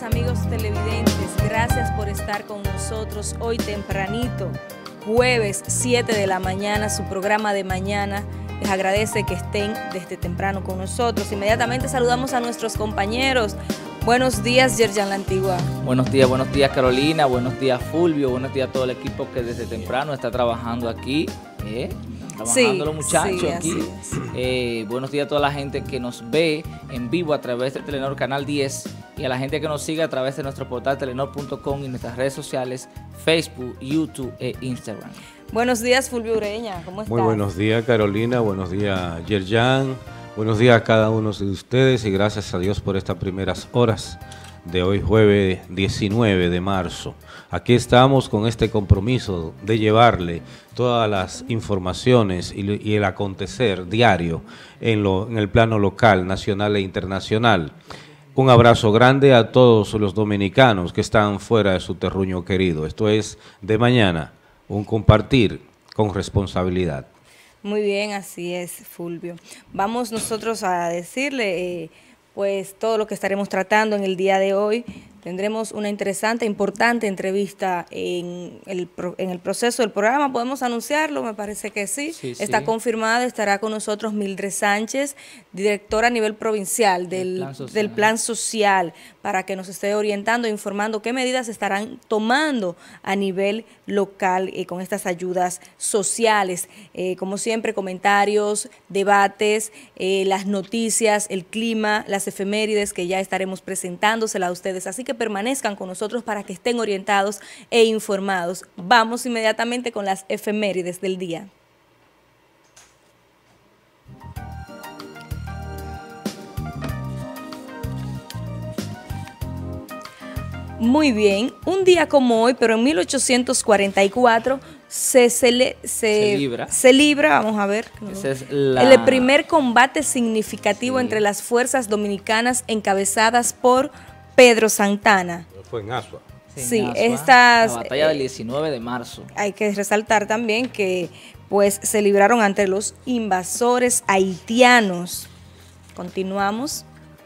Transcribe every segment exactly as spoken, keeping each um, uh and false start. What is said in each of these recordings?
días, amigos televidentes. Gracias por estar con nosotros hoy tempranito, jueves siete de la mañana, su programa de mañana. Les agradece que estén desde temprano con nosotros. Inmediatamente saludamos a nuestros compañeros. Buenos días, Yerjan La Antigua. Buenos días, buenos días, Carolina. Buenos días, Fulvio. Buenos días a todo el equipo que desde temprano está trabajando aquí. ¿eh? Trabajando Sí, los muchachos sí, aquí. así es. Eh, buenos días a toda la gente que nos ve en vivo a través de Telenor Canal diez y a la gente que nos sigue a través de nuestro portal telenor punto com y nuestras redes sociales Facebook, YouTube e Instagram. Buenos días, Fulvio Ureña. ¿Cómo estás? Muy buenos días, Carolina. Buenos días, Yerjan. Buenos días a cada uno de ustedes y gracias a Dios por estas primeras horas de hoy, jueves diecinueve de marzo. Aquí estamos con este compromiso de llevarle todas las informaciones y, y el acontecer diario en, lo, en el plano local, nacional e internacional. Un abrazo grande a todos los dominicanos que están fuera de su terruño querido. Esto es De Mañana, un compartir con responsabilidad. Muy bien, así es, Fulvio. Vamos nosotros a decirle, eh, pues, todo lo que estaremos tratando en el día de hoy. Tendremos una interesante, importante entrevista en el, en el proceso del programa. ¿Podemos anunciarlo? Me parece que sí. Sí, sí. Está confirmada, estará con nosotros Mildred Sánchez, directora a nivel provincial del, plan social. del Plan Social, para que nos esté orientando, informando qué medidas estarán tomando a nivel local eh, con estas ayudas sociales. Eh, como siempre, comentarios, debates, eh, las noticias, el clima, las efemérides que ya estaremos presentándoselas a ustedes. Así que permanezcan con nosotros para que estén orientados e informados. Vamos inmediatamente con las efemérides del día. Muy bien, un día como hoy, pero en mil ochocientos cuarenta y cuatro se, cele, se, Se libra. se libra, vamos a ver, Esa es la... el primer combate significativo Sí. entre las fuerzas dominicanas encabezadas por Pedro Santana. Fue en Asua. Sí, en Asua, estas, la batalla eh, del diecinueve de marzo. Hay que resaltar también que pues se libraron ante los invasores haitianos. Continuamos.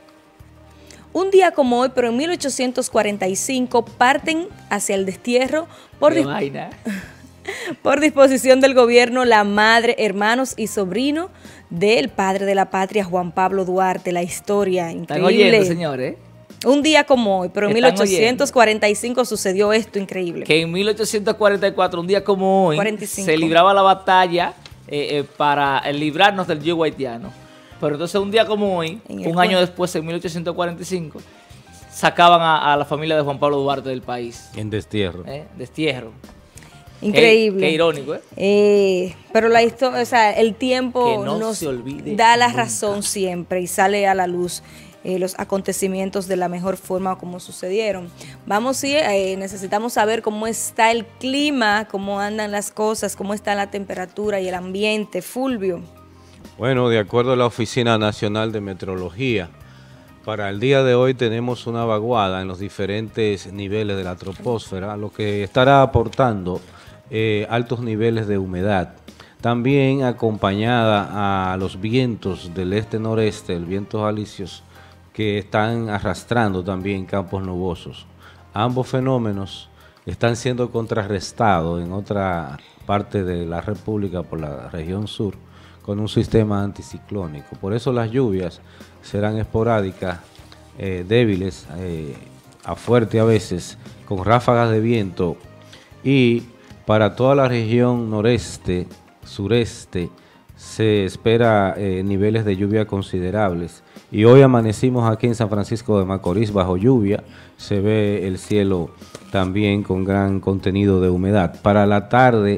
Un día como hoy, pero en mil ochocientos cuarenta y cinco, parten hacia el destierro por, Qué dis vaina. por disposición del gobierno la madre, hermanos y sobrino del padre de la patria, Juan Pablo Duarte. La historia Están increíble. oyendo, señores. Un día como hoy, pero en mil Están ochocientos cuarenta y cinco sucedió esto increíble. Que en mil ochocientos cuarenta y cuatro, un día como hoy, cuarenta y cinco. se libraba la batalla eh, eh, para eh, librarnos del yugo haitiano. Pero entonces un día como hoy, En el un cual- año después, en mil ochocientos cuarenta y cinco, sacaban a, a la familia de Juan Pablo Duarte del país. En destierro. ¿eh? Destierro. Increíble. Qué, qué irónico, ¿eh? Eh, pero la historia, o sea, el tiempo Que no nos se olvide da la nunca. razón siempre y sale a la luz eh, los acontecimientos de la mejor forma como sucedieron. Vamos, sí, eh, necesitamos saber cómo está el clima, cómo andan las cosas, cómo está la temperatura y el ambiente. Fulvio. Bueno, de acuerdo a la Oficina Nacional de Meteorología, para el día de hoy tenemos una vaguada en los diferentes niveles de la troposfera, lo que estará aportando eh, altos niveles de humedad. También acompañada a los vientos del este-noreste, el viento alisios, que están arrastrando también campos nubosos. Ambos fenómenos están siendo contrarrestados en otra parte de la República por la región sur, con un sistema anticiclónico. Por eso las lluvias serán esporádicas, eh, débiles, eh, a fuerte a veces, con ráfagas de viento. Y para toda la región noreste, sureste, se espera eh, niveles de lluvia considerables. Y hoy amanecimos aquí en San Francisco de Macorís bajo lluvia. Se ve el cielo también con gran contenido de humedad. Para la tarde,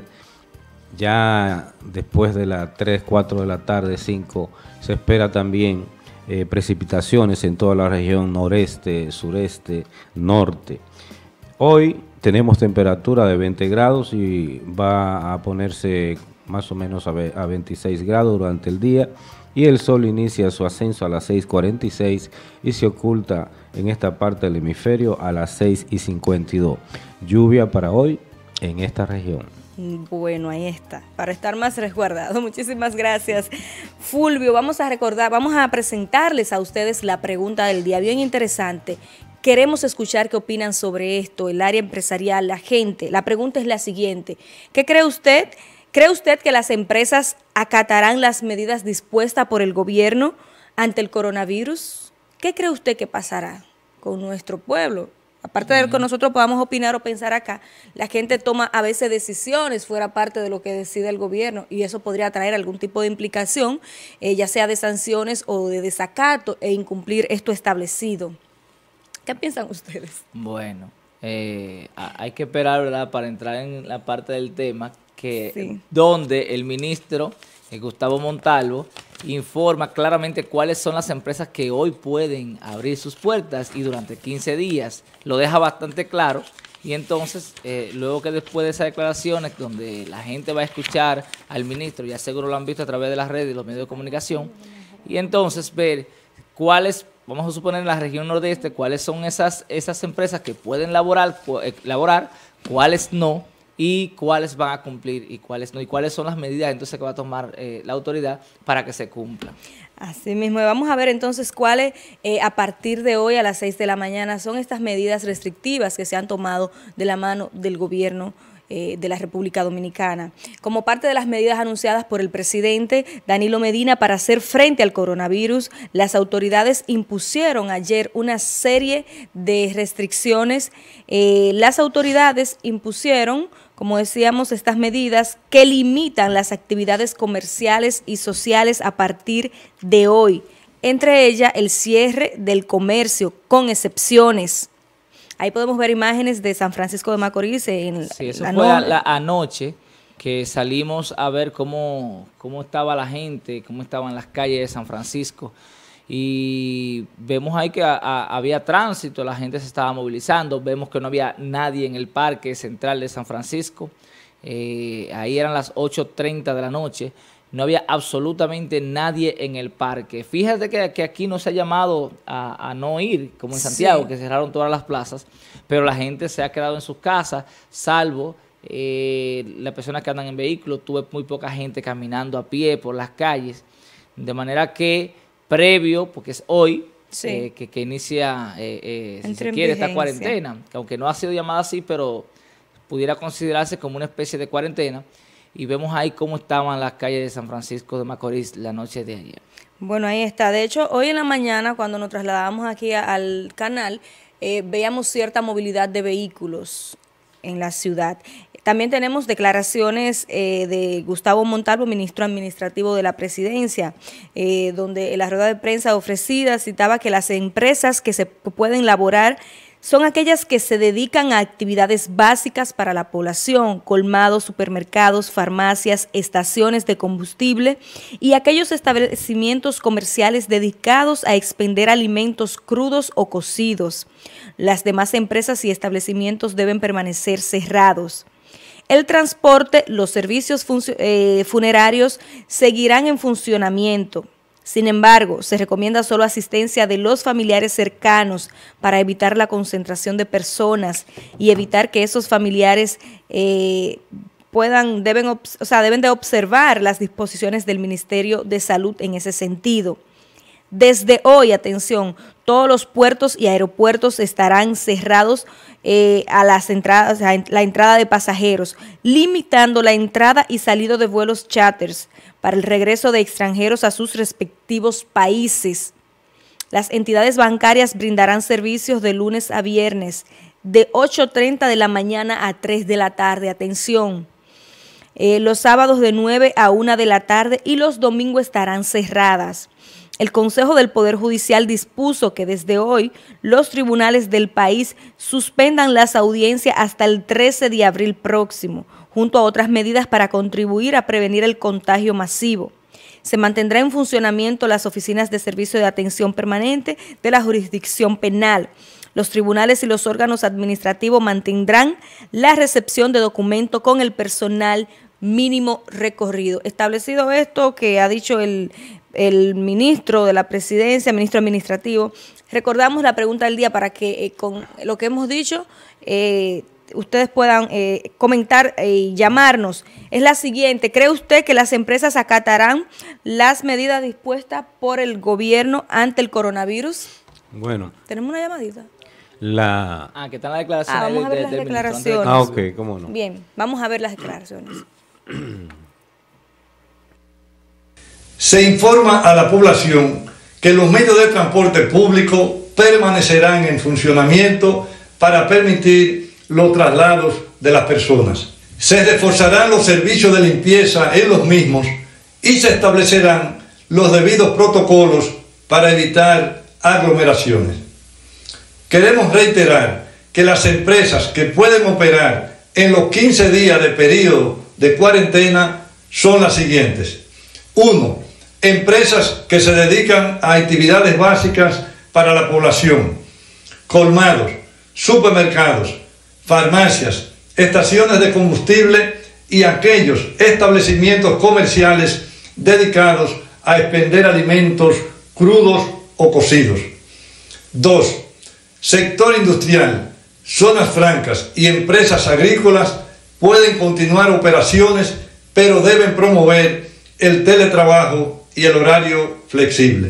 ya después de las tres, cuatro de la tarde, cinco, se espera también eh, precipitaciones en toda la región noreste, sureste, norte. Hoy tenemos temperatura de veinte grados y va a ponerse más o menos a, a veintiséis grados durante el día y el sol inicia su ascenso a las seis cuarenta y seis y se oculta en esta parte del hemisferio a las seis y cincuenta y dos. Lluvia para hoy en esta región. Bueno, ahí está, para estar más resguardado. Muchísimas gracias, Fulvio. Vamos a recordar, vamos a presentarles a ustedes la pregunta del día, bien interesante. queremos escuchar qué opinan sobre esto, el área empresarial, la gente. La pregunta es la siguiente, ¿qué cree usted? ¿Cree usted que las empresas acatarán las medidas dispuestas por el gobierno ante el coronavirus? ¿Qué cree usted que pasará con nuestro pueblo? Aparte de que nosotros podamos opinar o pensar acá, la gente toma a veces decisiones fuera parte de lo que decide el gobierno y eso podría traer algún tipo de implicación, eh, ya sea de sanciones o de desacato e incumplir esto establecido. ¿Qué piensan ustedes? Bueno, eh, hay que esperar, ¿verdad?, para entrar en la parte del tema, que sí. donde el ministro eh, Gustavo Montalvo informa claramente cuáles son las empresas que hoy pueden abrir sus puertas y durante quince días. Lo deja bastante claro y entonces, eh, luego que después de esas declaraciones donde la gente va a escuchar al ministro, ya seguro lo han visto a través de las redes y los medios de comunicación, y entonces ver cuáles, vamos a suponer en la región nordeste, cuáles son esas, esas empresas que pueden laborar, laborar, cuáles no, y cuáles van a cumplir y cuáles no, y cuáles son las medidas entonces que va a tomar eh, la autoridad para que se cumplan. Así mismo, vamos a ver entonces cuáles eh, a partir de hoy a las seis de la mañana son estas medidas restrictivas que se han tomado de la mano del gobierno eh, de la República Dominicana. Como parte de las medidas anunciadas por el presidente Danilo Medina para hacer frente al coronavirus, las autoridades impusieron ayer una serie de restricciones. Eh, las autoridades impusieron, como decíamos, estas medidas que limitan las actividades comerciales y sociales a partir de hoy, entre ellas el cierre del comercio, con excepciones. Ahí podemos ver imágenes de San Francisco de Macorís. En sí, eso la fue no... la anoche que salimos a ver cómo, cómo estaba la gente, cómo estaban las calles de San Francisco. Y vemos ahí que a, a, había tránsito, la gente se estaba movilizando, vemos que no había nadie en el parque central de San Francisco, eh, ahí eran las ocho treinta de la noche, no había absolutamente nadie en el parque. Fíjate que, que aquí no se ha llamado a, a no ir, como en Santiago, sí, que cerraron todas las plazas, pero la gente se ha quedado en sus casas, salvo eh, las personas que andan en vehículos. Tuve muy poca gente caminando a pie por las calles, de manera que previo, porque es hoy, sí, eh, que, que inicia, eh, eh, si se quiere, esta cuarentena, que aunque no ha sido llamada así, pero pudiera considerarse como una especie de cuarentena, y vemos ahí cómo estaban las calles de San Francisco de Macorís la noche de ayer. Bueno, ahí está. De hecho, hoy en la mañana, cuando nos trasladamos aquí a, al canal, eh, veíamos cierta movilidad de vehículos en la ciudad. También tenemos declaraciones eh, de Gustavo Montalvo, ministro administrativo de la presidencia, eh, donde en la rueda de prensa ofrecida citaba que las empresas que se pueden laborar son aquellas que se dedican a actividades básicas para la población, colmados, supermercados, farmacias, estaciones de combustible y aquellos establecimientos comerciales dedicados a expender alimentos crudos o cocidos. Las demás empresas y establecimientos deben permanecer cerrados. El transporte, los servicios eh, funerarios seguirán en funcionamiento. Sin embargo, se recomienda solo asistencia de los familiares cercanos para evitar la concentración de personas y evitar que esos familiares eh, puedan, deben, o sea, deben de observar las disposiciones del Ministerio de Salud en ese sentido. Desde hoy, atención, todos los puertos y aeropuertos estarán cerrados eh, a las entradas, a la entrada de pasajeros, limitando la entrada y salida de vuelos charters para el regreso de extranjeros a sus respectivos países. Las entidades bancarias brindarán servicios de lunes a viernes de ocho treinta de la mañana a tres de la tarde. Atención. Eh, los sábados de nueve a una de la tarde y los domingos estarán cerradas. El Consejo del Poder Judicial dispuso que desde hoy los tribunales del país suspendan las audiencias hasta el trece de abril próximo, junto a otras medidas para contribuir a prevenir el contagio masivo. Se mantendrá en funcionamiento las oficinas de servicio de atención permanente de la jurisdicción penal. Los tribunales y los órganos administrativos mantendrán la recepción de documentos con el personal mínimo recorrido. Establecido esto que ha dicho el, el ministro de la presidencia, ministro administrativo, recordamos la pregunta del día para que eh, con lo que hemos dicho eh, ustedes puedan eh, comentar y eh, llamarnos. Es la siguiente: ¿cree usted que las empresas acatarán las medidas dispuestas por el gobierno ante el coronavirus? Bueno. ¿Tenemos una llamadita? la... Ah, que están las declaraciones. Ah, vamos a ver de- las del ministro, antes de- declaraciones. Ah, ok, cómo no. Bien, vamos a ver las declaraciones. Se informa a la población que los medios de transporte público permanecerán en funcionamiento para permitir los traslados de las personas. Se reforzarán los servicios de limpieza en los mismos y se establecerán los debidos protocolos para evitar aglomeraciones. Queremos reiterar que las empresas que pueden operar en los quince días de periodo de cuarentena son las siguientes. uno. Empresas que se dedican a actividades básicas para la población, colmados, supermercados, farmacias, estaciones de combustible y aquellos establecimientos comerciales dedicados a expender alimentos crudos o cocidos. dos. Sector industrial, zonas francas y empresas agrícolas pueden continuar operaciones, pero deben promover el teletrabajo y el horario flexible.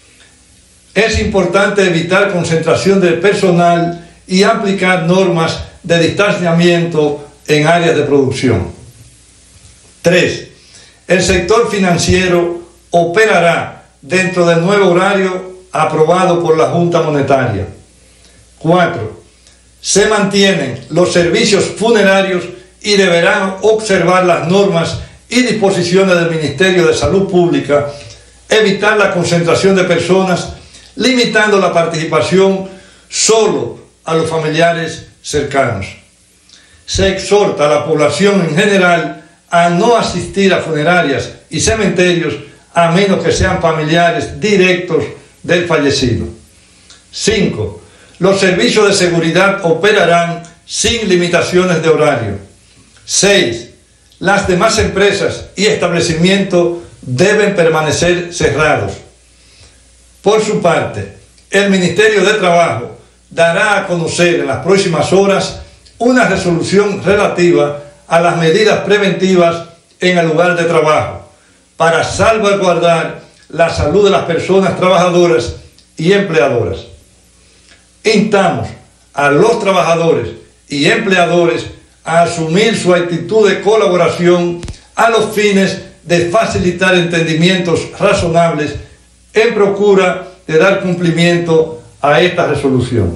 Es importante evitar concentración de personal y aplicar normas de distanciamiento en áreas de producción. tres. El sector financiero operará dentro del nuevo horario aprobado por la Junta Monetaria. cuatro. Se mantienen los servicios funerarios y deberán observar las normas y disposiciones del Ministerio de Salud Pública, evitar la concentración de personas, limitando la participación solo a los familiares cercanos. Se exhorta a la población en general a no asistir a funerarias y cementerios a menos que sean familiares directos del fallecido. cinco. Los servicios de seguridad operarán sin limitaciones de horario. seis. Las demás empresas y establecimientos deben permanecer cerrados. Por su parte, el Ministerio de Trabajo dará a conocer en las próximas horas una resolución relativa a las medidas preventivas en el lugar de trabajo para salvaguardar la salud de las personas trabajadoras y empleadoras. Instamos a los trabajadores y empleadores a asumir su actitud de colaboración a los fines de facilitar entendimientos razonables en procura de dar cumplimiento a esta resolución.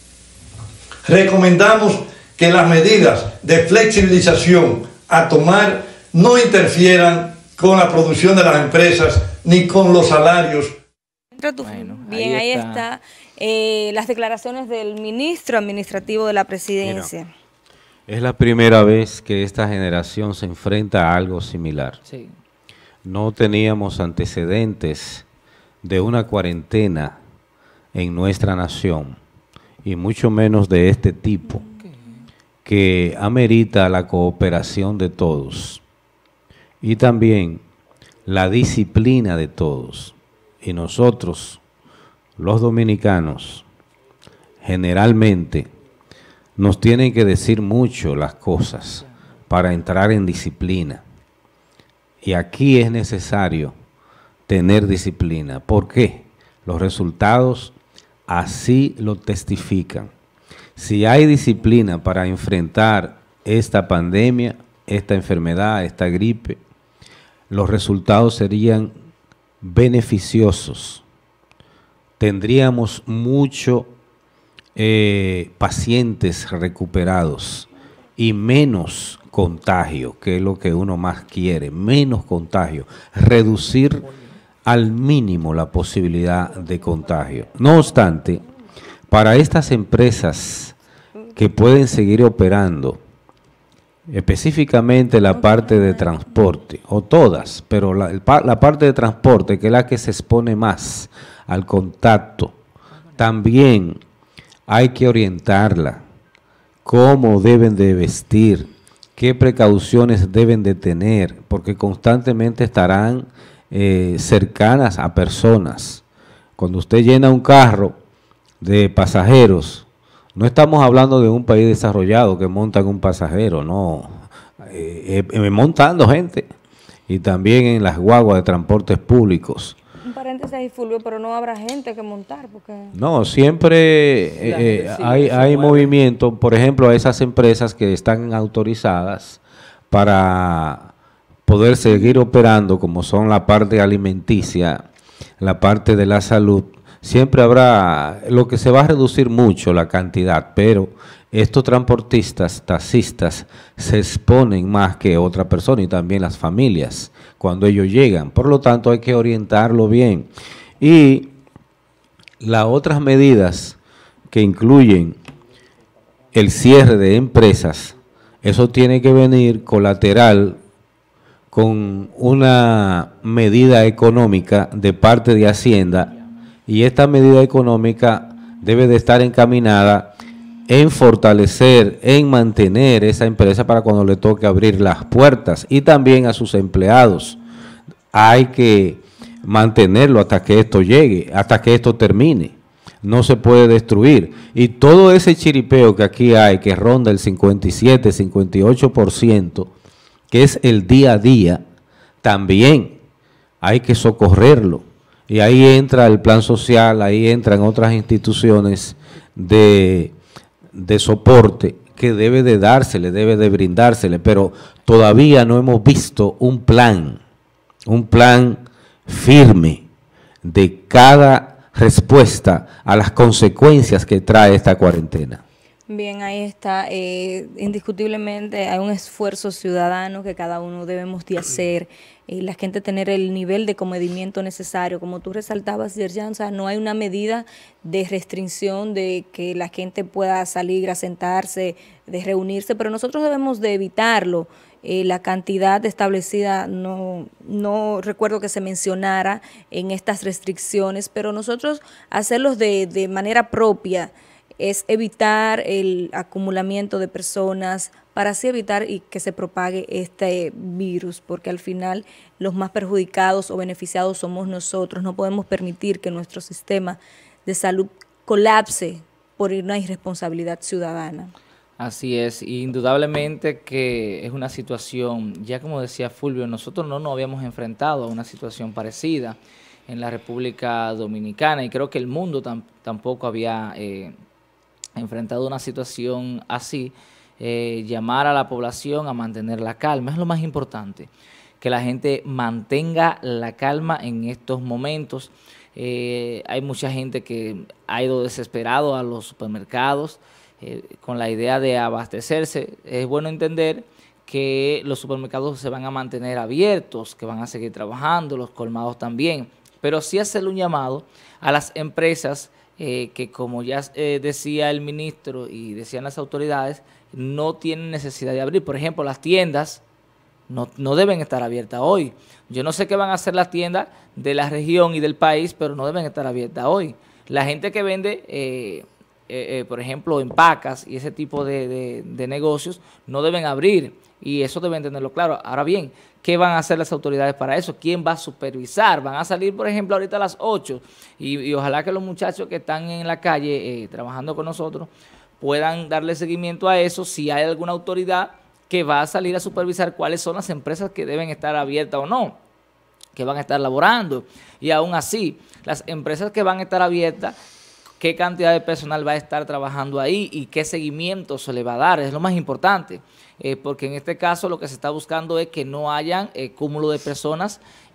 Recomendamos que las medidas de flexibilización a tomar no interfieran con la producción de las empresas ni con los salarios. Bueno, Bien, ahí está, ahí está eh, las declaraciones del ministro administrativo de la presidencia. Mira, es la primera vez que esta generación se enfrenta a algo similar. Sí. No teníamos antecedentes de una cuarentena en nuestra nación, y mucho menos de este tipo, okay, que amerita la cooperación de todos y también la disciplina de todos. Y nosotros, los dominicanos, generalmente nos tienen que decir mucho las cosas para entrar en disciplina. Y aquí es necesario tener disciplina. ¿Por qué? Los resultados así lo testifican. Si hay disciplina para enfrentar esta pandemia, esta enfermedad, esta gripe, los resultados serían beneficiosos. Tendríamos mucho eh, pacientes recuperados y menos contagio, que es lo que uno más quiere, menos contagio, reducir al mínimo la posibilidad de contagio. No obstante, para estas empresas que pueden seguir operando, específicamente la parte de transporte, o todas, pero la, la parte de transporte, que es la que se expone más al contacto, también hay que orientarla, cómo deben de vestir, qué precauciones deben de tener, porque constantemente estarán eh, cercanas a personas. Cuando usted llena un carro de pasajeros, no estamos hablando de un país desarrollado que montan un pasajero, no, eh, eh, montando gente, y también en las guaguas de transportes públicos. paréntesis ahí, Fulvio, pero no habrá gente que montar, porque... No, siempre eh, eh, sí, hay, se hay mueve. movimiento, por ejemplo, a esas empresas que están autorizadas para poder seguir operando, como son la parte alimenticia, la parte de la salud. Siempre habrá, lo que se va a reducir mucho la cantidad, pero estos transportistas, taxistas, se exponen más que otra persona y también las familias cuando ellos llegan. Por lo tanto, hay que orientarlo bien. Y las otras medidas que incluyen el cierre de empresas, eso tiene que venir colateral con una medida económica de parte de Hacienda, y esta medida económica debe de estar encaminada en fortalecer, en mantener esa empresa para cuando le toque abrir las puertas, y también a sus empleados. Hay que mantenerlo hasta que esto llegue, hasta que esto termine. No se puede destruir. Y todo ese chiripeo que aquí hay, que ronda el cincuenta y siete, cincuenta y ocho por ciento, que es el día a día, también hay que socorrerlo. Y ahí entra el plan social, ahí entran otras instituciones de, de soporte que debe de dársele, debe de brindársele, pero todavía no hemos visto un plan, un plan firme de cada respuesta a las consecuencias que trae esta cuarentena. Bien, ahí está. Eh, indiscutiblemente hay un esfuerzo ciudadano que cada uno debemos de hacer. Eh, la gente tener el nivel de comedimiento necesario. Como tú resaltabas, Yerjan, o sea, no hay una medida de restricción de que la gente pueda salir a sentarse, de reunirse, pero nosotros debemos de evitarlo. Eh, la cantidad establecida, no, no recuerdo que se mencionara en estas restricciones, pero nosotros hacerlos de, de manera propia, es evitar el acumulamiento de personas para así evitar y que se propague este virus, porque al final los más perjudicados o beneficiados somos nosotros. No podemos permitir que nuestro sistema de salud colapse por una irresponsabilidad ciudadana. Así es, indudablemente que es una situación, ya como decía Fulvio, nosotros no nos habíamos enfrentado a una situación parecida en la República Dominicana, y creo que el mundo tam tampoco había eh, enfrentado una situación así. Eh, llamar a la población a mantener la calma es lo más importante, que la gente mantenga la calma en estos momentos. Eh, hay mucha gente que ha ido desesperado a los supermercados eh, con la idea de abastecerse. Es bueno entender que los supermercados se van a mantener abiertos, que van a seguir trabajando, los colmados también, pero sí hacerle un llamado a las empresas Eh, que, como ya eh, decía el ministro y decían las autoridades, no tienen necesidad de abrir. Por ejemplo, las tiendas no, no deben estar abiertas hoy. Yo no sé qué van a hacer las tiendas de la región y del país, pero no deben estar abiertas hoy. La gente que vende, eh, eh, eh, por ejemplo, empacas y ese tipo de, de, de negocios, no deben abrir, y eso deben tenerlo claro. Ahora bien, ¿qué van a hacer las autoridades para eso? ¿Quién va a supervisar? Van a salir, por ejemplo, ahorita a las ocho, y, y ojalá que los muchachos que están en la calle eh, trabajando con nosotros puedan darle seguimiento a eso, si hay alguna autoridad que va a salir a supervisar cuáles son las empresas que deben estar abiertas o no, que van a estar laborando. Y aún así, las empresas que van a estar abiertas, qué cantidad de personal va a estar trabajando ahí y qué seguimiento se le va a dar, es lo más importante. Eh, porque en este caso lo que se está buscando es que no hayan eh, cúmulo de personas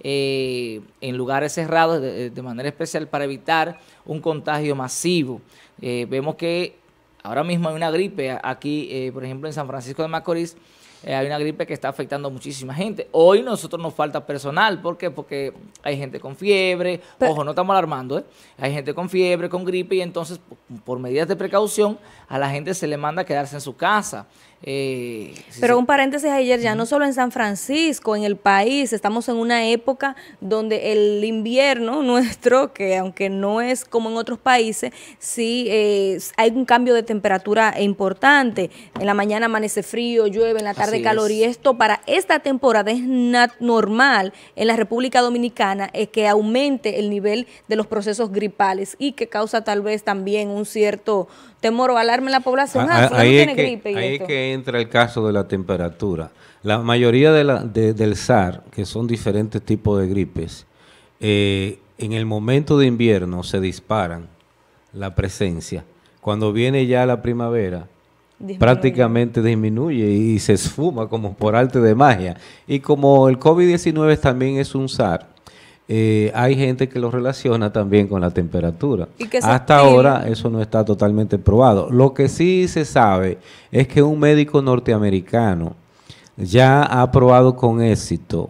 eh, en lugares cerrados de, de manera especial para evitar un contagio masivo. Eh, vemos que ahora mismo hay una gripe aquí, eh, por ejemplo en San Francisco de Macorís, eh, hay una gripe que está afectando a muchísima gente. Hoy nosotros nos falta personal, ¿por qué? Porque hay gente con fiebre, Pero, ojo, no estamos alarmando, ¿eh? Hay gente con fiebre, con gripe, y entonces por medidas de precaución a la gente se le manda a quedarse en su casa. Eh, si Pero se... un paréntesis ayer, ya no solo en San Francisco, en el país, estamos en una época donde el invierno nuestro, que aunque no es como en otros países, sí eh, hay un cambio de temperatura importante. En la mañana amanece frío, llueve, en la tarde Así calor, es. y esto para esta temporada es normal en la República Dominicana, es que aumente el nivel de los procesos gripales y que causa tal vez también un cierto temor o alarma en la población. Ah, ahí no es tiene que, gripe y ahí esto. es que entra el caso de la temperatura. La mayoría de la, de, del S A R, que son diferentes tipos de gripes, eh, en el momento de invierno se disparan la presencia. Cuando viene ya la primavera, disminuye. prácticamente disminuye y se esfuma como por arte de magia. Y como el COVID diecinueve también es un SARS, eh, hay gente que lo relaciona también con la temperatura. Hasta ahora eso no está totalmente probado. Lo que sí se sabe es que un médico norteamericano ya ha probado con éxito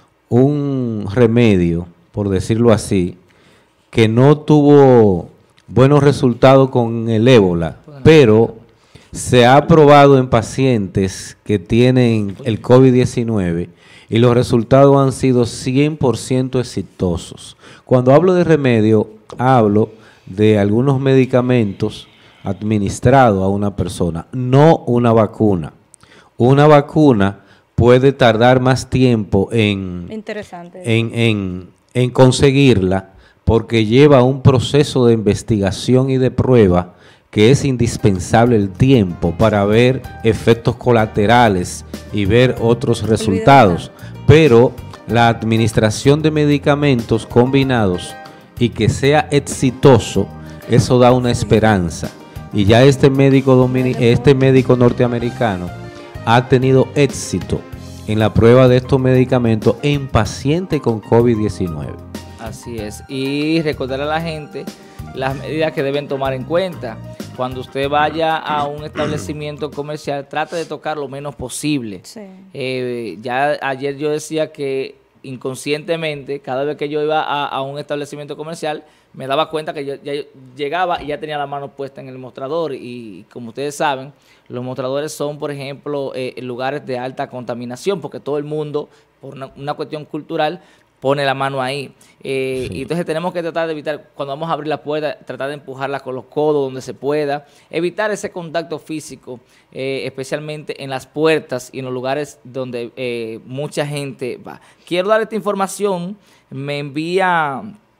un remedio, por decirlo así, que no tuvo buenos resultados con el ébola, pero se ha probado en pacientes que tienen el COVID diecinueve y los resultados han sido cien por ciento exitosos. Cuando hablo de remedio, hablo de algunos medicamentos administrados a una persona, no una vacuna. Una vacuna puede tardar más tiempo en, Interesante. en, en, en conseguirla, porque lleva un proceso de investigación y de prueba que es indispensable el tiempo para ver efectos colaterales y ver otros resultados. Pero la administración de medicamentos combinados y que sea exitoso, eso da una esperanza. Y ya este médico, domini- este médico norteamericano ha tenido éxito en la prueba de estos medicamentos en pacientes con COVID diecinueve. Así es. Y recordar a la gente las medidas que deben tomar en cuenta. Cuando usted vaya a un establecimiento comercial, trate de tocar lo menos posible. Sí. Eh, ya ayer yo decía que inconscientemente, cada vez que yo iba a, a un establecimiento comercial, me daba cuenta que yo ya llegaba y ya tenía la mano puesta en el mostrador. Y como ustedes saben, los mostradores son, por ejemplo, eh, lugares de alta contaminación, porque todo el mundo, por una, una cuestión cultural, pone la mano ahí. Eh, sí. Y entonces tenemos que tratar de evitar, cuando vamos a abrir la puerta, tratar de empujarla con los codos donde se pueda, evitar ese contacto físico, eh, especialmente en las puertas y en los lugares donde eh, mucha gente va. Quiero dar esta información, me envía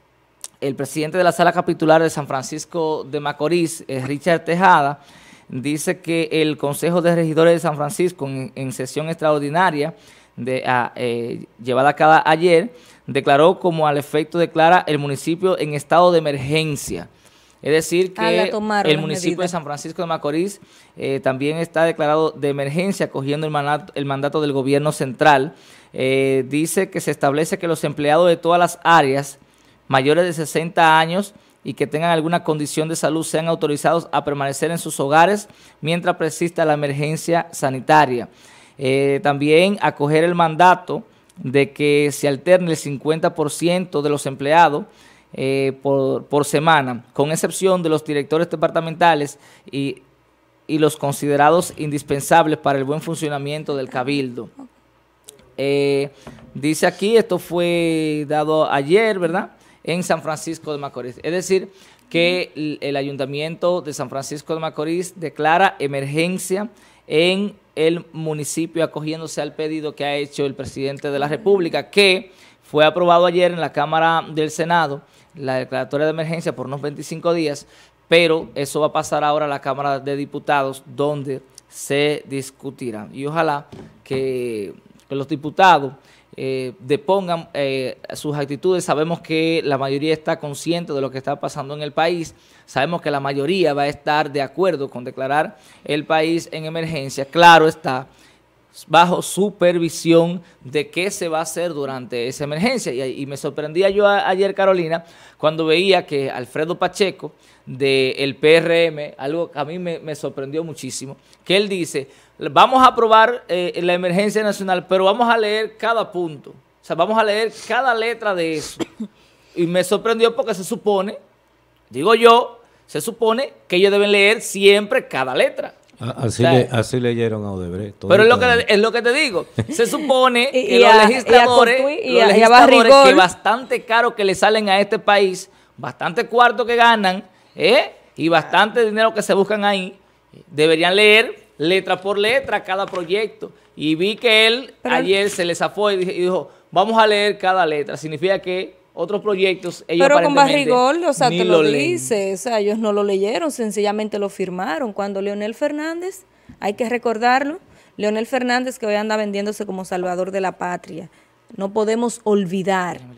el presidente de la Sala Capitular de San Francisco de Macorís, eh, Richard Tejada, dice que el Consejo de Regidores de San Francisco, en, en sesión extraordinaria de, a, eh, llevada a cabo ayer, declaró como al efecto declara el municipio en estado de emergencia. Es decir, que el municipio de San Francisco de Macorís eh, también está declarado de emergencia, cogiendo el mandato, el mandato del gobierno central. Eh, dice que se establece que los empleados de todas las áreas mayores de sesenta años y que tengan alguna condición de salud sean autorizados a permanecer en sus hogares mientras persista la emergencia sanitaria. Eh, también acoger el mandato de que se alterne el cincuenta por ciento de los empleados eh, por, por semana, con excepción de los directores departamentales y, y los considerados indispensables para el buen funcionamiento del cabildo. Eh, dice aquí, esto fue dado ayer, ¿verdad?, en San Francisco de Macorís. Es decir, que el, el Ayuntamiento de San Francisco de Macorís declara emergencia en el municipio, acogiéndose al pedido que ha hecho el presidente de la República, que fue aprobado ayer en la Cámara del Senado, la declaratoria de emergencia por unos veinticinco días, pero eso va a pasar ahora a la Cámara de Diputados, donde se discutirá. Y ojalá que, que los diputados eh, depongan eh, sus actitudes. Sabemos que la mayoría está consciente de lo que está pasando en el país. Sabemos que la mayoría va a estar de acuerdo con declarar el país en emergencia. Claro está, bajo supervisión de qué se va a hacer durante esa emergencia. Y, y me sorprendía yo a, ayer, Carolina, cuando veía que Alfredo Pacheco, del P R M, algo que a mí me, me sorprendió muchísimo, que él dice, vamos a aprobar eh, la emergencia nacional, pero vamos a leer cada punto. O sea, vamos a leer cada letra de eso. Y me sorprendió porque se supone, digo yo, se supone que ellos deben leer siempre cada letra. Así, o sea, le, así leyeron a Odebrecht. Pero es lo, que, es lo que te digo. Se supone y, que y los a, legisladores, y a, los legisladores y a que bastante caro que le salen a este país, bastante cuarto que ganan, ¿eh? y bastante dinero que se buscan ahí, deberían leer letra por letra cada proyecto. Y vi que él Pero, ayer se le zafó y dijo, vamos a leer cada letra. Significa que otros proyectos ellos Pero con Barrigol, o sea, te lo, lo dice, o sea, ellos no lo leyeron, sencillamente lo firmaron. Cuando Leonel Fernández, hay que recordarlo, Leonel Fernández que hoy anda vendiéndose como salvador de la patria, no podemos olvidar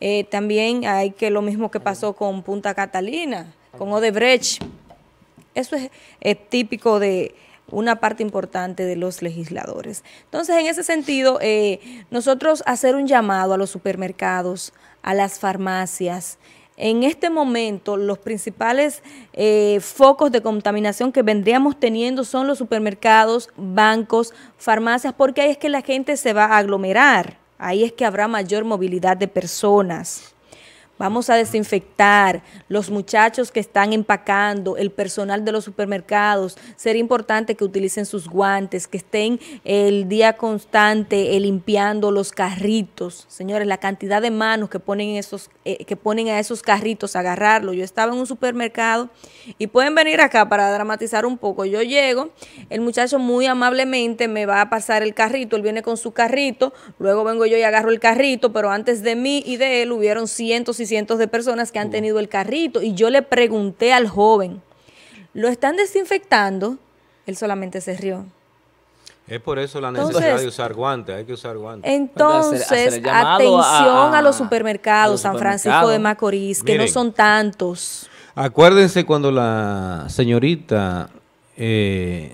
Eh, también hay que lo mismo que pasó con Punta Catalina, con Odebrecht. Eso es, es típico de una parte importante de los legisladores. Entonces, en ese sentido, eh, nosotros hacer un llamado a los supermercados, a las farmacias. En este momento, los principales eh, focos de contaminación que vendríamos teniendo son los supermercados, bancos, farmacias, porque ahí es que la gente se va a aglomerar, ahí es que habrá mayor movilidad de personas. Vamos a desinfectar, los muchachos que están empacando, el personal de los supermercados. Sería importante que utilicen sus guantes, que estén el día constante eh, limpiando los carritos. Señores, la cantidad de manos que ponen, esos, eh, que ponen a esos carritos a agarrarlo. Yo estaba en un supermercado y pueden venir acá para dramatizar un poco. Yo llego, el muchacho muy amablemente me va a pasar el carrito, él viene con su carrito, luego vengo yo y agarro el carrito, pero antes de mí y de él hubieron cientos y cientos de personas que han tenido el carrito y yo le pregunté al joven, ¿lo están desinfectando? Él solamente se rió. Es por eso la necesidad entonces, de usar guantes, hay que usar guantes. Entonces, hacer, hacer atención a, a, a los supermercados, a los San Francisco de Macorís, que Miren, no son tantos. Acuérdense cuando la señorita, eh,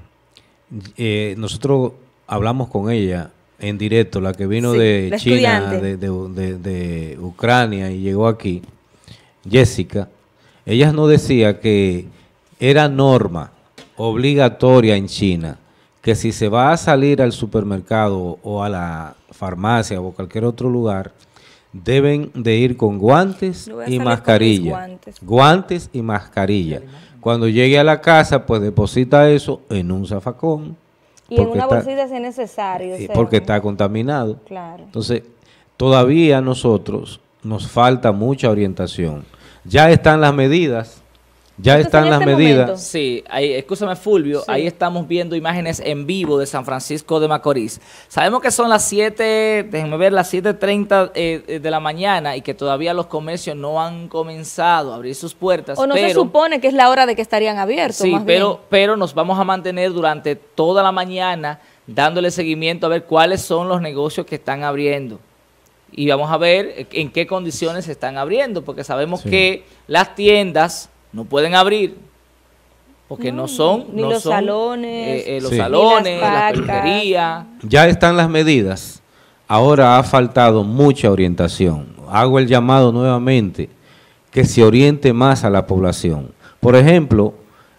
eh, nosotros hablamos con ella, en directo, la que vino sí, de China, de, de, de, de Ucrania y llegó aquí, Jessica, ella nos decía que era norma obligatoria en China que si se va a salir al supermercado o a la farmacia o cualquier otro lugar, deben de ir con guantes y mascarilla. Guantes. guantes y mascarilla. Cuando llegue a la casa, pues deposita eso en un zafacón. Y en una bolsita si es necesario. Porque está contaminado. Claro. Entonces, todavía a nosotros nos falta mucha orientación. Ya están las medidas. Ya están las este medidas. Momento? Sí, ahí, escúchame Fulvio, sí. Ahí estamos viendo imágenes en vivo de San Francisco de Macorís. Sabemos que son las siete, déjenme ver, las siete treinta eh, de la mañana y que todavía los comercios no han comenzado a abrir sus puertas. O no pero, se supone que es la hora de que estarían abiertos. Sí, más pero, bien. pero nos vamos a mantener durante toda la mañana dándole seguimiento a ver cuáles son los negocios que están abriendo. Y vamos a ver en qué condiciones se están abriendo, porque sabemos sí. que las tiendas no pueden abrir porque no, no son ni no los son, salones, eh, eh, los sí. salones, la peluquería. Ya están las medidas. Ahora ha faltado mucha orientación. Hago el llamado nuevamente que se oriente más a la población. Por ejemplo,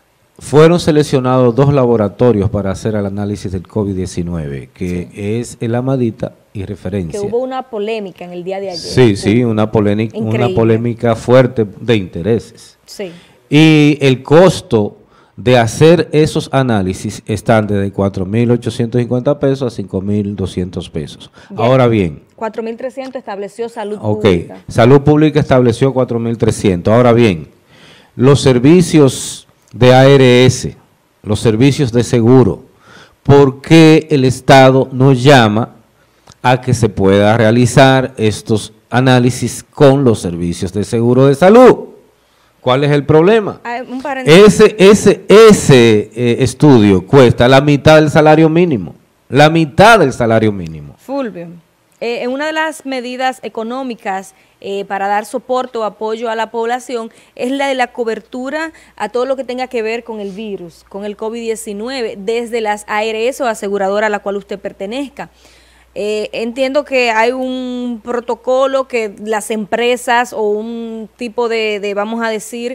fueron seleccionados dos laboratorios para hacer el análisis del COVID diecinueve, que sí. es el Amadita y Referencia. Que hubo una polémica en el día de ayer. Sí, sí, una polémica, una polémica fuerte de intereses. Sí. Y el costo de hacer esos análisis están desde cuatro mil ochocientos cincuenta pesos a cinco mil doscientos pesos. Ya. Ahora bien. cuatro mil trescientos estableció Salud okay. Pública. Salud Pública estableció cuatro mil trescientos. Ahora bien, los servicios de A R S, los servicios de seguro, ¿por qué el Estado nos llama a que se pueda realizar estos análisis con los servicios de seguro de salud? ¿Cuál es el problema? Un ese ese, ese eh, estudio cuesta la mitad del salario mínimo, la mitad del salario mínimo. Fulvio, eh, en una de las medidas económicas eh, para dar soporte o apoyo a la población es la de la cobertura a todo lo que tenga que ver con el virus, con el COVID diecinueve, desde las A R S o aseguradora a la cual usted pertenezca. Eh, entiendo que hay un protocolo que las empresas o un tipo de, de vamos a decir,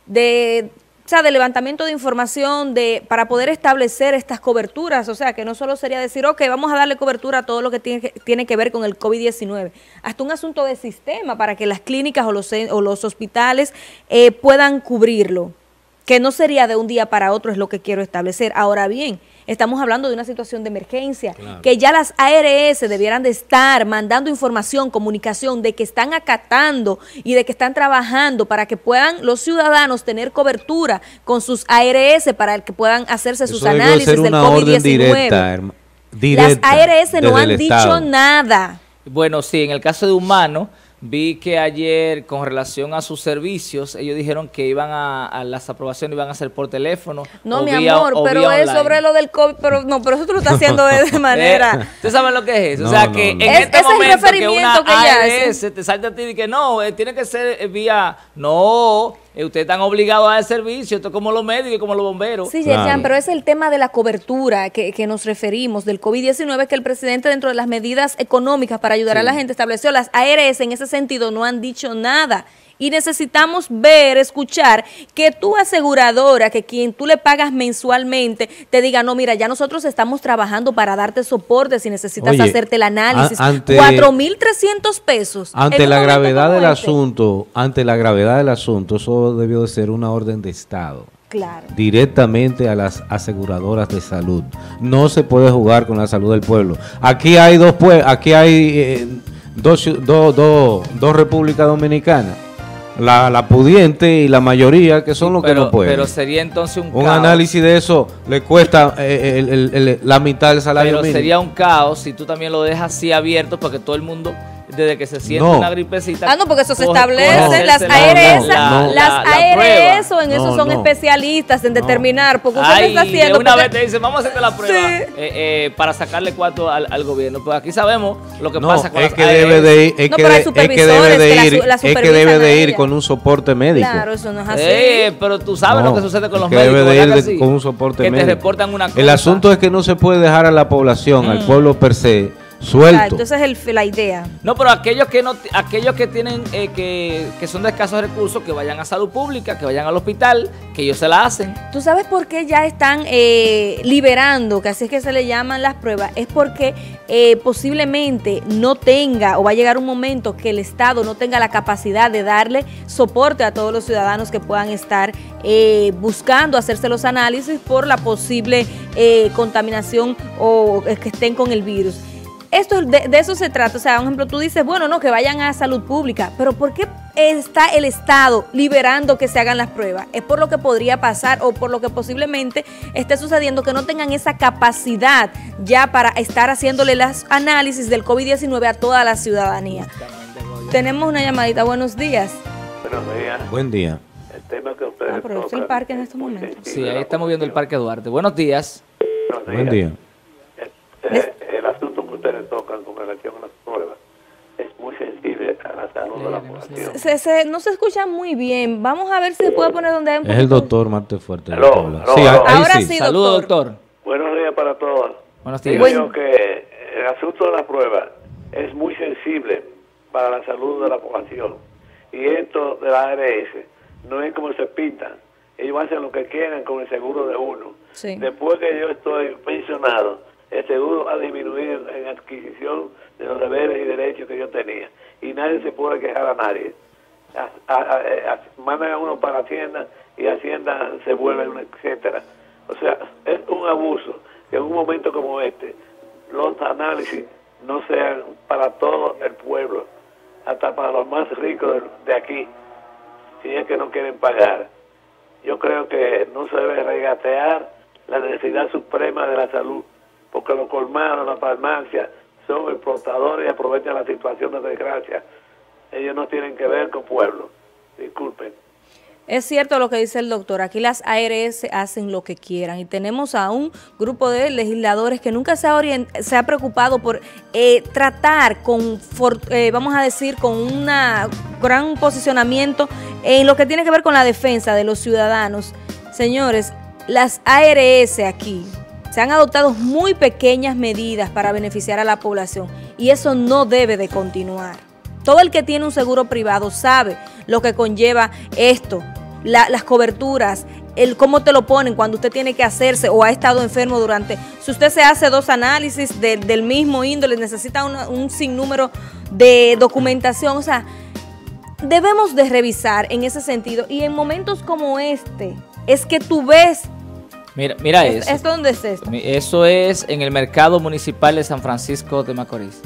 de, o sea, de levantamiento de información de para poder establecer estas coberturas, o sea, que no solo sería decir, ok, vamos a darle cobertura a todo lo que tiene que, tiene que ver con el COVID diecinueve, hasta un asunto de sistema para que las clínicas o los, o los hospitales eh, puedan cubrirlo, que no sería de un día para otro, es lo que quiero establecer. Ahora bien, estamos hablando de una situación de emergencia, claro. que ya las A R S debieran de estar mandando información, comunicación, de que están acatando y de que están trabajando para que puedan los ciudadanos tener cobertura con sus A R S para que puedan hacerse Eso sus análisis del COVID diecinueve. Directa, directa, las A R S no han dicho Estado. nada. Bueno, sí, en el caso de Humano, Vi que ayer, con relación a sus servicios, ellos dijeron que iban a, a las aprobaciones iban a ser por teléfono. No, o mi vía, amor, o pero vía es online. sobre lo del COVID, pero no, pero eso tú lo estás haciendo de, de manera... Eh, ¿Tú sabes lo que es eso? No, o sea, no, que no. en Es- este ese es el momento que referimiento una que ella A R S hace. te salta a ti y que no, eh, tiene que ser eh, vía... No, eh, ustedes están obligados a dar servicio, esto es como los médicos y como los bomberos. Sí, Claro. Yerjan, pero es el tema de la cobertura que, que nos referimos del COVID diecinueve, que el presidente, dentro de las medidas económicas para ayudar Sí. a la gente, estableció. Las A R S en ese sentido no han dicho nada. Y necesitamos ver, escuchar, que tu aseguradora, que quien tú le pagas mensualmente, te diga, no, mira, ya nosotros estamos trabajando para darte soporte si necesitas Oye, hacerte el análisis. a- ante- cuatro mil trescientos pesos. Ante en la un momento gravedad como del este. asunto, ante la gravedad del asunto, eso debió de ser una orden de Estado. Claro. Directamente a las aseguradoras de salud. No se puede jugar con la salud del pueblo. Aquí hay dos pue- aquí hay eh, dos, ciu- do- do- dos repúblicas dominicanas. La, la pudiente y la mayoría que son los que pero, no pueden. pero sería entonces un, Un caos. análisis de eso le cuesta eh, el- el- el- la mitad del salario Pero mínimo. sería un caos si tú también lo dejas así abierto porque todo el mundo, desde que se siente No. una gripecita... Ah, no, porque eso se coge- establece. coge Las hacerse A R S, la- no, la- las la A R S prueba. en eso No, son no. especialistas en No. determinar, porque usted Ay, está haciendo. de una porque- vez te dicen, vamos a hacerte la prueba Sí. eh, eh, para sacarle cuarto al, al gobierno. Pues aquí sabemos lo que No, pasa con es las que A R S. debe de ir, es No, que, pero hay de- es que debe supervisores de que la ir, su- la es que debe supervisan a de ir ella. con un soporte médico. Claro, eso no es así. Eh, pero tú sabes No, lo que sucede con los que médicos. debe de ¿verdad ir que de- sí? con un soporte que médico. te reportan una cosa. El asunto es que no se puede dejar a la población, al Mm. pueblo per se, Exacto, suelto. esa es el- la idea. No, pero aquellos que no, t- aquellos que tienen, eh, que, que son de escasos recursos, que vayan a salud pública, que vayan al hospital, que ellos se la hacen. ¿Tú sabes por qué ya están eh, liberando, que así es que se le llaman las pruebas? Es porque eh, posiblemente no tenga, o va a llegar un momento que el Estado no tenga la capacidad de darle soporte a todos los ciudadanos que puedan estar eh, buscando hacerse los análisis por la posible eh, contaminación o eh, que estén con el virus. Esto de, de eso se trata. O sea, por ejemplo, tú dices, bueno, no, que vayan a salud pública, pero ¿por qué está el Estado liberando que se hagan las pruebas? Es por lo que podría pasar o por lo que posiblemente esté sucediendo, que no tengan esa capacidad ya para estar haciéndole los análisis del COVID diecinueve a toda la ciudadanía. Tenemos una llamadita. Buenos días. Buenos días. Buen día. El tema que ustedes Ah, pero es el tocan parque en es estos muy momentos. sensible Sí, a ahí la estamos viendo el población. Parque Duarte. Buenos días. Buenos Buen días. día. Eh, el asunto que ustedes tocan con relación a las pruebas es muy sensible a la salud de la población. Se, se- no se escucha muy bien. Vamos a ver si se puede poner donde hay un Es el poquito- doctor Marte Fuerte. el Aló, que habla. aló, Sí, aló. ahí Ahora sí. sí. Saludos, doctor. doctor. Buenos días para todos. Buenos Digo días. yo que el asunto de la prueba es muy sensible para la salud de la población. Y esto de la A R S no es como se pintan. Ellos hacen lo que quieran con el seguro de uno. Sí. Después que yo estoy pensionado, el seguro ha disminuido en adquisición de los deberes y derechos que yo tenía. Y nadie se puede quejar a nadie. A- a- a- a- mandan a uno para Hacienda y Hacienda se vuelve una etcétera. O sea, es un abuso que en un momento como este los análisis no sean para todo el pueblo, hasta para los más ricos de, de aquí, si es que no quieren pagar. Yo creo que no se debe regatear la necesidad suprema de la salud, porque los colmados, las farmacias, son explotadores y aprovechan la situación de desgracia. Ellos no tienen que ver con pueblo. Disculpen. Es cierto lo que dice el doctor, aquí las A R S hacen lo que quieran y tenemos a un grupo de legisladores que nunca se ha, orient- se ha preocupado por eh, tratar con, for- eh, vamos a decir, con un gran posicionamiento en lo que tiene que ver con la defensa de los ciudadanos. Señores, las A R S aquí se han adoptado muy pequeñas medidas para beneficiar a la población y eso no debe de continuar. Todo el que tiene un seguro privado sabe lo que conlleva esto, la- las coberturas, el cómo te lo ponen cuando usted tiene que hacerse o ha estado enfermo durante... Si usted se hace dos análisis de- del mismo índole, necesita una- un sinnúmero de documentación, o sea, debemos de revisar en ese sentido y en momentos como este, es que tú ves, Mira, mira es- eso. ¿esto dónde es esto? Mi- Eso es en el mercado municipal de San Francisco de Macorís.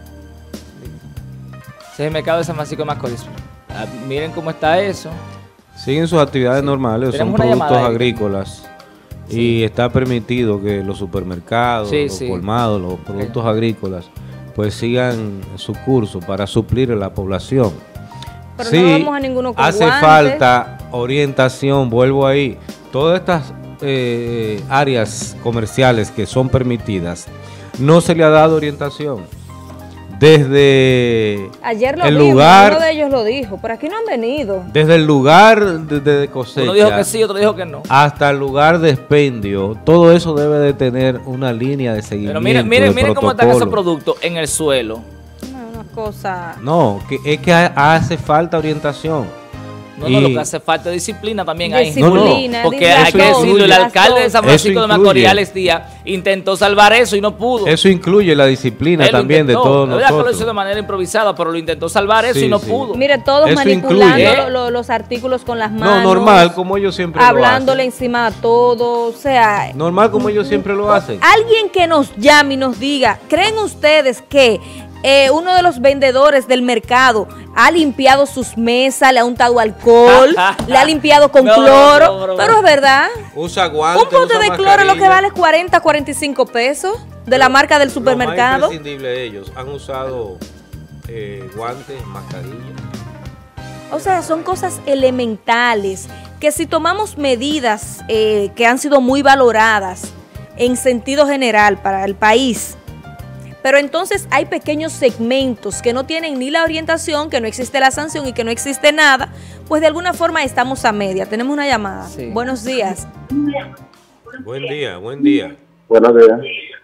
Ese es el mercado de San Francisco de Macorís. Ah, miren cómo está eso. Siguen sus actividades normales, son Tenemos una productos llamada ahí. agrícolas. Y está permitido que los supermercados, Sí, los sí. colmados, los productos agrícolas pues sigan su curso para suplir a la población. Pero sí, no vamos a ninguno con hace guantes. falta orientación, vuelvo ahí. Todas estas eh, áreas comerciales que son permitidas, no se le ha dado orientación. Desde Ayer lo el vimos, lugar, uno de ellos lo dijo, pero aquí no han venido. desde el lugar de, de cosecha, Uno dijo que sí, otro dijo que no. hasta el lugar de expendio, todo eso debe de tener una línea de seguimiento. Pero miren, miren, de miren cómo están esos protocolo. productos en el suelo. No, una cosa. No, que es que ha- hace falta orientación. No, Y- no, lo que hace falta es disciplina también ahí. Disciplina, Porque las hay que dos, decirlo, el las alcalde de dos. San Eso Francisco de Macorís, incluye. Alex Díaz, intentó salvar eso y no pudo. Eso incluye la disciplina Él lo también de intentó. todos La verdad que lo hizo nosotros. de manera improvisada, pero lo intentó salvar eso Sí, y no sí. pudo. Mire, todos Eso manipulando incluye. lo- lo- los artículos con las No, manos. normal, como ellos siempre Hablándole lo hacen. encima a todo. O sea, Normal, como ellos siempre lo hacen. alguien que nos llame y nos diga, ¿creen ustedes que eh, uno de los vendedores del mercado ha limpiado sus mesas, le ha untado alcohol, le ha limpiado con No, cloro? no, no, no. Pero es verdad. Usa guantes, Un pote usa de cloro es lo que mascarilla. vale cuarenta, cuarenta y cinco pesos de la marca del Lo supermercado. más imprescindible de ellos han usado eh, guantes, mascarillas. O sea, son cosas elementales que si tomamos medidas eh, que han sido muy valoradas en sentido general para el país, pero entonces hay pequeños segmentos que no tienen ni la orientación, que no existe la sanción y que no existe nada, pues de alguna forma estamos a media. Tenemos una llamada. Sí. Buenos días. Buen día, buen día. Buenos días.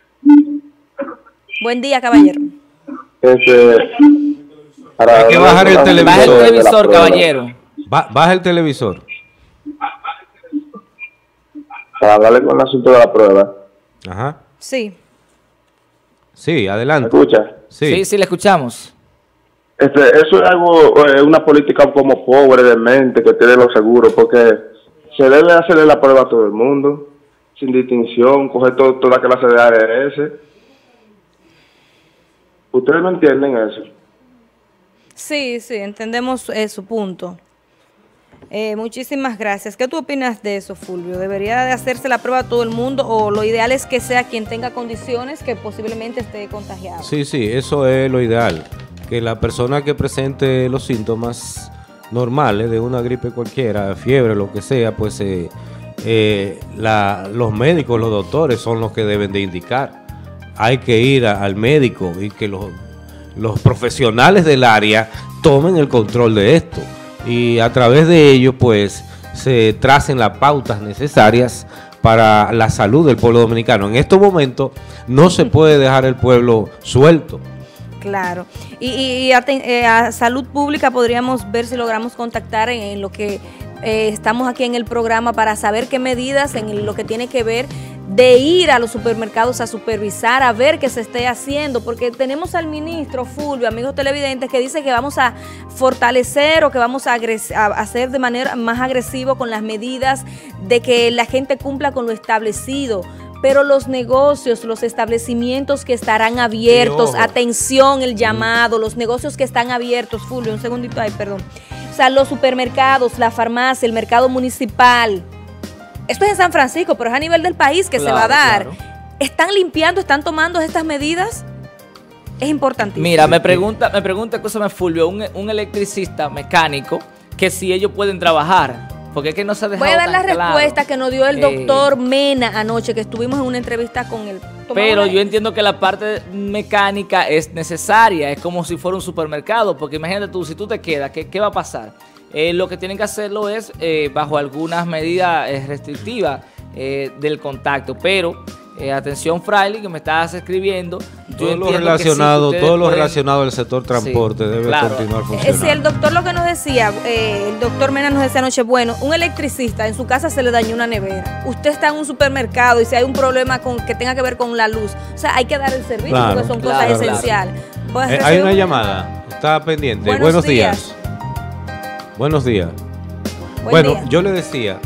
Buen día, caballero. Este, para Hay que bajar el la- televisor. Baja el de la televisor, prueba, caballero. Ba- baja el televisor. Para hablarle con el asunto de la prueba. Ajá. Sí. Sí, ¿Me adelante. escucha? Sí. Sí, sí, le escuchamos. Este, eso es algo, eh, una política como pobre de mente que tiene los seguros, porque se debe hacerle la prueba a todo el mundo, sin distinción, coger todo, toda clase de A R S. ¿Ustedes no entienden eso? Sí, sí, entendemos eh, su punto. Eh, muchísimas gracias. ¿Qué tú opinas de eso, Fulvio? ¿Debería de hacerse la prueba a todo el mundo o lo ideal es que sea quien tenga condiciones que posiblemente esté contagiado? Sí, sí, eso es lo ideal. Que la persona que presente los síntomas normales de una gripe cualquiera, fiebre, lo que sea, pues eh, eh, la- los médicos, los doctores son los que deben de indicar. Hay que ir a- al médico y que los, los profesionales del área tomen el control de esto. Y a través de ello, pues, se tracen las pautas necesarias para la salud del pueblo dominicano. En estos momentos no se puede dejar el pueblo suelto. Claro. Y, y- y a, te- eh, a Salud Pública podríamos ver si logramos contactar en, en lo que eh, estamos aquí en el programa para saber qué medidas en lo que tiene que ver de ir a los supermercados a supervisar, a ver qué se esté haciendo, porque tenemos al ministro Fulvio, amigos televidentes, que dice que vamos a fortalecer o que vamos a, agres- a hacer de manera más agresivo con las medidas de que la gente cumpla con lo establecido. Pero los negocios, los establecimientos que estarán abiertos, ojo. atención, el llamado, los negocios que están abiertos, Fulvio, un segundito, ay, perdón. O sea, los supermercados, la farmacia, el mercado municipal. Esto es en San Francisco, pero es a nivel del país que se va a Claro, dar. claro. ¿Están limpiando, están tomando estas medidas? Es importantísimo. Mira, me pregunta, me pregunta, escúchame, Fulvio, un, un electricista mecánico, que si ellos pueden trabajar, porque es que no se ha dejado Voy a dar la tan claro. respuesta que nos dio el Eh, doctor Mena anoche, que estuvimos en una entrevista con él. Pero yo entiendo que la parte mecánica es necesaria, es como si fuera un supermercado, porque imagínate tú, si tú te quedas, ¿qué, qué va a pasar? Eh, lo que tienen que hacerlo es eh, bajo algunas medidas eh, restrictivas eh, del contacto, pero eh, atención, Fraile, que me estás escribiendo. yo Todo lo entiendo que sí, relacionado, ustedes todo lo pueden- relacionado al sector transporte Sí, debe claro. continuar Eh, funcionando. si el doctor lo que nos decía, eh, el doctor Mena nos decía anoche, bueno, un electricista en su casa se le dañó una nevera. Usted está en un supermercado y si hay un problema con que tenga que ver con la luz, o sea, hay que dar el servicio Claro, porque son claro, cosas claro. esenciales. Pues, Eh, hay recibimos una llamada, está pendiente. Buenos Buenos, días. días. Buenos días. Buen bueno, día. yo le decía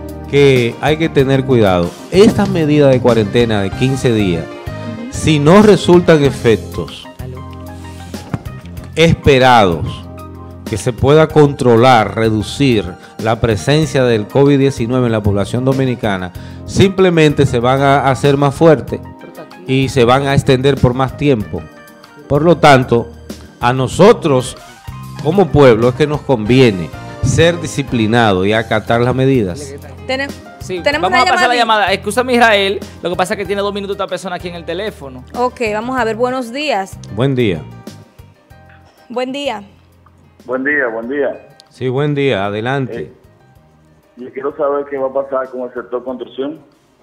que hay que tener cuidado. Estas medidas de cuarentena de quince días, si no resultan efectos esperados, que se pueda controlar, reducir la presencia del COVID diecinueve en la población dominicana, simplemente se van a hacer más fuertes y se van a extender por más tiempo. Por lo tanto, a nosotros como pueblo es que nos conviene ser disciplinados y acatar las medidas. Tenem- Sí, tenemos vamos una a pasar la llamadita. llamada. Excúsame, Israel. Lo que pasa es que tiene dos minutos esta persona aquí en el teléfono. Ok, vamos a ver, buenos días. Buen día. Buen día. Buen día, buen día. Sí, buen día. Adelante. Eh, yo quiero saber qué va a pasar con el sector construcción.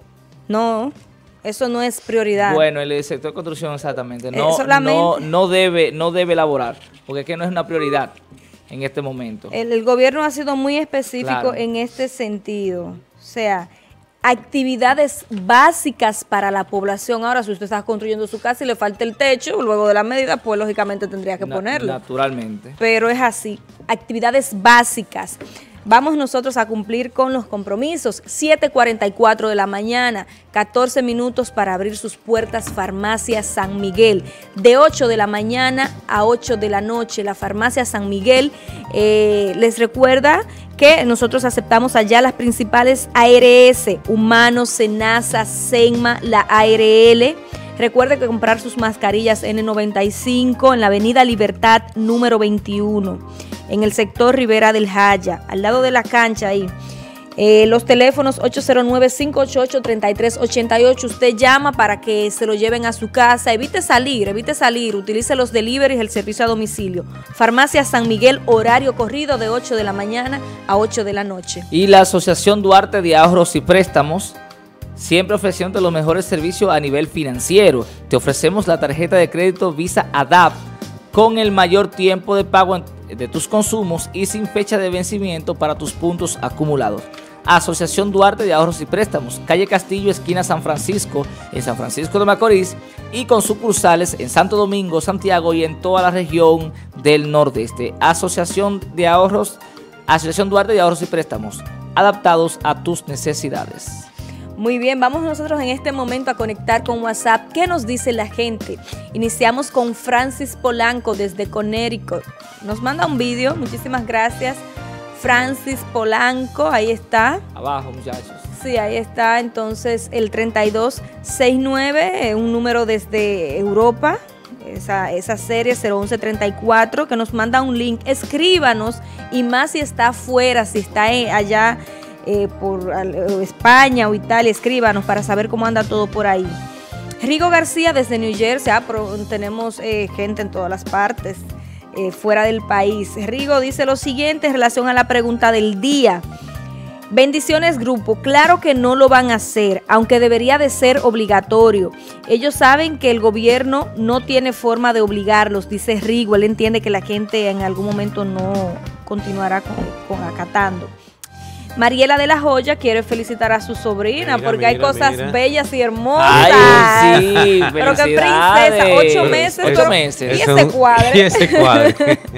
No, eso no es prioridad. Bueno, el sector de construcción exactamente. Eh, No, solamente- no, no debe, no debe elaborar, porque es que no es una prioridad en este momento. El, el gobierno ha sido muy específico Claro. en este sentido. O sea, actividades básicas para la población. Ahora, si usted está construyendo su casa y le falta el techo, luego de la medida, pues lógicamente tendría que Na- ponerlo. Naturalmente. Pero es así, actividades básicas. Vamos nosotros a cumplir con los compromisos. siete cuarenta y cuatro de la mañana, catorce minutos para abrir sus puertas Farmacia San Miguel. De ocho de la mañana a ocho de la noche, la Farmacia San Miguel eh, les recuerda que nosotros aceptamos allá las principales A R S, Humanos, Senasa, Senma, la A R L. Recuerde que comprar sus mascarillas N noventa y cinco en la avenida Libertad número veintiuno, en el sector Rivera del Jaya, al lado de la cancha ahí. Eh, los teléfonos ocho cero nueve, cinco ocho ocho, tres tres ocho ocho. Usted llama para que se lo lleven a su casa. Evite salir, evite salir. Utilice los deliveries, el servicio a domicilio. Farmacia San Miguel, horario corrido de ocho de la mañana a ocho de la noche. Y la Asociación Duarte de Ahorros y Préstamos, siempre ofreciendo los mejores servicios a nivel financiero. Te ofrecemos la tarjeta de crédito Visa A D A P con el mayor tiempo de pago de tus consumos y sin fecha de vencimiento para tus puntos acumulados. Asociación Duarte de Ahorros y Préstamos, calle Castillo, esquina San Francisco, en San Francisco de Macorís, y con sucursales en Santo Domingo, Santiago y en toda la región del Nordeste. Asociación de Ahorros, Asociación Duarte de Ahorros y Préstamos, adaptados a tus necesidades. Muy bien, vamos nosotros en este momento a conectar con WhatsApp. ¿Qué nos dice la gente? Iniciamos con Francis Polanco desde Connecticut. Nos manda un vídeo, muchísimas gracias. Francis Polanco, ahí está. Abajo, muchachos. Sí, ahí está. Entonces, el treinta y dos sesenta y nueve, eh, un número desde Europa. Esa, esa serie cero once treinta y cuatro, que nos manda un link. Escríbanos, y más si está afuera, si está eh, allá eh, por al, España o Italia, escríbanos para saber cómo anda todo por ahí. Rigo García desde New Jersey. Ah, pero tenemos eh, gente en todas las partes. Eh, fuera del país. Rigo dice lo siguiente en relación a la pregunta del día. Bendiciones, grupo. Claro que no lo van a hacer, aunque debería de ser obligatorio. Ellos saben que el gobierno no tiene forma de obligarlos, dice Rigo. Él entiende que la gente en algún momento no continuará con, con acatando. Mariela de la Joya quiere felicitar a su sobrina, Mira, porque hay mira, cosas mira. bellas y hermosas. Ay, sí, Pero qué felicidades. princesa, ocho meses. Ocho pero- meses. Y Eso ese es un- cuadre. Y ese cuadre.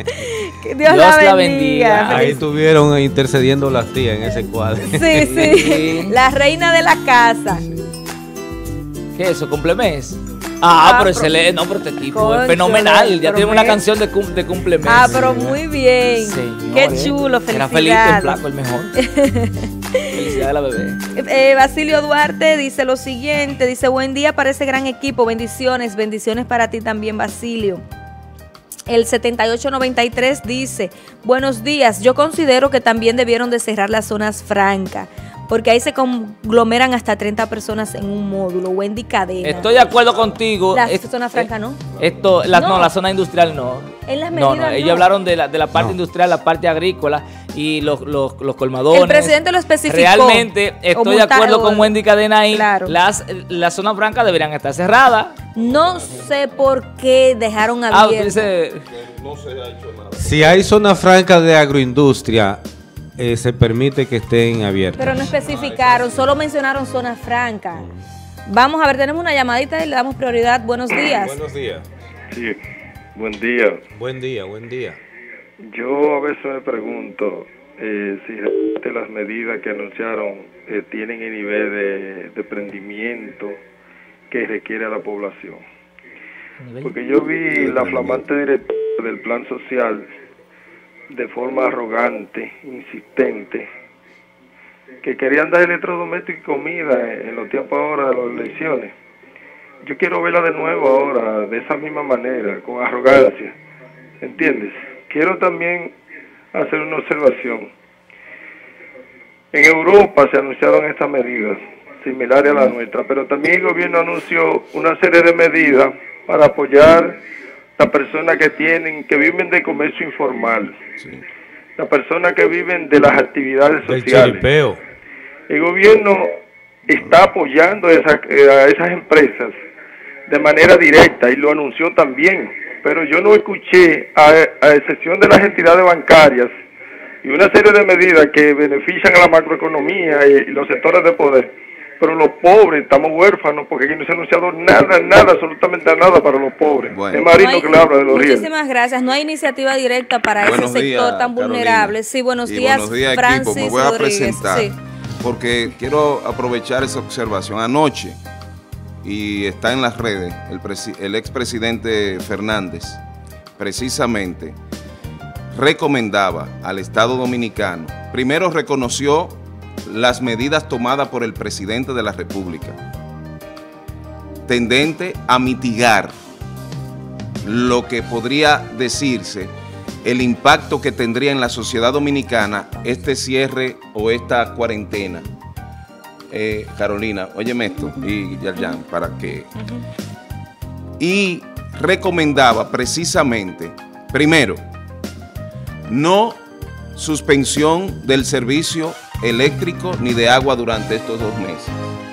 Que Dios, Dios la la bendiga. bendiga. Ahí estuvieron intercediendo las tías en ese cuadro. Sí, sí. La reina de la casa. ¿Qué es eso? ¿Cumplemes? Ah, Ah, pero pero- excelente. No, pero este equipo Concho, es fenomenal. Ya pero tenemos una mira. canción de, cum- de cumplemes. Ah, pero muy bien. Señor, Qué eh. chulo, Era Felipe, el felicidades. flaco, el mejor. Felicidades a la bebé. Eh, Basilio Duarte dice lo siguiente, dice buen día para ese gran equipo, bendiciones, bendiciones para ti también, Basilio. El setenta y ocho noventa y tres dice, buenos días, yo considero que también debieron de cerrar las zonas francas, porque ahí se conglomeran hasta treinta personas en un módulo. Wendy Cadena. Estoy de acuerdo contigo. La Es- zona franca, ¿no? Esto, la, no. No. la zona industrial no. En las No, no, medidas ellos no. hablaron de la, de la parte No. industrial, la parte agrícola y los, los, los colmadones. El presidente lo especificó. Realmente O estoy de multa- acuerdo o- con Wendy Cadena ahí. Claro. Las, las zonas francas deberían estar cerradas. No sé por qué dejaron Ah, tú abierto. dices, Si hay zona franca de agroindustria, eh, se permite que estén abiertas. Pero no especificaron, solo mencionaron zona franca. Vamos a ver, tenemos una llamadita y le damos prioridad. Buenos días. Buenos días. Sí, buen día. Buen día, buen día. Yo a veces me pregunto eh, si realmente las medidas que anunciaron eh, tienen el nivel de, de prendimiento que requiere la población. Porque yo vi la flamante directora del plan social de forma arrogante, insistente, que querían dar electrodomésticos y comida en los tiempos ahora de las elecciones. yo quiero verla de nuevo ahora, de esa misma manera, con arrogancia, ¿entiendes? Quiero también hacer una observación. En Europa se anunciaron estas medidas, similares a la nuestra, pero también el gobierno anunció una serie de medidas para apoyar a las personas que tienen, que viven de comercio informal, sí. Las personas que viven de las actividades del sociales. chiripeo. El gobierno está apoyando esa, eh, a esas empresas de manera directa y lo anunció también, pero yo no escuché, a, a excepción de las entidades bancarias y una serie de medidas que benefician a la macroeconomía y, y los sectores de poder, pero los pobres estamos huérfanos porque aquí no se ha anunciado nada, nada, absolutamente nada para los pobres. Bueno. Es Marino no hay, que le habla de los Muchísimas rieles. gracias. No hay iniciativa directa para buenos ese sector días, tan vulnerable. Carolina. Sí, buenos y días, buenos días, Francis equipo. Me voy a Rodríguez. presentar Sí. porque quiero aprovechar esa observación. Anoche, y está en las redes, el, el expresidente Fernández, precisamente, recomendaba al Estado Dominicano, primero reconoció las medidas tomadas por el presidente de la República, tendente a mitigar lo que podría decirse el impacto que tendría en la sociedad dominicana este cierre o esta cuarentena. Eh, Carolina, óyeme esto, y Yarjan, para que... Y recomendaba precisamente, primero, no suspensión del servicio eléctrico ni de agua durante estos dos meses.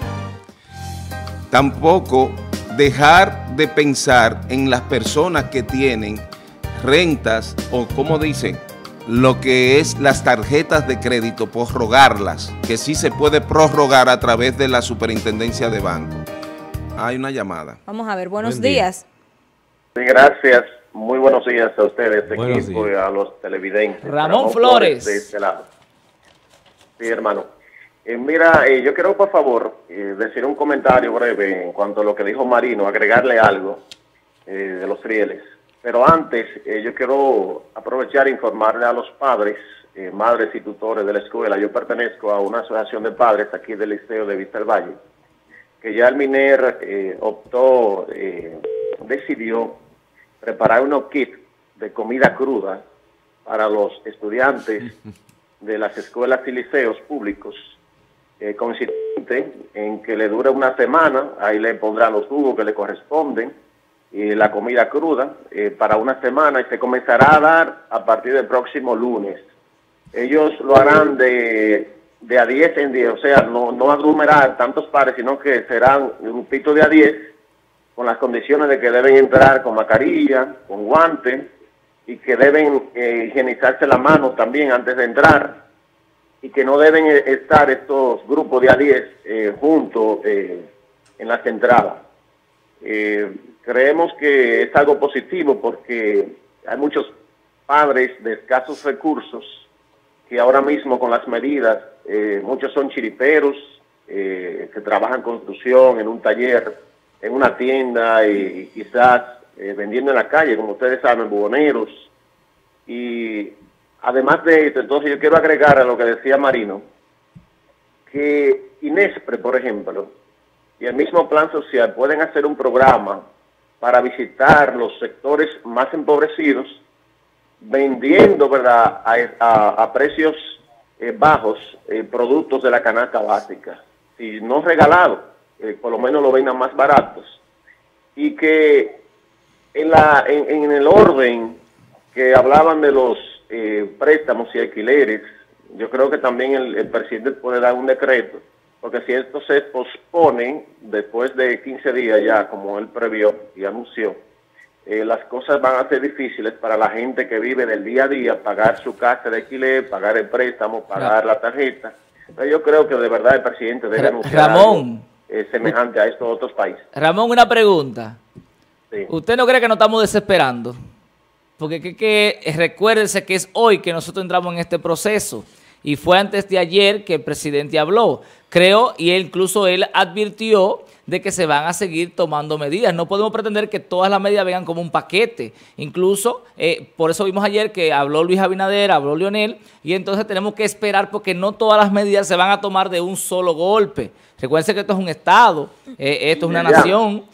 Tampoco dejar de pensar en las personas que tienen rentas o, como dicen, lo que es las tarjetas de crédito, prorrogarlas, que sí se puede prorrogar a través de la Superintendencia de Banco. Hay una llamada. Vamos a ver, buenos Buen día. días. Sí, gracias. Muy buenos días a ustedes, Buenos equipo, días. y a los televidentes. Ramón, Ramón Flores. De este lado. Sí, hermano. Eh, mira, eh, yo quiero, por favor, eh, decir un comentario breve en cuanto a lo que dijo Marino, agregarle algo eh, de los rieles. Pero antes, eh, yo quiero aprovechar e informarle a los padres, eh, madres y tutores de la escuela. Yo pertenezco a una asociación de padres aquí del Liceo de Vista del Valle, que ya el MINER eh, optó, eh, decidió preparar unos kits de comida cruda para los estudiantes de las escuelas y liceos públicos, eh, consistente en que le dure una semana, ahí le pondrán los jugos que le corresponden, y la comida cruda eh, para una semana, y se comenzará a dar a partir del próximo lunes. Ellos lo harán de, de a diez en diez, o sea, no, no aglomerar tantos pares, sino que serán grupitos de a diez, con las condiciones de que deben entrar con mascarilla, con guantes, y que deben eh, higienizarse la mano también antes de entrar, y que no deben eh, estar estos grupos de a diez eh, juntos eh, en las entradas. Eh, creemos que es algo positivo porque hay muchos padres de escasos recursos que ahora mismo con las medidas, eh, muchos son chiriperos, eh, que trabajan construcción en un taller, en una tienda y, y quizás eh, vendiendo en la calle, como ustedes saben, buhoneros. Y además de esto, entonces yo quiero agregar a lo que decía Marino, que INESPRE, por ejemplo, y el mismo Plan Social pueden hacer un programa para visitar los sectores más empobrecidos, vendiendo, ¿verdad?, a, a, a precios eh, bajos eh, productos de la canasta básica, y no regalados, eh, por lo menos lo vendan más baratos, y que en, la, en, en el orden que hablaban de los eh, préstamos y alquileres, yo creo que también el, el presidente puede dar un decreto, porque si esto se pospone después de quince días ya, como él previó y anunció, eh, las cosas van a ser difíciles para la gente que vive del día a día, pagar su casa de alquiler, pagar el préstamo, pagar la tarjeta. Entonces yo creo que de verdad el presidente debe anunciar Ramón, algo, eh, semejante a estos otros países. Ramón, una pregunta. Sí. ¿Usted no cree que nos estamos desesperando? Porque que, que, recuérdese que es hoy que nosotros entramos en este proceso. Y fue antes de ayer que el presidente habló. Creo, y él, incluso él advirtió de que se van a seguir tomando medidas. No podemos pretender que todas las medidas vengan como un paquete. Incluso, eh, por eso vimos ayer que habló Luis Abinader, habló Leonel, y entonces tenemos que esperar porque no todas las medidas se van a tomar de un solo golpe. Recuérdense que esto es un Estado, eh, esto es una nación,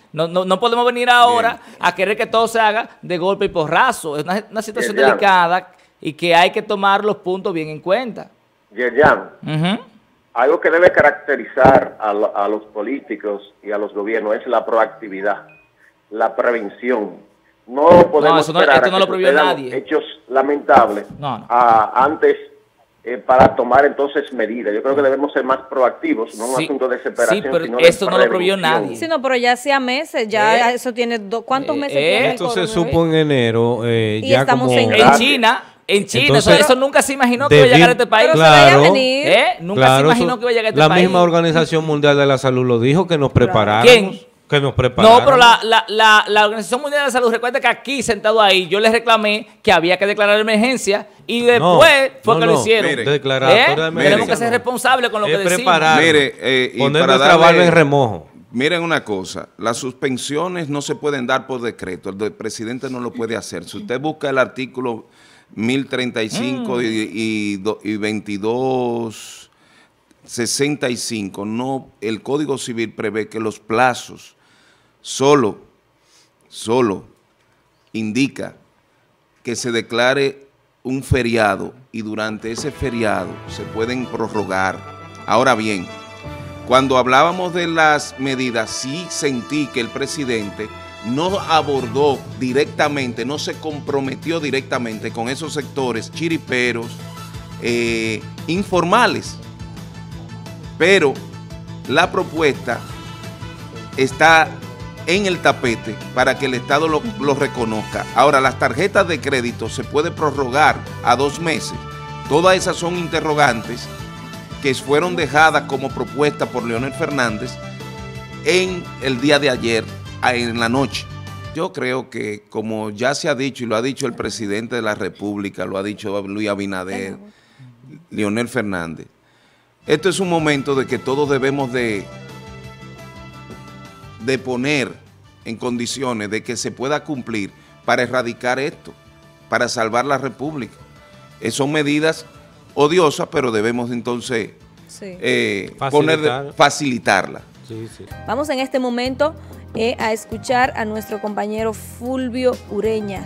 No, no, no podemos venir ahora Bien. a querer que todo se haga de golpe y porrazo. Es una, una situación Yerjan. delicada y que hay que tomar los puntos bien en cuenta. Yerjan, uh-huh. algo que debe caracterizar a, lo, a los políticos y a los gobiernos es la proactividad, la prevención. No podemos no, esperar no, a no que lo prohibió nadie. hechos lamentables no, no. A, antes eh, para tomar entonces medidas. Yo creo que debemos ser más proactivos, no un sí, asunto de desesperación, sí, pero sino esto de no lo prohibió nadie. Sí, no, pero ya hacía meses, ya ¿Eh? eso tiene do, ¿cuántos eh, meses eh, tiene? Esto se supo en enero, eh, y ya estamos como... en, en China. En China, Entonces, eso, eso nunca se imaginó que iba a llegar a este país. Claro, ¿Eh? Nunca claro, se imaginó que iba a llegar a este la país. La misma Organización Mundial de la Salud lo dijo, que nos preparáramos. ¿Quién? Que nos preparáramos. No, pero la, la, la, la Organización Mundial de la Salud, recuerda que aquí, sentado ahí, yo les reclamé que había que declarar emergencia y después no, fue no, que no. lo hicieron. Mire, declaratoria ¿Eh? de Tenemos que ser no. responsables con lo es que decimos. Mire, eh, y poner para nuestra darle, barba en remojo. Miren una cosa, las suspensiones no se pueden dar por decreto, el presidente no lo puede hacer. Si usted busca el artículo mil treinta y cinco mm. y, y, y veintidós sesenta y cinco, no, el Código Civil prevé que los plazos solo, solo indica que se declare un feriado y durante ese feriado se pueden prorrogar. Ahora bien, cuando hablábamos de las medidas, sí sentí que el presidente no abordó directamente, no se comprometió directamente con esos sectores chiriperos, eh, informales. Pero la propuesta está en el tapete para que el Estado lo, lo reconozca. Ahora, las tarjetas de crédito se puede prorrogar a dos meses. Todas esas son interrogantes que fueron dejadas como propuesta por Leonel Fernández en el día de ayer, en la noche. Yo creo que, como ya se ha dicho y lo ha dicho el presidente de la República, lo ha dicho Luis Abinader, Leonel Fernández, esto es un momento de que todos debemos de, de poner en condiciones de que se pueda cumplir para erradicar esto, para salvar la República. Eh, son medidas odiosas, pero debemos entonces sí. eh, Facilitar. poner, facilitarla. Sí, sí. Vamos en este momento eh, a escuchar a nuestro compañero Fulvio Ureña.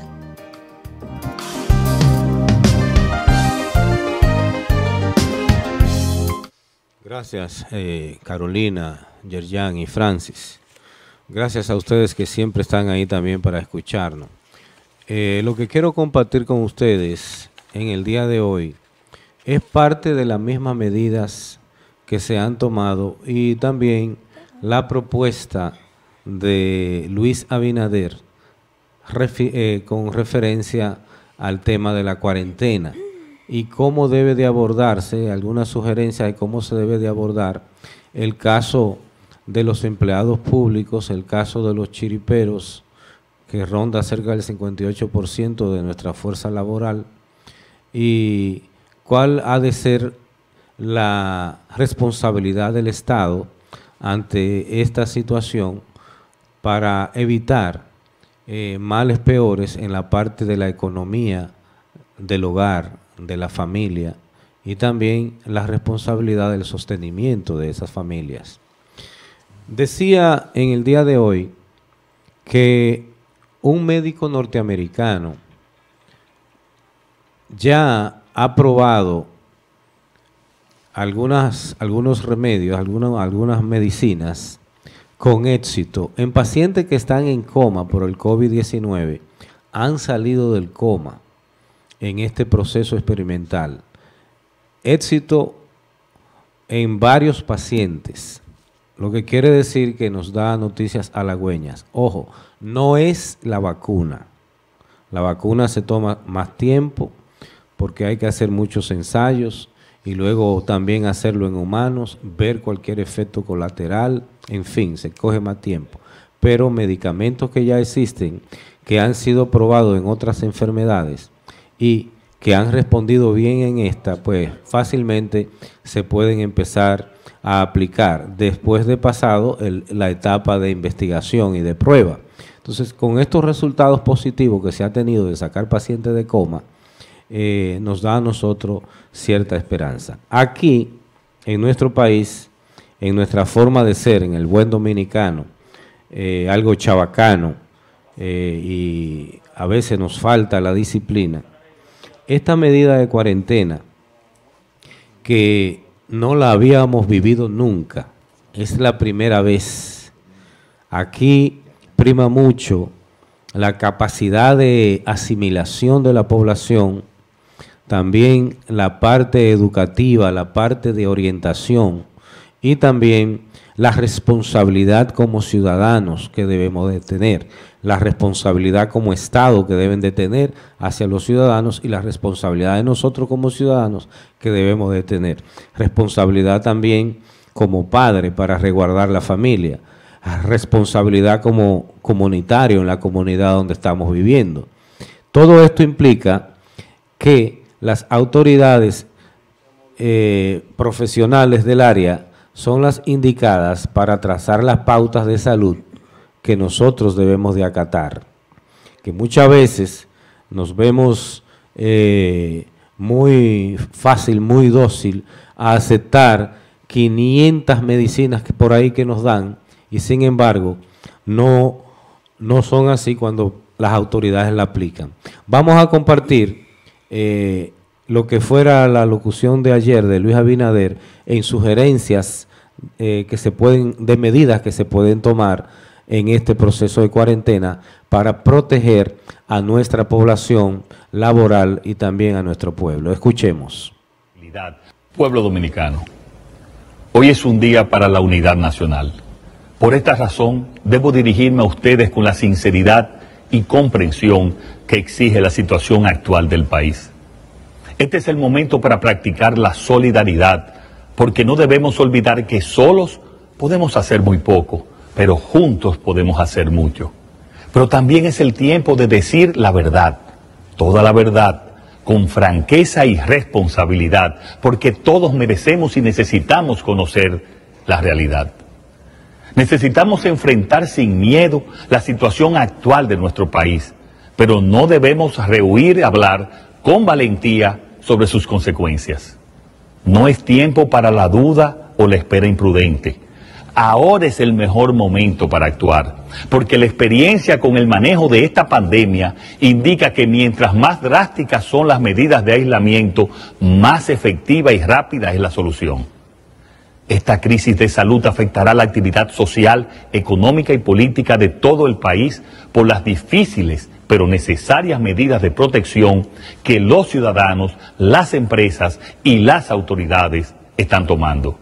Gracias, eh, Carolina, Yerjan y Francis. Gracias a ustedes que siempre están ahí también para escucharnos. Eh, lo que quiero compartir con ustedes en el día de hoy es parte de las mismas medidas que se han tomado y también la propuesta de Luis Abinader refi eh, con referencia al tema de la cuarentena y cómo debe de abordarse, algunas sugerencias de cómo se debe de abordar el caso de los empleados públicos, el caso de los chiriperos, que ronda cerca del cincuenta y ocho por ciento de nuestra fuerza laboral, y cuál ha de ser la responsabilidad del Estado ante esta situación para evitar eh, males peores en la parte de la economía del hogar, de la familia, y también la responsabilidad del sostenimiento de esas familias. Decía en el día de hoy que un médico norteamericano ya ha probado algunas, algunos remedios, algunas, algunas medicinas con éxito en pacientes que están en coma por el COVID diecinueve, han salido del coma en este proceso experimental. Éxito en varios pacientes, lo que quiere decir que nos da noticias halagüeñas. Ojo, no es la vacuna. La vacuna se toma más tiempo porque hay que hacer muchos ensayos y luego también hacerlo en humanos, ver cualquier efecto colateral, en fin, se coge más tiempo. Pero medicamentos que ya existen, que han sido probados en otras enfermedades y que han respondido bien en esta, pues fácilmente se pueden empezar a aplicar después de pasado el, la etapa de investigación y de prueba. Entonces, con estos resultados positivos que se ha tenido de sacar pacientes de coma, eh, nos da a nosotros cierta esperanza. Aquí, en nuestro país, en nuestra forma de ser, en el buen dominicano, eh, algo chabacano eh, y a veces nos falta la disciplina. Esta medida de cuarentena, que no la habíamos vivido nunca, es la primera vez. Aquí prima mucho la capacidad de asimilación de la población, también la parte educativa, la parte de orientación y también la responsabilidad como ciudadanos que debemos de tener, la responsabilidad como Estado que deben de tener hacia los ciudadanos y la responsabilidad de nosotros como ciudadanos que debemos de tener. Responsabilidad también como padre para resguardar la familia, responsabilidad como comunitario en la comunidad donde estamos viviendo. Todo esto implica que las autoridades eh, profesionales del área son las indicadas para trazar las pautas de salud que nosotros debemos de acatar, que muchas veces nos vemos eh, muy fácil, muy dócil a aceptar quinientas medicinas que por ahí que nos dan y sin embargo no, no son así cuando las autoridades la aplican. Vamos a compartir eh, lo que fuera la locución de ayer de Luis Abinader en sugerencias eh, que se pueden, de medidas que se pueden tomar en este proceso de cuarentena para proteger a nuestra población laboral y también a nuestro pueblo. Escuchemos. Pueblo dominicano, hoy es un día para la unidad nacional. Por esta razón, debo dirigirme a ustedes con la sinceridad y comprensión que exige la situación actual del país. Este es el momento para practicar la solidaridad, porque no debemos olvidar que solos podemos hacer muy poco, pero juntos podemos hacer mucho. Pero también es el tiempo de decir la verdad, toda la verdad, con franqueza y responsabilidad, porque todos merecemos y necesitamos conocer la realidad. Necesitamos enfrentar sin miedo la situación actual de nuestro país, pero no debemos rehuir y hablar con valentía sobre sus consecuencias. No es tiempo para la duda o la espera imprudente. Ahora es el mejor momento para actuar, porque la experiencia con el manejo de esta pandemia indica que mientras más drásticas son las medidas de aislamiento, más efectiva y rápida es la solución. Esta crisis de salud afectará la actividad social, económica y política de todo el país por las difíciles pero necesarias medidas de protección que los ciudadanos, las empresas y las autoridades están tomando.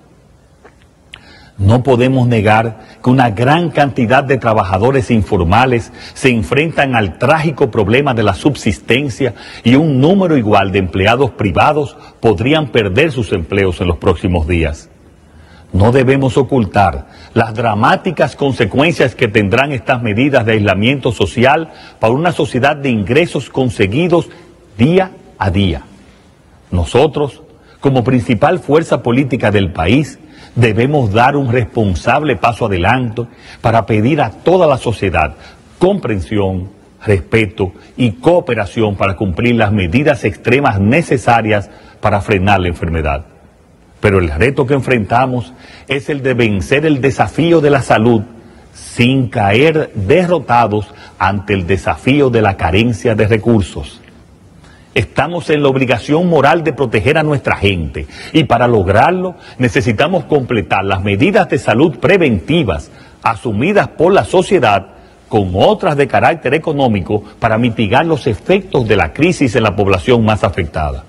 No podemos negar que una gran cantidad de trabajadores informales se enfrentan al trágico problema de la subsistencia y un número igual de empleados privados podrían perder sus empleos en los próximos días. No debemos ocultar las dramáticas consecuencias que tendrán estas medidas de aislamiento social para una sociedad de ingresos conseguidos día a día. Nosotros, como principal fuerza política del país, debemos dar un responsable paso adelante para pedir a toda la sociedad comprensión, respeto y cooperación para cumplir las medidas extremas necesarias para frenar la enfermedad. Pero el reto que enfrentamos es el de vencer el desafío de la salud sin caer derrotados ante el desafío de la carencia de recursos. Estamos en la obligación moral de proteger a nuestra gente y para lograrlo necesitamos completar las medidas de salud preventivas asumidas por la sociedad con otras de carácter económico para mitigar los efectos de la crisis en la población más afectada.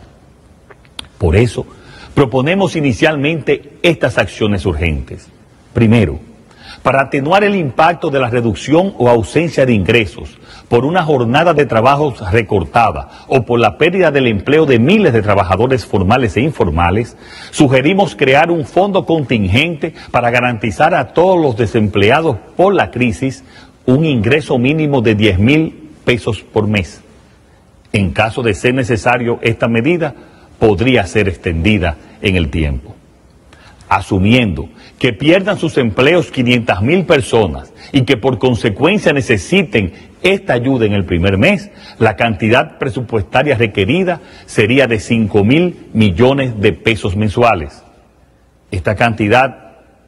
Por eso, proponemos inicialmente estas acciones urgentes. Primero, para atenuar el impacto de la reducción o ausencia de ingresos por una jornada de trabajos recortada o por la pérdida del empleo de miles de trabajadores formales e informales, sugerimos crear un fondo contingente para garantizar a todos los desempleados por la crisis un ingreso mínimo de diez mil pesos por mes. En caso de ser necesario, esta medida podría ser extendida en el tiempo. Asumiendo que pierdan sus empleos quinientas mil personas y que por consecuencia necesiten esta ayuda en el primer mes, la cantidad presupuestaria requerida sería de cinco mil millones de pesos mensuales. Esta cantidad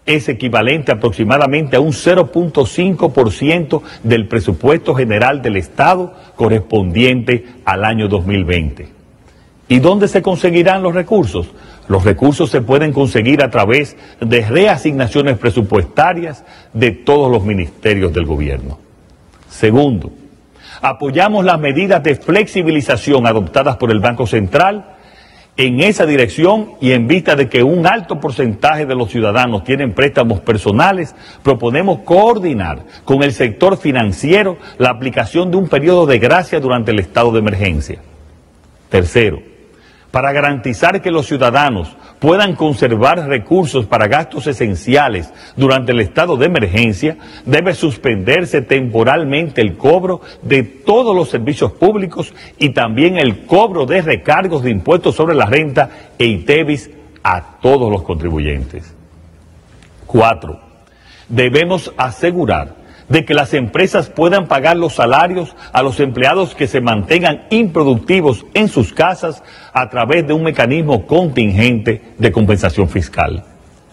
es equivalente aproximadamente a un cero punto cinco por ciento del presupuesto general del Estado correspondiente al año dos mil veinte. ¿Y dónde se conseguirán los recursos? Los recursos se pueden conseguir a través de reasignaciones presupuestarias de todos los ministerios del gobierno. Segundo, apoyamos las medidas de flexibilización adoptadas por el Banco Central. En esa dirección y en vista de que un alto porcentaje de los ciudadanos tienen préstamos personales, proponemos coordinar con el sector financiero la aplicación de un periodo de gracia durante el estado de emergencia. Tercero, para garantizar que los ciudadanos puedan conservar recursos para gastos esenciales durante el estado de emergencia, debe suspenderse temporalmente el cobro de todos los servicios públicos y también el cobro de recargos de impuestos sobre la renta e ITEVIS a todos los contribuyentes. Cuatro, debemos asegurar de que las empresas puedan pagar los salarios a los empleados que se mantengan improductivos en sus casas a través de un mecanismo contingente de compensación fiscal.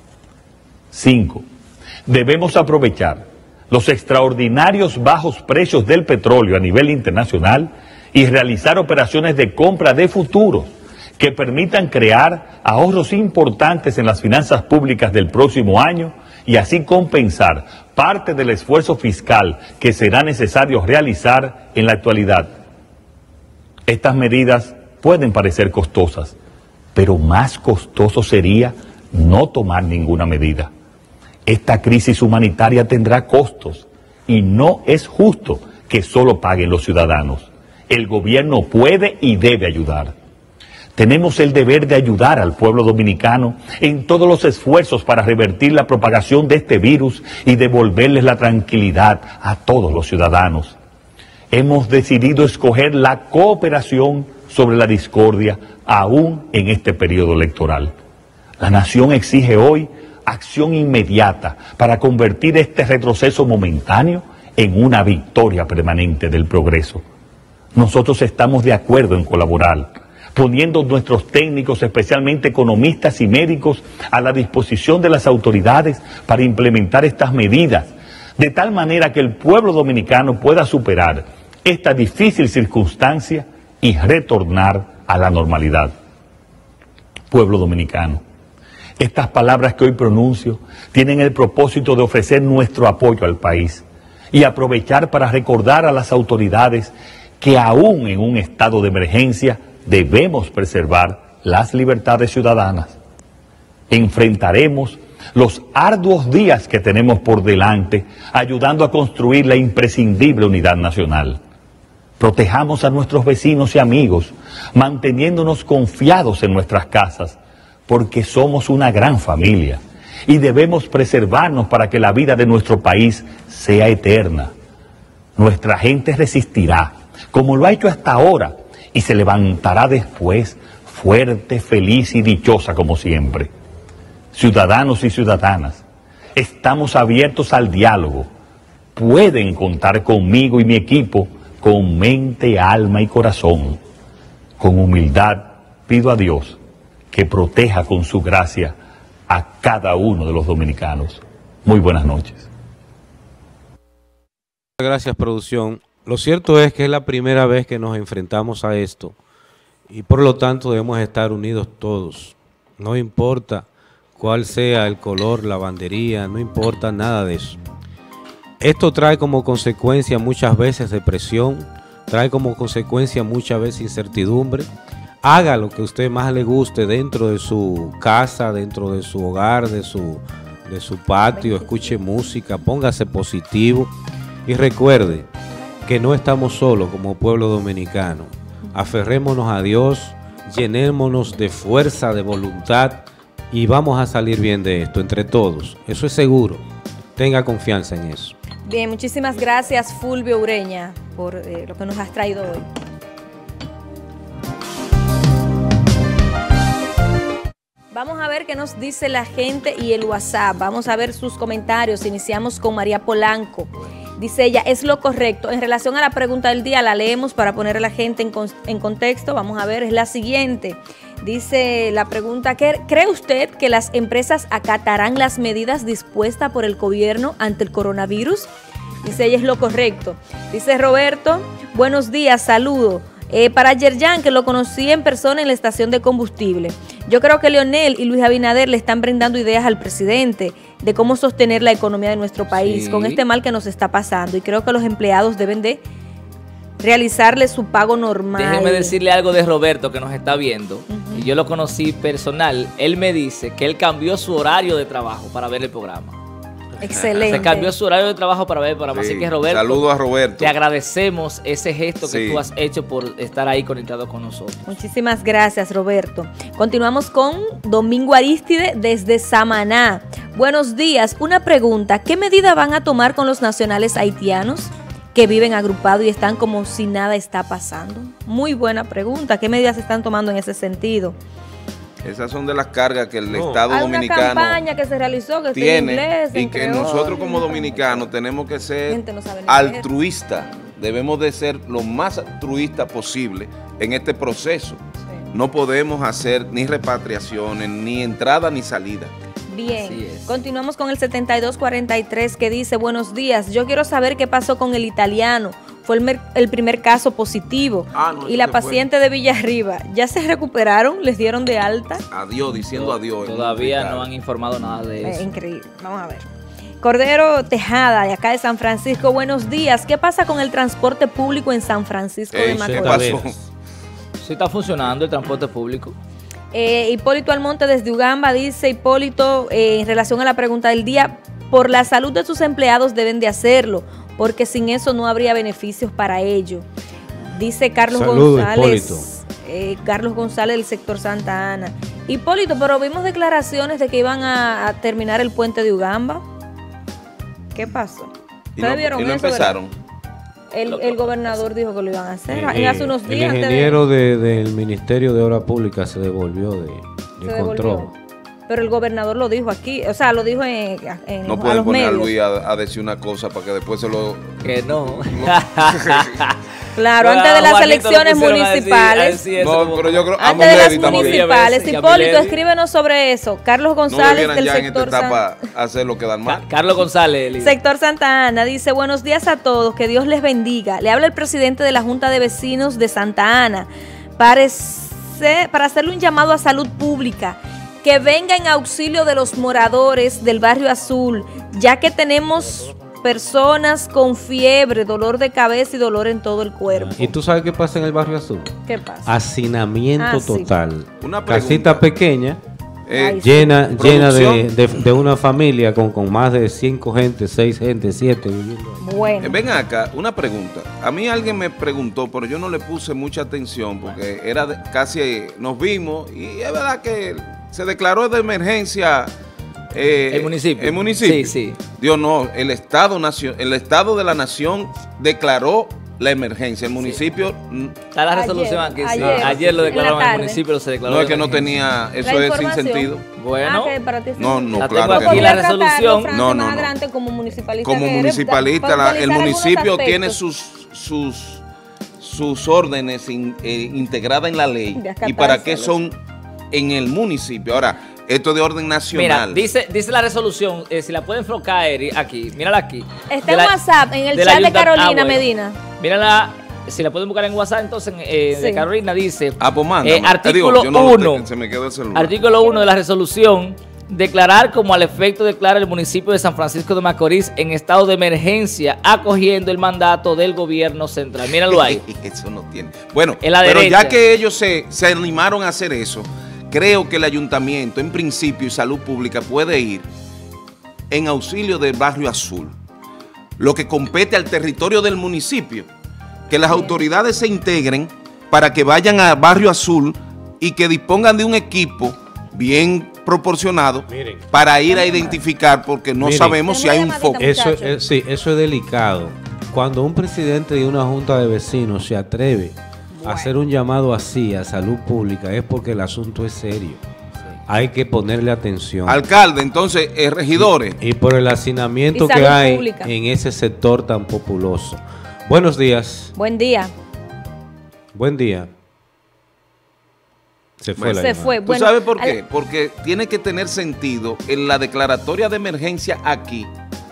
Cinco, debemos aprovechar los extraordinarios bajos precios del petróleo a nivel internacional y realizar operaciones de compra de futuros que permitan crear ahorros importantes en las finanzas públicas del próximo año y así compensar parte del esfuerzo fiscal que será necesario realizar en la actualidad. Estas medidas pueden parecer costosas, pero más costoso sería no tomar ninguna medida. Esta crisis humanitaria tendrá costos y no es justo que solo paguen los ciudadanos. El gobierno puede y debe ayudar. Tenemos el deber de ayudar al pueblo dominicano en todos los esfuerzos para revertir la propagación de este virus y devolverles la tranquilidad a todos los ciudadanos. Hemos decidido escoger la cooperación sobre la discordia, aún en este periodo electoral. La nación exige hoy acción inmediata para convertir este retroceso momentáneo en una victoria permanente del progreso. Nosotros estamos de acuerdo en colaborar, poniendo nuestros técnicos, especialmente economistas y médicos, a la disposición de las autoridades para implementar estas medidas, de tal manera que el pueblo dominicano pueda superar esta difícil circunstancia y retornar a la normalidad. Pueblo dominicano, estas palabras que hoy pronuncio tienen el propósito de ofrecer nuestro apoyo al país y aprovechar para recordar a las autoridades que aún en un estado de emergencia debemos preservar las libertades ciudadanas. Enfrentaremos los arduos días que tenemos por delante, ayudando a construir la imprescindible unidad nacional. Protejamos a nuestros vecinos y amigos, manteniéndonos confiados en nuestras casas, porque somos una gran familia y debemos preservarnos para que la vida de nuestro país sea eterna. Nuestra gente resistirá, como lo ha hecho hasta ahora, y se levantará después fuerte, feliz y dichosa como siempre. Ciudadanos y ciudadanas, estamos abiertos al diálogo. Pueden contar conmigo y mi equipo con mente, alma y corazón. Con humildad pido a Dios que proteja con su gracia a cada uno de los dominicanos. Muy buenas noches. Gracias, producción. Lo cierto es que es la primera vez que nos enfrentamos a esto y por lo tanto debemos estar unidos todos. No importa cuál sea el color, la bandería, no importa nada de eso. Esto trae como consecuencia muchas veces depresión, trae como consecuencia muchas veces incertidumbre. Haga lo que a usted más le guste dentro de su casa, dentro de su hogar, de su, de su patio, escuche música, póngase positivo y recuerde que no estamos solos como pueblo dominicano. Aferrémonos a Dios, llenémonos de fuerza, de voluntad y vamos a salir bien de esto entre todos. Eso es seguro. Tenga confianza en eso. Bien, muchísimas gracias, Fulvio Ureña, por eh, lo que nos has traído hoy. Vamos a ver qué nos dice la gente y el WhatsApp. Vamos a ver sus comentarios. Iniciamos con María Polanco. Dice ella, es lo correcto. En relación a la pregunta del día, la leemos para poner a la gente en, en contexto. Vamos a ver, es la siguiente. Dice la pregunta, ¿qué, ¿cree usted que las empresas acatarán las medidas dispuestas por el gobierno ante el coronavirus? Dice ella, es lo correcto. Dice Roberto, buenos días, saludo. Eh, para Yerjan, que lo conocí en persona en la estación de combustible. Yo creo que Leonel y Luis Abinader le están brindando ideas al presidente de cómo sostener la economía de nuestro país Sí. con este mal que nos está pasando. Y creo que los empleados deben de realizarle su pago normal. Déjeme decirle algo de Roberto que nos está viendo. Uh-huh. Y yo lo conocí personal. Él me dice que él cambió su horario de trabajo para ver el programa. Excelente. Se cambió su horario de trabajo para ver el programa. Sí. Así que Roberto, saludo a Roberto. Te agradecemos ese gesto que Sí. tú has hecho por estar ahí conectado con nosotros. Muchísimas gracias, Roberto. Continuamos con Domingo Aristide desde Samaná. Buenos días. Una pregunta. ¿Qué medida van a tomar con los nacionales haitianos que viven agrupados y están como si nada está pasando? Muy buena pregunta. ¿Qué medidas se están tomando en ese sentido? Esas son de las cargas que el No. Estado Hay una dominicano campaña que se realizó que tiene inglés, y que entre nosotros otros. como dominicanos tenemos que ser Gente no sabe ni leer. altruistas. Debemos de ser lo más altruistas posible en este proceso. No podemos hacer ni repatriaciones, ni entrada ni salida. Bien, continuamos con el setenta y dos cuarenta y tres que dice, buenos días, yo quiero saber qué pasó con el italiano. Fue el, mer- el primer caso positivo. Ah, no, y ese la se paciente de Villarriba, ¿ya se recuperaron? ¿Les dieron de alta? Adiós, diciendo adiós. Todavía no han informado nada de Eh, eso. increíble, vamos a ver. Cordero Tejada, de acá de San Francisco, buenos días. ¿Qué pasa con el transporte público en San Francisco de Eh, Macorís? ¿qué pasó? Sí está funcionando el transporte público. Eh, Hipólito Almonte desde Ugamba dice, Hipólito, eh, en relación a la pregunta del día, por la salud de sus empleados deben de hacerlo, porque sin eso no habría beneficios para ello. Dice Carlos Saludos, González, eh, Carlos González del sector Santa Ana. Hipólito, pero vimos declaraciones de que iban a, a terminar el puente de Ugamba. ¿Qué pasó? Y no, ¿Ustedes vieron y no eso, verdad? empezaron. El, el gobernador dijo que lo iban a hacer Eh, hace unos el días. antes de- ingeniero de- del Ministerio de Obras Públicas se devolvió de, de Se control. devolvió. Pero el gobernador lo dijo aquí, o sea, lo dijo en, en No a pueden los poner a medios. Luis a, a decir una cosa para que después se lo... Que no. Claro, Bueno, antes de las Juanito lo elecciones pusieron a decir- municipales. a decir eso No, como- pero yo creo... Antes de las Amulevi también. municipales. Y a Hipólito, Milady. escríbenos sobre eso. Carlos No González debieran del ya en esta sector, San- etapa hacer lo que dan mal. Carlos González. Lidia. sector Santa Ana dice, buenos días a todos, que Dios les bendiga. Le habla el presidente de la Junta de Vecinos de Santa Ana parece, para hacerle un llamado a salud pública, que venga en auxilio de los moradores del barrio Azul, ya que tenemos personas con fiebre, dolor de cabeza y dolor en todo el cuerpo. ¿Y tú sabes qué pasa en el barrio Azul? ¿Qué pasa? Hacinamiento Ah, sí. total. Una Casita pequeña, Eh, Ay, sí. llena, llena de, producción. de- de una familia con, con más de cinco gente, seis gente, siete viviendo. Bueno. Eh, ven acá, una pregunta. A mí alguien me preguntó, pero yo no le puse mucha atención porque era de- casi, eh, nos vimos y es verdad que se declaró de emergencia eh, El municipio. El municipio. Sí, sí. Dios no, el Estado, nacio- el Estado de la Nación declaró la emergencia. El municipio mm, Está la Ayer, resolución aquí. sí. ayer, Ayer, lo en la declararon en el tarde. municipio, se declaró. no es de que no emergencia. tenía, eso La es sin información. sentido. Bueno, Ah, que para ti sí. No, no, La claro tengo que aquí no. la resolución. Fran, No, más no, no. adelante como municipalista. Como que eres, municipalista, para la- el actualizar municipio algunos tiene aspectos. sus sus sus órdenes in- eh, integradas en la ley. De ¿Y para qué acatárselos. son en el municipio? Ahora, esto es de orden Mira, nacional. dice, dice la resolución, eh, si la pueden enfocar, Eri, aquí, mírala aquí. Está De en la- WhatsApp, en el del chat de ayunta- Carolina ah, bueno. Medina. Mírala, si la pueden buscar en WhatsApp, entonces, eh, de Sí. Carolina dice, Ah, pues mándame. eh, artículo Te digo, yo no lo uno, tengo, se me quedó el celular. artículo uno de la resolución, declarar como al efecto declara el municipio de San Francisco de Macorís en estado de emergencia, acogiendo el mandato del gobierno central. Míralo ahí. Eso no tiene. Bueno, En la pero derecha. ya que ellos se, se animaron a hacer eso, creo que el ayuntamiento, en principio, y salud pública puede ir en auxilio del barrio Azul. Lo que compete al territorio del municipio, que las autoridades se integren para que vayan a barrio Azul y que dispongan de un equipo bien proporcionado Miren. para ir a identificar, porque no Miren. sabemos si hay un Tenemos foco. llamadita, Eso muchachos. es, sí, eso es delicado. Cuando un presidente de una junta de vecinos se atreve a hacer un llamado así a salud pública es porque el asunto es serio. Hay que ponerle atención. Alcalde, entonces, eh, regidores. Y por el hacinamiento Y que salud hay pública. en ese sector tan populoso. Buenos días. Buen día. Buen día. Se fue. Se fue. ¿Tú Bueno, sabes por qué? al- Porque tiene que tener sentido en la declaratoria de emergencia aquí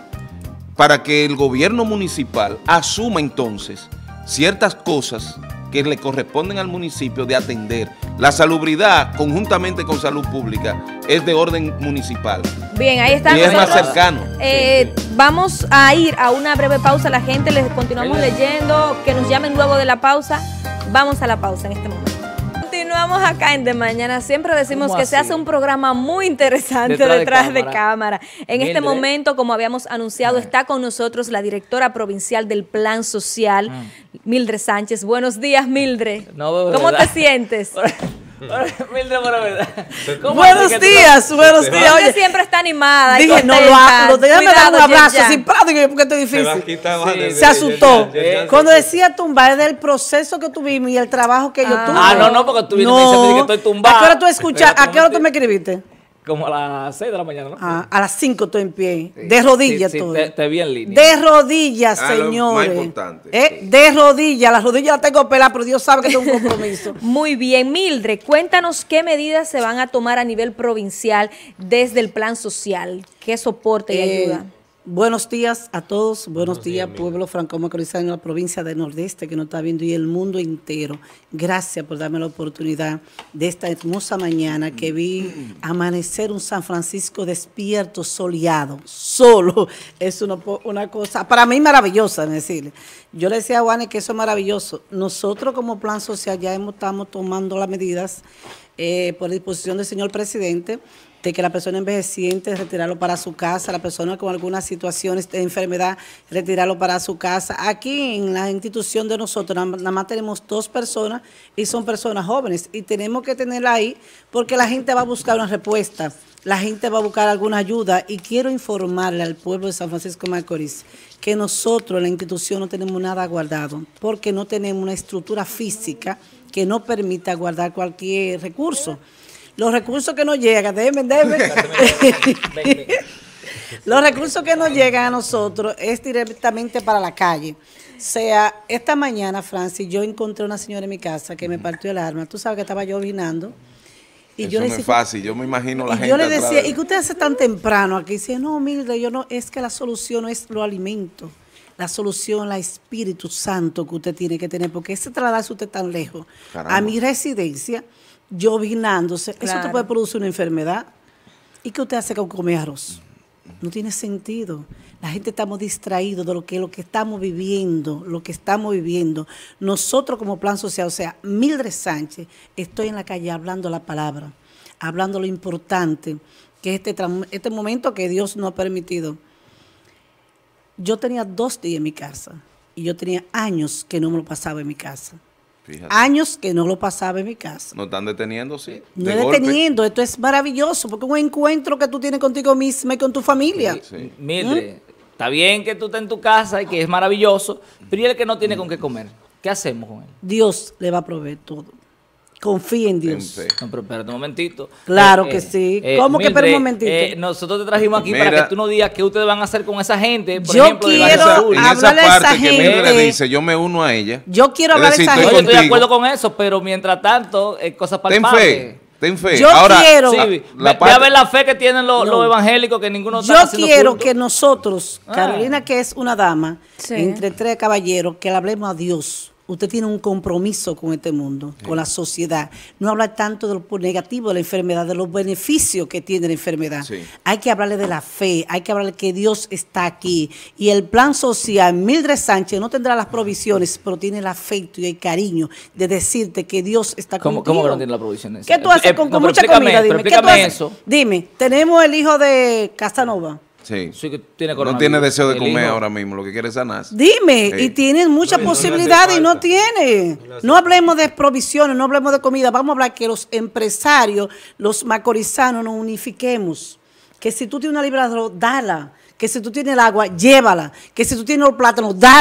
para que el gobierno municipal asuma entonces ciertas cosas que le corresponden al municipio de atender. La salubridad, conjuntamente con salud pública, es de orden municipal. Bien, ahí está. Y es más Nosotros, cercano. eh, vamos a ir a una breve pausa. La gente les continuamos leyendo. Que nos llamen luego de la pausa. Vamos a la pausa en este momento. Continuamos acá en De Mañana. Siempre decimos ¿Cómo que se así? hace un programa muy interesante Detrás de detrás de cámara. cámara. En este Mildred. momento, como habíamos anunciado, está con nosotros la directora provincial del Plan Social, Mildred Sánchez. Buenos días, Mildred. No veo ¿Cómo verdad. te sientes? Mildred, por verdad. ¿Cómo Buenos así que tú- días, buenos días. Ella Oye, siempre está animada. y dije, no lo contenta. hago, déjame dar un Cuidado, abrazo Yen sin Yen. parado, digo, porque esto es Se va a difícil. quitar, Sí, vale, Se ya, asustó. ya, ya, ya, Cuando ya. decía tumbar, es del proceso que tuvimos y el trabajo que yo Ah. tuve. Ah, no, no, porque tú vienes y me dices que estoy tumbado. ¿A qué hora tú escuchas? Espérate ¿A un qué hora tú momentito. me escribiste? Como a las seis de la mañana, ¿no? Ah, a las cinco estoy en pie. Sí. De rodillas Sí, sí, todo. te, te vi en línea. De rodillas, Ah, lo más señores. importante. Eh, De rodillas. Las rodillas las tengo peladas, pero Dios sabe que tengo un compromiso. Muy bien, Mildred, cuéntanos qué medidas se van a tomar a nivel provincial desde el plan social, qué soporte y Eh, ayuda. Buenos días a todos, buenos, días, pueblo franco-macorizano de la provincia del Nordeste que nos está viendo y el mundo entero. Gracias por darme la oportunidad de esta hermosa mañana que vi amanecer un San Francisco despierto, soleado, solo. Es una, po- una cosa, para mí maravillosa, es decir. Yo le decía a Juanes que eso es maravilloso. Nosotros como plan social ya hemos, estamos tomando las medidas eh, por disposición del señor presidente, de que la persona envejeciente retirarlo para su casa, la persona con algunas situaciones de enfermedad, retirarlo para su casa. Aquí en la institución de nosotros nada nada más tenemos dos personas y son personas jóvenes y tenemos que tenerla ahí porque la gente va a buscar una respuesta, la gente va a buscar alguna ayuda y quiero informarle al pueblo de San Francisco de Macorís que nosotros en la institución no tenemos nada guardado porque no tenemos una estructura física que no permita guardar cualquier recurso. Los recursos que nos llegan, déjenme, déjenme. Los recursos que nos llegan a nosotros es directamente para la calle. O sea, esta mañana, Francis, yo encontré una señora en mi casa que me partió el alma. Tú sabes que estaba yo orinando. Y Eso yo no le es decía, fácil, yo me imagino la y gente yo le atrás decía, de- ¿y qué usted hace tan temprano aquí? Y dice, no, Mildred, yo no, es que la solución no es los alimentos. La solución, la Espíritu Santo que usted tiene que tener, porque ese trasladarse usted tan lejos Caramba. a mi residencia, llovinándose, eso te Claro. puede producir una enfermedad. ¿Y qué usted hace con comer arroz? No tiene sentido. La gente estamos distraídos de lo que, lo que estamos viviendo, lo que estamos viviendo. Nosotros como plan social, o sea, Mildred Sánchez, estoy en la calle hablando la palabra, hablando lo importante, que es este, tram- este momento que Dios nos ha permitido. Yo tenía dos días en mi casa y yo tenía años que no me lo pasaba en mi casa. Fíjate. Años que no lo pasaba en mi casa. Nos están deteniendo, sí. No de es golpe. deteniendo, esto es maravilloso, porque es un encuentro que tú tienes contigo misma y con tu familia. Sí. Mildred, está bien que tú estés en tu casa y que es maravilloso, pero ¿y el que no tiene con qué comer? ¿Qué hacemos con él? Dios le va a proveer todo. Confía en Ten Dios. fe. No, pero espérate un momentito. Claro que sí. ¿Cómo que, pero un momentito? eh, nosotros te trajimos aquí Mira. para que tú nos digas qué ustedes van a hacer con esa gente. Por Yo ejemplo, de quiero Barrio En Azul. esa hablarle a esa parte que Mildred gente. dice, yo me uno a ella. Yo quiero Es hablar decir, de esa No, estoy yo estoy de contigo. acuerdo con eso, pero mientras tanto, eh, cosas Ten palpables. fe, ten fe. Yo Ahora, quiero- Sí, la- ve, la ve parte- a ver la fe que tienen los, No. los evangélicos, que ninguno está Yo haciendo quiero culto. que nosotros, Ah. Carolina, que es una dama, Sí. entre tres caballeros, que le hablemos a Dios. Usted tiene un compromiso con este mundo, con la sociedad. No hablar tanto de lo negativo de la enfermedad, de los beneficios que tiene la enfermedad. Sí. Hay que hablarle de la fe, hay que hablarle que Dios está aquí. Y el plan social, Mildred Sánchez no tendrá las provisiones, pero tiene el afecto y el cariño de decirte que Dios está ¿Cómo, contigo. ¿Cómo que no tiene la provisión esa? ¿Qué tú haces Eh, con, no, con pero mucha explícame, comida? pero Dime, ¿qué tú explícame haces? eso. Dime, tenemos el hijo de Casanova. Sí. Sí, que tiene No coronavirus. tiene deseo de El comer hijo. ahora mismo, lo que quiere es sanarse. Dime, Sí. y tienen muchas No, y no le hace posibilidades y no falta. tiene. No hablemos de provisiones, no hablemos de comida. Vamos a hablar que los empresarios, los macorizanos, nos unifiquemos. Que si tú tienes una libra de arroz, dala. Que si tú tienes el agua, llévala. Que si tú tienes los plátanos, dalo.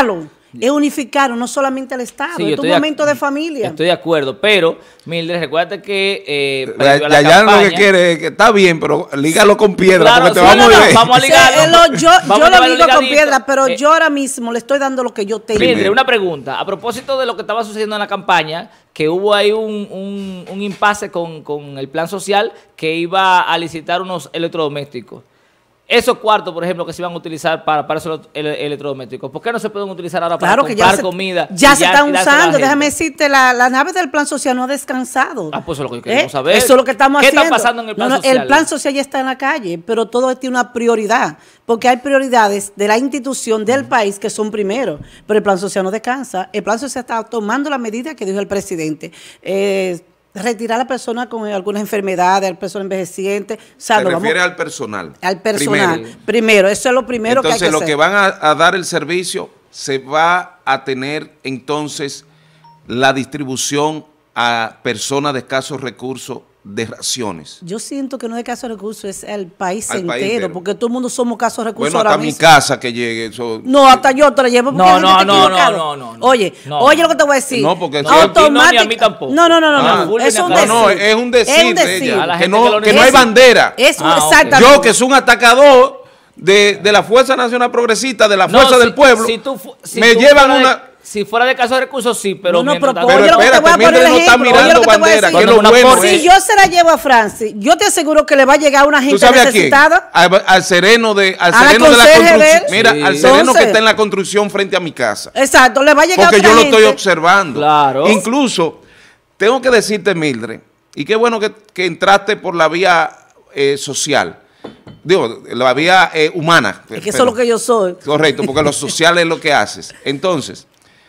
es unificar, no solamente al Estado, Sí, yo es un estoy de- momento de familia. Estoy de acuerdo, pero, Mildred, recuerda que... Eh, Ya, previo a la ya, ya lo que campaña- quiere es que está bien, pero lígalo con piedra Claro, porque te sí, vamos no, a no, ver. vamos a Sí, ligarlo. eh, lo- yo Vamos yo a lo llevarlo digo con ligadito. piedra, pero Eh, yo ahora mismo le estoy dando lo que yo tengo. Mildred, una pregunta. A propósito de lo que estaba sucediendo en la campaña, que hubo ahí un, un, un impasse con, con el plan social que iba a licitar unos electrodomésticos. Esos cuartos, por ejemplo, que se iban a utilizar para, para esos ele- electrodomésticos, ¿por qué no se pueden utilizar ahora para Claro que comprar ya se, comida? ya y se están y dársela a la usando. gente? Déjame decirte, la, la nave del plan social no ha descansado. Ah, pues eso es lo que queremos ¿Eh? saber. Eso es lo que estamos ¿Qué haciendo. está pasando en el plan No, no, social? El plan social ya está en la calle, pero todo tiene una prioridad, porque hay prioridades de la institución del país que son primero, pero el plan social no descansa. El plan social está tomando la medida que dijo el presidente. Eh, retirar a la persona con algunas enfermedades, a la persona envejeciente. O sea, Se lo vamos- refiere al personal. al personal. Primero. Primero. Eso es lo primero Entonces, que hay que lo hacer. que van a, a dar el servicio, se va a tener entonces la distribución a personas de escasos recursos de raciones. Yo siento que no es de caso de recursos, es el país, Al entero, país entero. porque todo el mundo somos casos de recursos Bueno, ahora hasta mi mismo. casa que llegue. Eso, No, hasta yo te lo llevo porque No, hay gente no, no, equivocada. no, no, no. Oye, No, oye no. lo que te voy a decir. No, porque si- Automática- No, ni a mí tampoco. No, no, no, no, Ah, no. full Es ni un acá. decir. no, no, es un decir, Es un de decir. ella, A la que gente no, que lo que no hay necesita. bandera. Es un, Ah, ok. exactamente. Yo, que es un atacador de, de la Fuerza Nacional Progresista, de la No, Fuerza si- del Pueblo, si tú fu- si me tú llevan fuera de- una... si fuera de caso de recursos, sí, pero No, no, mientras pero tanto- oye Pero lo que te voy a espérate, poner Mildred no el está ejemplo, oye mirando lo que te voy a bandera, decir. que es lo Cuando una bueno. por- es- Si yo se la llevo a Francis, yo te aseguro que le va a llegar a una ¿Tú gente sabes a quién? necesitada. Al, al sereno de, al A la sereno de la conserje de construcción. él. Mira, Sí. al sereno Entonces- que está en la construcción frente a mi casa. Exacto, le va a llegar a Porque otra yo lo gente. estoy observando. Claro. Incluso, tengo que decirte, Mildred, y qué bueno que, que entraste por la vía eh, social. Digo, la vía eh, humana. Es que eso es lo que yo soy. Correcto, porque lo social es lo que haces. Entonces,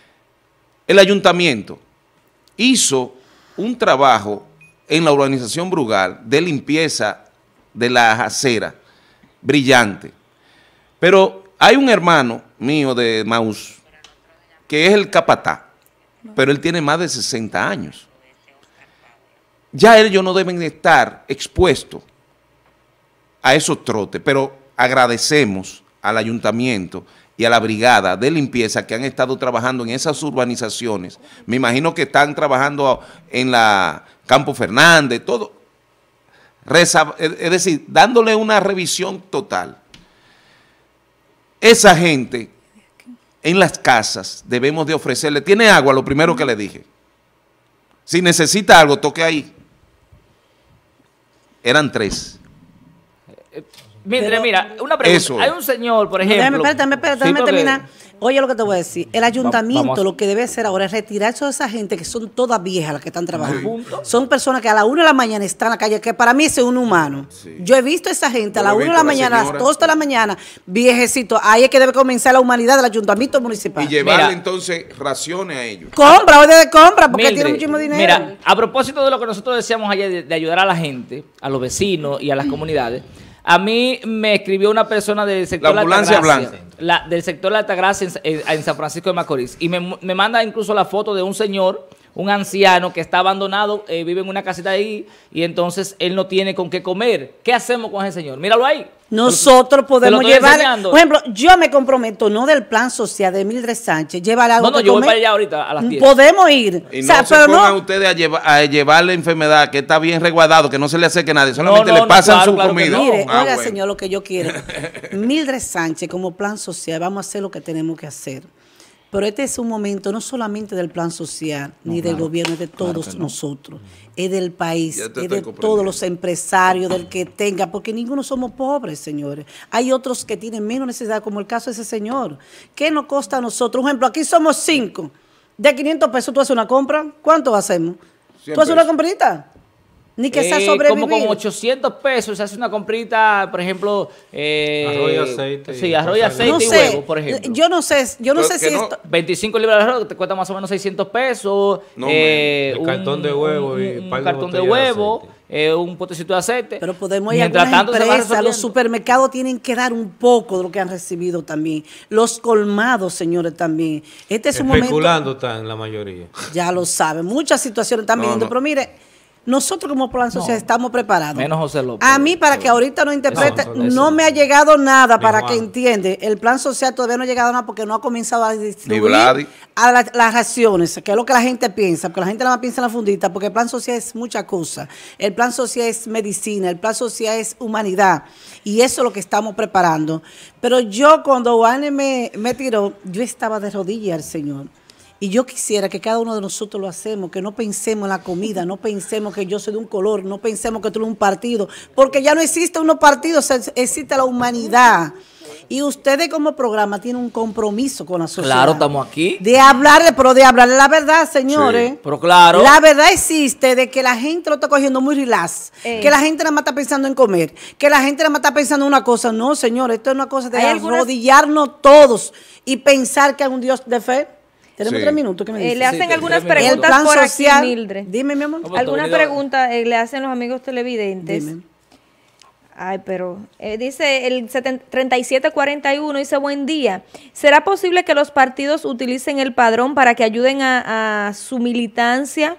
el ayuntamiento hizo un trabajo en la urbanización Brugal de limpieza de las aceras, brillante. Pero hay un hermano mío de Maús, que es el capatá, pero él tiene más de sesenta años. Ya ellos no deben estar expuestos a esos trotes, pero agradecemos al ayuntamiento y a la brigada de limpieza que han estado trabajando en esas urbanizaciones. Me imagino que están trabajando en la Campo Fernández, todo. Reza- es decir, dándole una revisión total. Esa gente en las casas debemos de ofrecerle, tiene agua, lo primero que le dije. Si necesita algo, toque ahí. Eran tres. Mildred, Pero- mira, una pregunta. Eso. Hay un señor, por No, ejemplo... déjame, espérate, espérate, Sí, déjame porque- terminar. Oye lo que te voy a decir. El ayuntamiento vamos a- lo que debe hacer ahora es retirar a toda esa gente que son todas viejas las que están trabajando. Punto. Son personas que a la una de la mañana están en la calle, que para mí ese es un humano. Yo he visto a esa gente a Yo la lo he una de la visto, la mañana, a las señora. dos de la mañana, viejecito. Ahí es que debe comenzar la humanidad del ayuntamiento municipal. Y llevarle Mira. entonces raciones a ellos. Compra, hoy de compra, porque Mildred, tiene muchísimo dinero. Mira, a propósito de lo que nosotros decíamos ayer de, de ayudar a la gente, a los vecinos y a las comunidades, a mí me escribió una persona del sector La de ambulancia Altagracia, blanca. la- del sector de Altagracia en, en- en San Francisco de Macorís, y me, me manda incluso la foto de un señor, un anciano que está abandonado, eh, vive en una casita ahí, y entonces él no tiene con qué comer. ¿Qué hacemos con ese señor? Míralo ahí. Nosotros podemos te lo estoy llevar, enseñando. por ejemplo, yo me comprometo, no del plan social de Mildred Sánchez, llevar algo No, no, que yo voy comer. para allá ahorita a las diez. Podemos ir. Y O no sea, se pero pongan no, ustedes a, llevar, a llevar la enfermedad que está bien resguardado, que no se le acerque a nadie, solamente no, le no, pasan claro, su claro que comida. no. mire, Ah, oiga, bueno. señor, lo que yo quiero. Mildred Sánchez, como plan social, vamos a hacer lo que tenemos que hacer. Pero este es un momento no solamente del plan social, ni del gobierno, es de todos nosotros. Es del país, Ya te es estoy de comprendiendo. todos los empresarios, del que tenga, porque ninguno somos pobres, señores. Hay otros que tienen menos necesidad, como el caso de ese señor. ¿Qué nos costa a nosotros? Un ejemplo, aquí somos cinco. De quinientos pesos tú haces una compra, ¿cuánto hacemos? cien ¿Tú haces una pesos. comprita? Ni que sea Eh, sobrevivir. como con ochocientos pesos se hace una comprita, por ejemplo... Eh, Arroz y aceite y Sí, arroz y cosas aceite no y sé, huevo, por ejemplo. yo no sé, yo no Pero sé que si no- esto... veinticinco libras de arroz te cuesta más o menos seiscientos pesos. No, eh, el cartón de huevo y un, par de cartón de botellas de huevo, aceite. eh, un potecito de aceite. Pero podemos ir a Mientras algunas tanto, se va empresas, los resolviendo. supermercados tienen que dar un poco de lo que han recibido también. Los colmados, señores, también. Este es un momento, Especulando están la mayoría. ya lo saben, muchas situaciones están No, viendo, no. pero mire, Nosotros como plan social no, estamos preparados. Menos José López. A mí, para que ahorita no interprete, no, no, no me ha llegado nada Ni para Juan. que entiende. El plan social todavía no ha llegado nada porque no ha comenzado a distribuir a la, las raciones, que es lo que la gente piensa, porque la gente nada más piensa en la fundita, porque el plan social es mucha cosa. El plan social es medicina, el plan social es humanidad, y eso es lo que estamos preparando. Pero yo, cuando Juan me, me tiró, yo estaba de rodillas al Señor. Y yo quisiera que cada uno de nosotros lo hacemos, que no pensemos en la comida, no pensemos que yo soy de un color, no pensemos que tú eres un partido, porque ya no existe unos partidos, existe la humanidad. Y ustedes como programa tienen un compromiso con la sociedad. Claro, estamos aquí. De hablarle, pero de hablarle la verdad, señores. Sí, pero claro. La verdad existe de que la gente lo está cogiendo muy relax, eh. que la gente nada más está pensando en comer, que la gente nada más está pensando en una cosa. No, señores, esto es una cosa de arrodillarnos algunas... todos y pensar que hay un Dios de fe. Tenemos sí. tres minutos, ¿qué me dice? Eh, le hacen sí, algunas preguntas por social, aquí, Mildred. Dime, mi amor. No, algunas preguntas eh, le hacen los amigos televidentes. Dime. Ay, pero eh, dice el treinta y siete cuarenta y uno, dice, buen día. ¿Será posible que los partidos utilicen el padrón para que ayuden a, a su militancia?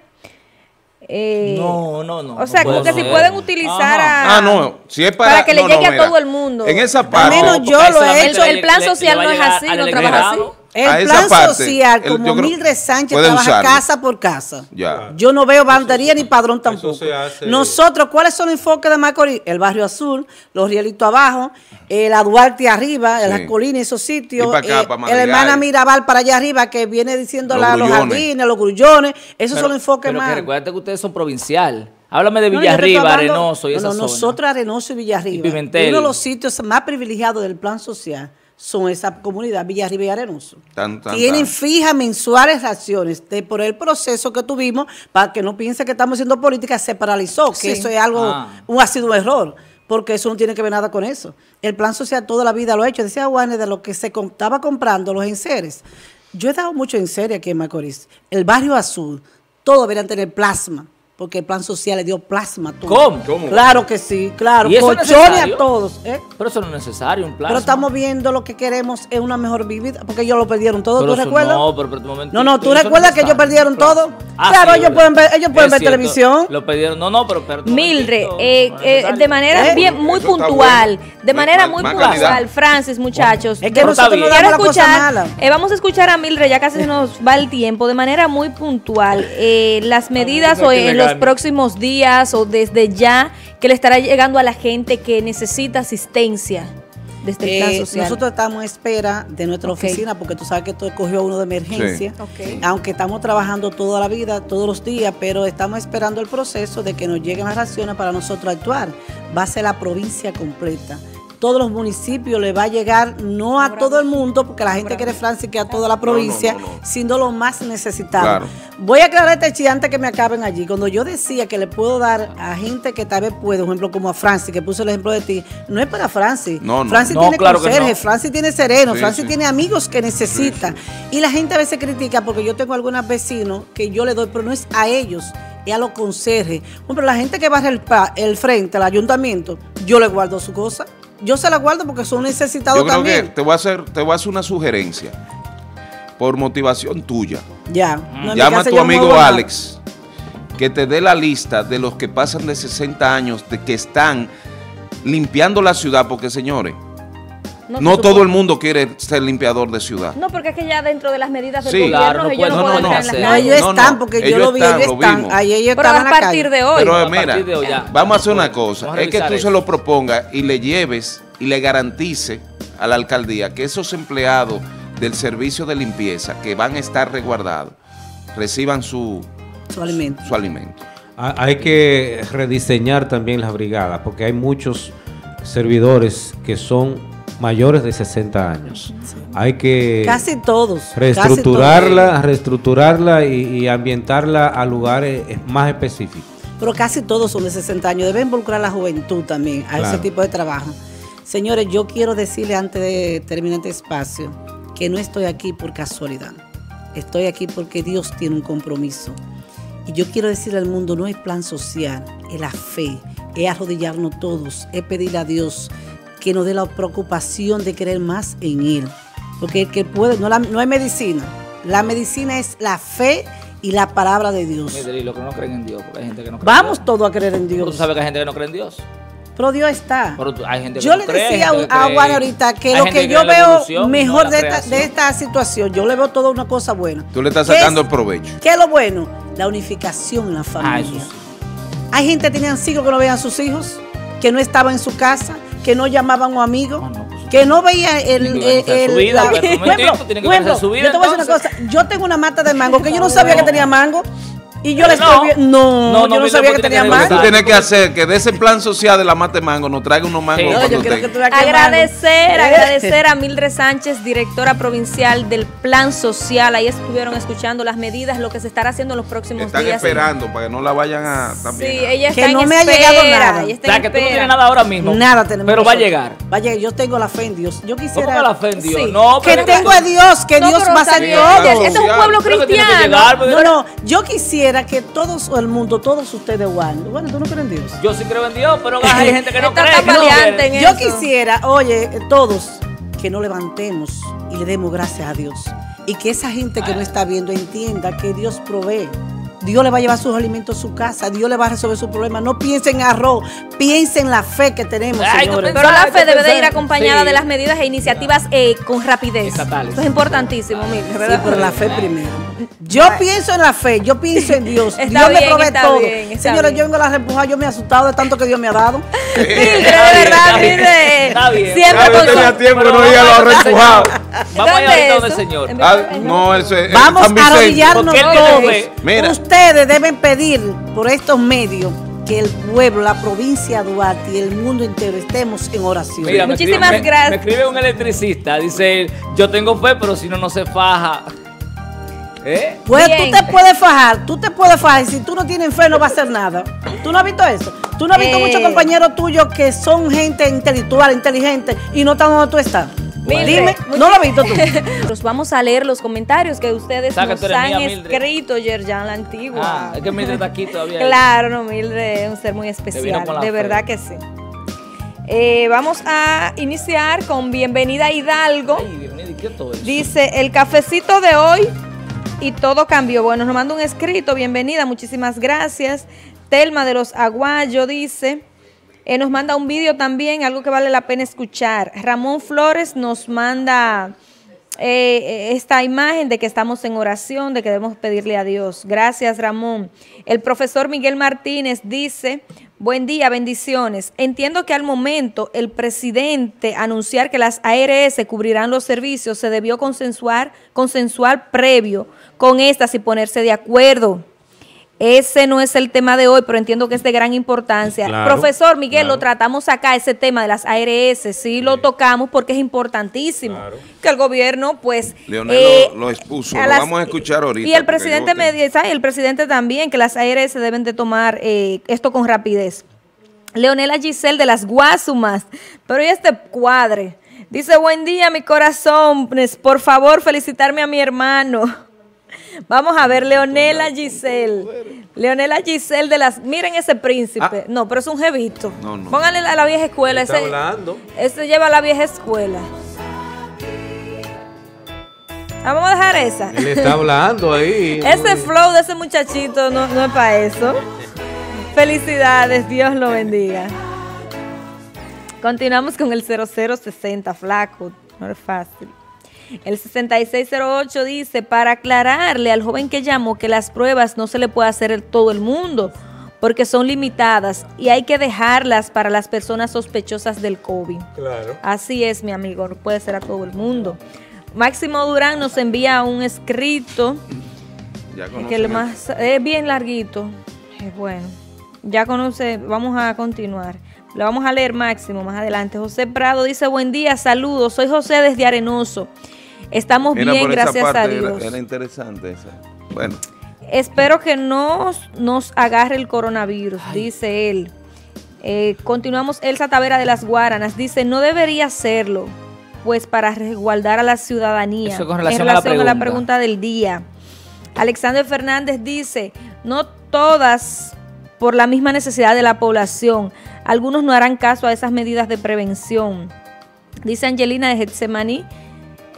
Eh, no, no, no. O sea, no como que si pueden utilizar a, ah, no, si es para, para que no, le llegue no, mira, a todo el mundo. En esa parte. Al menos yo lo he hecho. El plan social no es así, no trabaja así. El plan parte, social, el, como Mildred Sánchez trabaja usarlo. casa por casa. Ya. Yo no veo bandería ni padrón tampoco. Nosotros, ¿cuáles son los enfoques de Macorís? El barrio azul, los rielitos abajo, eh, la Duarte arriba, sí. las colinas, esos sitios, acá, eh, el hermana Mirabal para allá arriba que viene diciendo los, la, los jardines, los grullones. Esos pero, son los enfoques pero más. Pero recuerda que ustedes son provincial. Háblame de Villarriba, no, Arenoso y no, esa no, zona. Nosotros Arenoso y Villarriba. Y Pimentel. Uno de los sitios más privilegiados del plan social son esa comunidad, Villarriba y Arenoso. Tan, tan, Tienen tan. fijas mensuales raciones. De, por el proceso que tuvimos, para que no piense que estamos haciendo política, se paralizó, sí. que eso es algo, ah. un, ha sido un error, porque eso no tiene que ver nada con eso. El plan social toda la vida lo ha hecho. Decía Juan, de lo que se estaba comprando los enseres. Yo he dado mucho enseres aquí en Macorís. El barrio azul, todos deberían tener plasma. Porque el plan social le dio plasma a todos. ¿Cómo? ¿Cómo? Claro que sí, claro. ¿Y eso colchones a todos. ¿eh? Pero eso no es necesario, un plasma. Pero estamos viendo lo que queremos es una mejor vida, porque ellos lo perdieron todo, pero ¿tú recuerdas? No, pero, pero tu momento. No, no, ¿tú recuerdas que ellos perdieron todo? Ah, claro, sí, ellos pueden ver, ellos pueden ver televisión. Lo perdieron, no, no, pero perdón. Mildred, eh, eh, de manera ¿Eh? bien, muy puntual, bueno. de manera muy más puntual, calidad. Francis, muchachos. Es que nosotros no damos la cosa mala. Eh, vamos a escuchar a Mildred, ya casi nos va el tiempo, de manera muy puntual, eh, las medidas o en los próximos días o desde ya que le estará llegando a la gente que necesita asistencia desde el plan eh, social. Nosotros estamos en espera de nuestra okay. oficina porque tú sabes que esto cogió uno de emergencia, sí. okay. aunque estamos trabajando toda la vida, todos los días, pero estamos esperando el proceso de que nos lleguen las raciones para nosotros actuar. Va a ser la provincia completa. Todos los municipios le va a llegar, no a todo el mundo, porque la gente quiere Francis que a toda la provincia, no, no, no, no. sino los más necesitados. Claro. Voy a aclarar este chiste antes que me acaben allí. Cuando yo decía que le puedo dar a gente que tal vez puede, por ejemplo, como a Francis, que puse el ejemplo de ti, no es para Francis. No, no. Francis no, tiene claro conserje, no. Francis tiene sereno, sí, Francis sí. tiene amigos que necesita. Sí, sí. Y la gente a veces critica, porque yo tengo algunos vecinos que yo le doy, pero no es a ellos, es a los conserjes. Bueno, la gente que barre el, el frente al ayuntamiento, yo le guardo su cosa. Yo se la guardo porque son necesitados Yo creo también. Que te voy a hacer, te voy a hacer una sugerencia por motivación tuya. Ya. No, llama a tu amigo Alex que te dé la lista de los que pasan de sesenta años, de que están limpiando la ciudad, porque señores, no, no todo el mundo quiere ser limpiador de ciudad. No, porque es que ya dentro de las medidas del sí, gobierno claro, no ellos no, no pueden no, entrar no, en las no, ellos calles. están, porque ellos yo lo vi, están, ellos lo están. Vimos. Ahí ellos Pero estaban a partir de hoy. Pero a mira, de hoy vamos a hacer una cosa, a es que tú eso. se lo propongas y le lleves y le garantice a la alcaldía que esos empleados del servicio de limpieza que van a estar resguardados reciban su, su alimento. Su alimento. Hay que rediseñar también las brigadas, porque hay muchos servidores que son mayores de sesenta años. Sí. Hay que casi todos reestructurarla, casi todos. reestructurarla y, y ambientarla a lugares más específicos. Pero casi todos son de sesenta años. Debe involucrar a la juventud también a claro. ese tipo de trabajo. Señores, yo quiero decirle antes de terminar este espacio que no estoy aquí por casualidad. Estoy aquí porque Dios tiene un compromiso. Y yo quiero decirle al mundo, no es plan social, es la fe, es arrodillarnos todos, es pedirle a Dios que nos dé la preocupación de creer más en Él. Porque el que puede, no, la, no hay medicina. La medicina es la fe y la palabra de Dios. Mire, y los que no creen en Dios, porque hay gente que no cree Vamos en Dios. todos a creer en Dios. Tú sabes que hay gente que no cree en Dios. Pero Dios está. Pero tú- hay gente que Yo no le cree, decía hay gente que a cree. Juan ahorita que Hay lo gente que que yo cree en la veo evolución, mejor no en de la esta, de creación. esta situación, yo le veo toda una cosa buena. Tú le estás ¿Qué es- sacando el provecho. ¿Qué es lo bueno? La unificación en la familia. eso sí. Hay gente que tenían siglos que no veían a sus hijos, que no estaban en su casa, que no llamaban a un amigo, que no veían el... Tienen que el, organizar su el- vida, la- porque tú me Por ejemplo, entiendes, tienen que por ejemplo, organizar su vida, yo te voy a decir una cosa, yo tengo una mata de mango que yo no sabía que tenía mango, y yo le No. estoy viendo, no, No, no, yo no mira, sabía que porque tenía tiene que Lo que tú mango. tienes que hacer que de ese plan social de la mate mango nos traiga unos mangos. Sí. cuando yo quiero tenga. que tú veas que hay mango. Agradecer, ¿Eh? agradecer a Mildred Sánchez, directora provincial del Plan Social. Ahí estuvieron escuchando las medidas, lo que se estará haciendo en los próximos Están días. esperando para que no la vayan a Sí, también. ella está Que en no me ha espera, llegado nada. ella O está sea, en que tú no espera. tienes nada ahora mismo. Nada tenemos. Pero va a nosotros. llegar. Va a llegar. Yo tengo la fe en Dios. Yo ¿Cómo quisiera. que la fe en Dios? Sí. No, que pero- tengo a Dios, que No, Dios pero va a está hacer bien, todo. este es un pueblo Creo que tiene que cristiano. llegar, porque- No, no, yo quisiera que todo el mundo, todos ustedes, Juan, bueno, tú no crees en Dios. Yo sí creo en Dios, pero hay gente que no Está cree. tan que no variante quiere. en Yo eso. quisiera, oye, eh, todos, que nos levantemos y le demos gracias a Dios. Y que esa gente que no está viendo entienda que Dios provee. Dios le va a llevar sus alimentos a su casa, Dios le va a resolver sus problemas. No piensen en arroz, piensen en la fe que tenemos, Ay, no señores. pensaba- Pero la ¿Sabes fe qué debe de ir pensar? acompañada Sí. de las medidas e iniciativas eh, con rapidez. Estatales. Eso es importantísimo, Mildred, Sí, ¿verdad? pero la fe primero. Yo pienso en la fe, yo pienso en Dios. Está Dios me bien, provee está todo. bien, está Señores, bien. yo vengo a la repuja, yo me he asustado de tanto que Dios me ha dado. Mildred, de Está bien, verdad, está bien. Mildred. Está bien. Siempre Ya con yo tenía su- tiempo que Pero no iba a vamos los a ir repujados. Vamos a ir ahorita donde el eso? Señor. En Ah, vez de- no, eso es. Vamos San a Vicente. arrodillarnos Porque él tiene todos. fe. Mira. Ustedes deben pedir por estos medios que el pueblo, la provincia de Duarte y el mundo entero estemos en oración. Mira, me Muchísimas escribe- me- gracias. Me escribe un electricista, dice él, yo tengo fe, pero si no, no se faja. ¿Eh? Pues Bien. tú te puedes fajar, tú te puedes fajar y si tú no tienes fe no va a hacer nada. ¿Tú no has visto eso? ¿Tú no has visto Eh. muchos compañeros tuyos que son gente intelectual, inteligente y no están donde tú estás? Mildred, Dime, muchas- ¿no lo has visto tú? Los vamos a leer los comentarios que ustedes Saca, nos tú eres han mía, Mildred. escrito, Yerjan, la antigua. Ah, es que Mildred está aquí todavía. Claro, no, Mildred es un ser muy vino especial, con la de fe. verdad que sí. Eh, vamos a iniciar con Bienvenida Hidalgo. Ay, Dios mío, ¿qué es todo eso? Dice, el cafecito de hoy y todo cambió. Bueno, nos manda un escrito, bienvenida, muchísimas gracias. Telma de los Aguayos dice, eh, nos manda un vídeo también, algo que vale la pena escuchar. Ramón Flores nos manda eh, esta imagen de que estamos en oración, de que debemos pedirle a Dios. Gracias, Ramón. El profesor Miguel Martínez dice, buen día, bendiciones. Entiendo que al momento el presidente anunciar que las A R S cubrirán los servicios, se debió consensuar, consensuar previo con estas y ponerse de acuerdo. Ese no es el tema de hoy, pero entiendo que es de gran importancia. Claro, Profesor Miguel, claro. lo tratamos acá, ese tema de las A R S, sí, lo tocamos porque es importantísimo. Que el gobierno, pues... Leonel eh, lo, lo expuso, a lo las- vamos a escuchar ahorita. Y el porque presidente yo me tengo- dice, y el presidente también, que las A R S deben de tomar eh, esto con rapidez. Leonela Giselle de las Guasumas, pero y este cuadre. Dice, buen día, mi corazón, por favor, felicitarme a mi hermano. Vamos a ver, Leonela Giselle. Leonela Giselle de las... Miren ese príncipe. Ah. No, pero es un jevito. No, no. Pónganle a la vieja escuela. Está Ese, hablando. ese lleva a la vieja escuela. Ah, vamos a dejar esa. Él está hablando ahí. Ese flow de ese muchachito no, no es para eso. Felicidades, Dios lo bendiga. Continuamos con el cero cero sesenta, flaco, no es fácil. El sesenta y seis cero ocho dice, para aclararle al joven que llamó que las pruebas no se le puede hacer a todo el mundo, porque son limitadas y hay que dejarlas para las personas sospechosas del COVID. Claro. Así es, mi amigo, no puede ser a todo el mundo. Máximo Durán nos envía un escrito Ya que conocen el más es bien larguito. Es bueno. Ya conoce, vamos a continuar. Lo vamos a leer Máximo más adelante. José Prado dice, buen día, saludos. Soy José desde Arenoso. Estamos Mira, bien, por esa gracias a parte era- Dios. Era, interesante esa. Bueno, Espero que no nos agarre el coronavirus, dice él. Eh, continuamos. Elsa Tavera de las Guaranas dice, no debería hacerlo, pues para resguardar a la ciudadanía. Eso con relación en a la relación a la pregunta. pregunta del día. Alexander Fernández dice, no todas por la misma necesidad de la población. Algunos no harán caso a esas medidas de prevención. Dice Angelina de Getsemaní,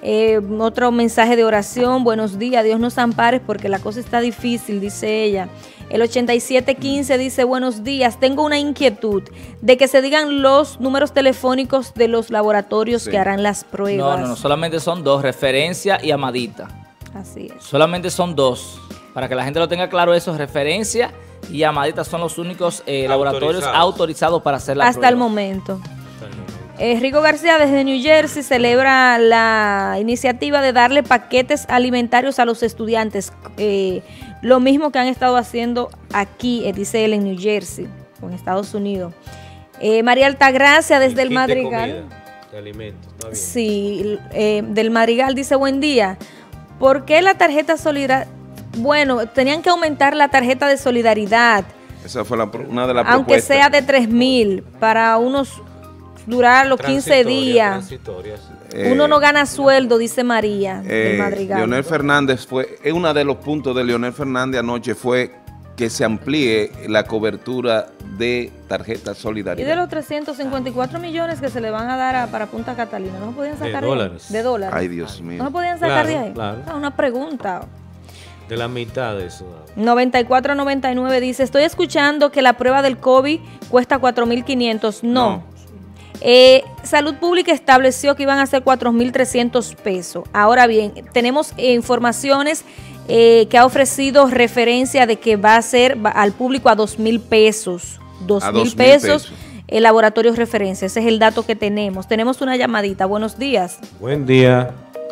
Eh, otro mensaje de oración, buenos días, Dios nos ampare porque la cosa está difícil, dice ella. El ochenta y siete quince dice, buenos días, tengo una inquietud de que se digan los números telefónicos de los laboratorios Sí. que harán las pruebas. No, no, no, solamente son dos, Referencia y Amadita. Así es. Solamente son dos. Para que la gente lo tenga claro, eso, Referencia y Amadita son los únicos eh, laboratorios Autorizados. autorizados para hacer la Hasta prueba. el momento. Eh, Rico García desde New Jersey celebra la iniciativa de darle paquetes alimentarios a los estudiantes, eh, lo mismo que han estado haciendo aquí, eh, dice él, en New Jersey, o en Estados Unidos. Eh, María Altagracia desde el, Kit de Madrigal. comida, de alimentos, está bien. Sí, eh, del Madrigal dice, buen día. ¿Por qué la tarjeta solidaridad? Bueno, tenían que aumentar la tarjeta de solidaridad, Esa fue la pro- una de las aunque propuestas. sea de tres mil, para unos durar los quince Transitoria, días. transitoria, sí. Eh, Uno no gana sueldo, dice María, del Eh, Madrigal. Leonel Fernández fue, es uno de los puntos de Leonel Fernández anoche fue que se amplíe la cobertura de tarjeta Y solidaridad. de los trescientos cincuenta y cuatro millones que se le van a dar a- para Punta Catalina, ¿no se podían sacar de, ahí? dólares. De dólares. Ay, Dios mío. ¿No se podían sacar Claro, de ahí? claro. Ah, una pregunta. De la mitad de eso. noventa y cuatro noventa y nueve dice, estoy escuchando que la prueba del COVID cuesta cuatro mil quinientos. No. No. Eh, Salud Pública estableció que iban a ser cuatro mil trescientos pesos. Ahora bien, tenemos eh, informaciones eh, que ha ofrecido referencia de que va a ser va- al público a dos mil pesos. dos A mil dos mil pesos, pesos. el laboratorio referencia. Ese es el dato que tenemos. Tenemos una llamadita. Buenos días. Buen día.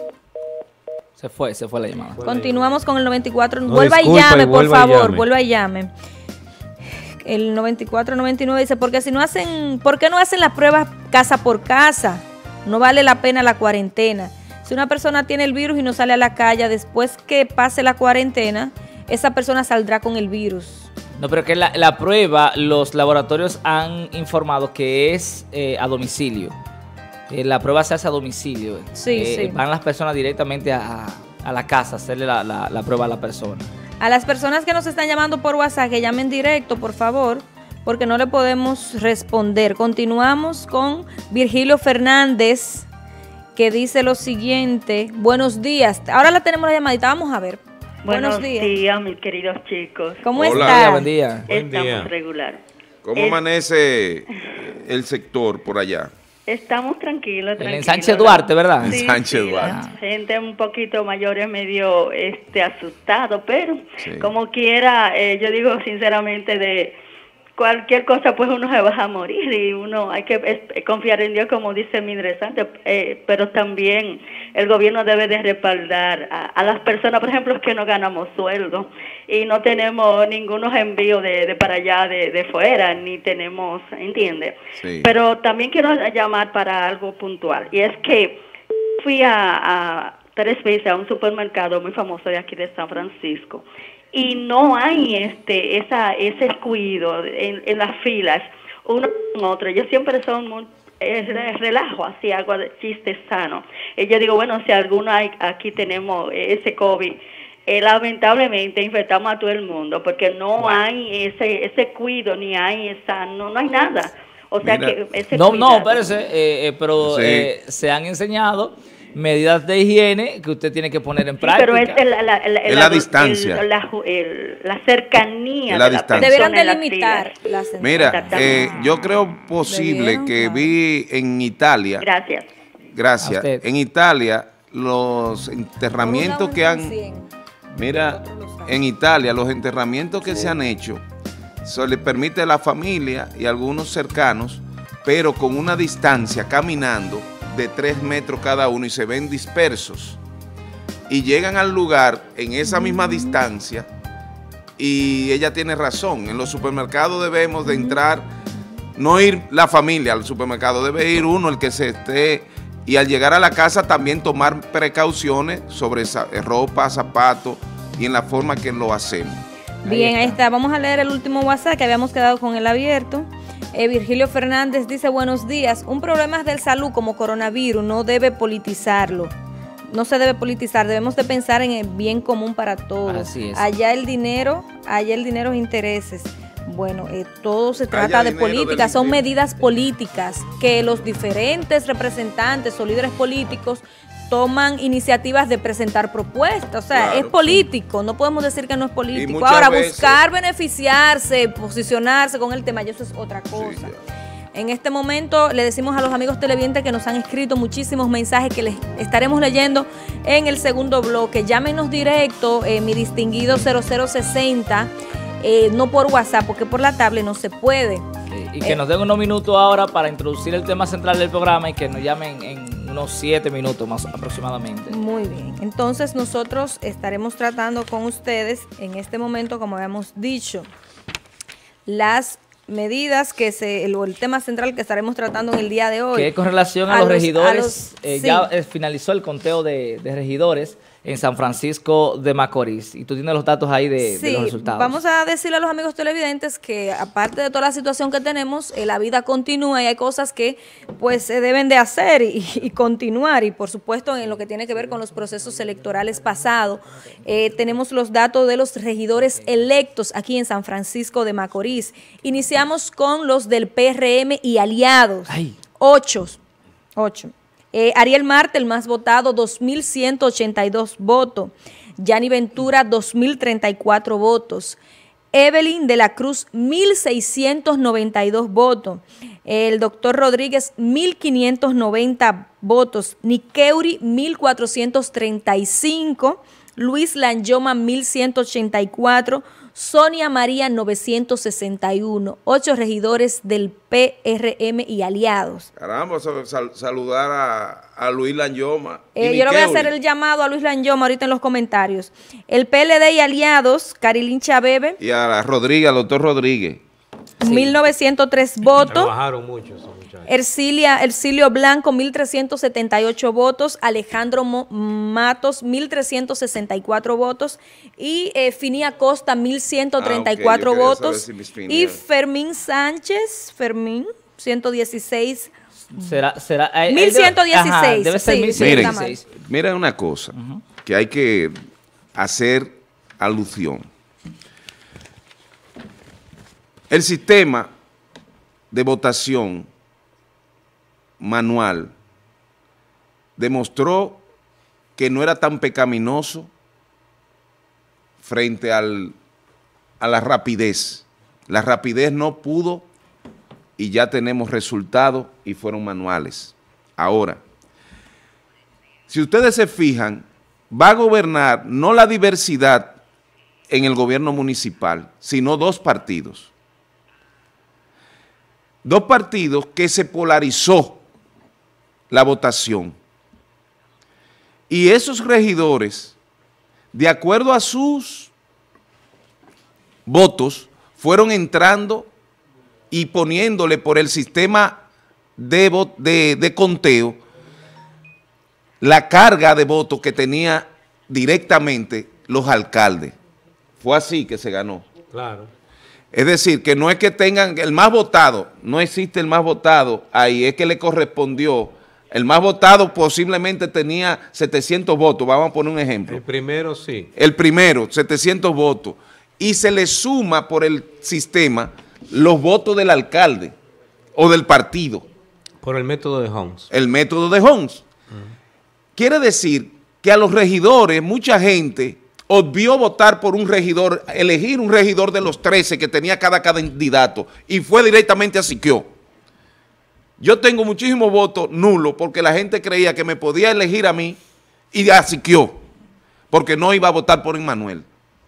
Se fue, se fue la llamada. Continuamos con el noventa y cuatro. No, vuelva y disculpa, llame, y por vuelva y favor, llame. vuelva y llame. El noventa y cuatro noventa y nueve dice, porque si no hacen, ¿por qué no hacen las pruebas casa por casa? No vale la pena la cuarentena. Si una persona tiene el virus y no sale a la calle, después que pase la cuarentena, esa persona saldrá con el virus. No, pero que la, la prueba, los laboratorios han informado que es eh, a domicilio. Eh, la prueba se hace a domicilio. Sí, Eh, sí. Van las personas directamente a, a la casa a hacerle la, la- la prueba a la persona. A las personas que nos están llamando por WhatsApp, que llamen directo, por favor, porque no le podemos responder. Continuamos con Virgilio Fernández, que dice lo siguiente. Buenos días. Ahora la tenemos la llamadita. Vamos a ver. Buenos, Buenos días. días. mis queridos chicos. ¿Cómo Hola. está? Buen día. Buen Estamos día. regular. ¿Cómo Eh, amanece el sector por allá? Estamos tranquilos, El tranquilos. ensanche Duarte, ¿verdad? Sí, Ensanche sí, Duarte. la gente un poquito mayores medio este, asustado, pero Sí. como quiera, eh, yo digo sinceramente de cualquier cosa pues uno se va a morir y uno hay que es- confiar en Dios como dice mi interesante, eh, pero también el gobierno debe de respaldar a, a las personas, por ejemplo, que no ganamos sueldo y no tenemos ningunos envíos de, de para allá de, de fuera, ni tenemos, ¿entiende? Sí. Pero también quiero llamar para algo puntual y es que fui a, a tres veces a un supermercado muy famoso de aquí de San Francisco y no hay este esa ese descuido en, en las filas uno con otro. Ellos siempre son muy eh, de relajo, así algo de chiste sano. Y yo digo, bueno, si alguno hay, aquí tenemos ese COVID, eh, lamentablemente infectamos a todo el mundo porque no hay ese ese cuido ni hay esa no no hay nada. O sea Mira. que ese No, cuidado. no, espérese, eh, eh, pero Sí. eh, se han enseñado medidas de higiene que usted tiene que poner en Sí, práctica. pero es el- la, la- el- Es la el- distancia. el- la, ju- el- la cercanía Es la de la distancia. persona Debieran de en las limitar filas. las Mira, Exactamente. eh, yo creo posible Debieron, que claro. vi en Italia, Gracias. A gracias, usted. en Italia los enterramientos que han, mira, en Italia los enterramientos que se han hecho, se le permite a la familia y a algunos cercanos, pero con una distancia caminando de tres metros cada uno y se ven dispersos y llegan al lugar en esa misma distancia y ella tiene razón, en los supermercados debemos de entrar, no ir la familia al supermercado, debe ir uno el que se esté y al llegar a la casa también tomar precauciones sobre esa, ropa, zapatos y en la forma que lo hacemos. Bien, ahí está. Vamos a leer el último WhatsApp que habíamos quedado con el abierto. Eh, Virgilio Fernández dice, buenos días. Un problema del salud como coronavirus no debe politizarlo. No se debe politizar, debemos de pensar en el bien común para todos. Así es. Allá el dinero, allá el dinero es intereses. Bueno, eh, todo se trata Allá de dinero política, del son infierno. medidas políticas que los diferentes representantes o líderes políticos toman iniciativas de presentar propuestas, o sea, Claro, es político, no podemos decir que no es político. muchas Ahora, veces- buscar beneficiarse, posicionarse con el tema, y eso es otra cosa. En este momento le decimos a los amigos televidentes que nos han escrito muchísimos mensajes que les estaremos leyendo en el segundo bloque. Llámenos directo, eh, mi distinguido cero cero sesenta, eh, no por WhatsApp, porque por la tablet no se puede. Y que nos den unos minutos ahora para introducir el tema central del programa y que nos llamen en unos siete minutos más aproximadamente. Muy bien, entonces nosotros estaremos tratando con ustedes en este momento, como habíamos dicho, las medidas que se, el, el tema central que estaremos tratando en el día de hoy. Que con relación a, A los, los- regidores, a los- eh, sí. ya eh, finalizó el conteo de, de regidores en San Francisco de Macorís. Y tú tienes los datos ahí de, de Sí, los resultados. vamos a decirle a los amigos televidentes que aparte de toda la situación que tenemos, eh, la vida continúa y hay cosas que pues se deben de hacer y, y continuar. Y por supuesto en lo que tiene que ver con los procesos electorales pasados, eh, tenemos los datos de los regidores electos aquí en San Francisco de Macorís. Iniciamos con los del P R M y aliados. Ocho. Ocho. Eh, Ariel Marte, el más votado, dos mil ciento ochenta y dos votos. Yanni Ventura, dos mil treinta y cuatro votos. Evelyn de la Cruz, mil seiscientos noventa y dos votos. El doctor Rodríguez, mil quinientos noventa votos. Niqueuri, mil cuatrocientos treinta y cinco. Luis Lanyoma, mil ciento ochenta y cuatro. Sonia María, novecientos sesenta y uno. Ocho regidores del P R M y aliados. Caramba, sal- sal- saludar a, a Luis Lanyoma. y Eh, yo le voy a Niqueuri. hacer el llamado a Luis Lanyoma ahorita en los comentarios. El P L D y aliados, Carilín Chabebe, Y a la Rodríguez, al doctor Rodríguez. mil novecientos tres votos. Trabajaron mucho esos muchachos. Ercilia, Ercilio Blanco, mil trescientos setenta y ocho votos. Alejandro Mo- Matos, mil trescientos sesenta y cuatro votos. Y eh, Finia Costa, mil ciento treinta y cuatro Ah, ok, yo quería votos. saber si Miss Finia- Y Fermín Sánchez, Fermín, ciento dieciséis. Será, será, eh, eh, mil ciento dieciséis, ajá, debe ser sí, mil sí, ciento está Miren, dieciséis. miren una cosa que hay que hacer alusión. El sistema de votación manual demostró que no era tan pecaminoso frente al, a la rapidez. La rapidez no pudo y ya tenemos resultados y fueron manuales. Ahora, si ustedes se fijan, va a gobernar no la diversidad en el gobierno municipal, sino dos partidos. Dos partidos que se polarizó la votación. Y esos regidores, de acuerdo a sus votos, fueron entrando y poniéndole por el sistema de, vo- de, de conteo la carga de votos que tenía directamente los alcaldes. Fue así que se ganó. Claro. Es decir, que no es que tengan el más votado, no existe el más votado ahí, es que le correspondió. El más votado posiblemente tenía setecientos votos, vamos a poner un ejemplo. El primero sí. El primero, setecientos votos, y se le suma por el sistema los votos del alcalde o del partido. Por el método de Holmes. El método de Holmes. Quiere decir que a los regidores, mucha gente obvió votar por un regidor, elegir un regidor de los trece que tenía cada candidato y fue directamente a Siquio. Yo tengo muchísimos votos nulos porque la gente creía que me podía elegir a mí y a Siquio, porque no iba a votar por Emmanuel.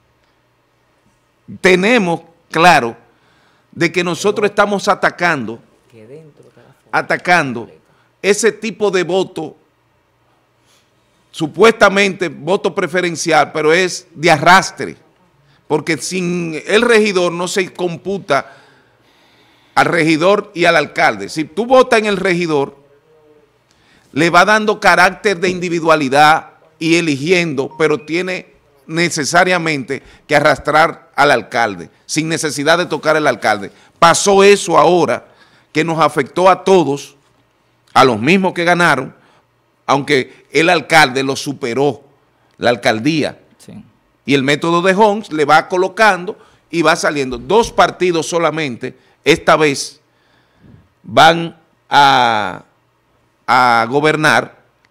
Tenemos claro de que nosotros estamos atacando, atacando ese tipo de voto, supuestamente voto preferencial, pero es de arrastre, porque sin el regidor no se computa al regidor y al alcalde. Si tú votas en el regidor, le va dando carácter de individualidad y eligiendo, pero tiene necesariamente que arrastrar al alcalde, sin necesidad de tocar al alcalde. Pasó eso ahora, que nos afectó a todos, a los mismos que ganaron, aunque el alcalde lo superó, la alcaldía. Sí. Y el método de Holmes le va colocando y va saliendo. Dos partidos solamente, esta vez, van a, a gobernar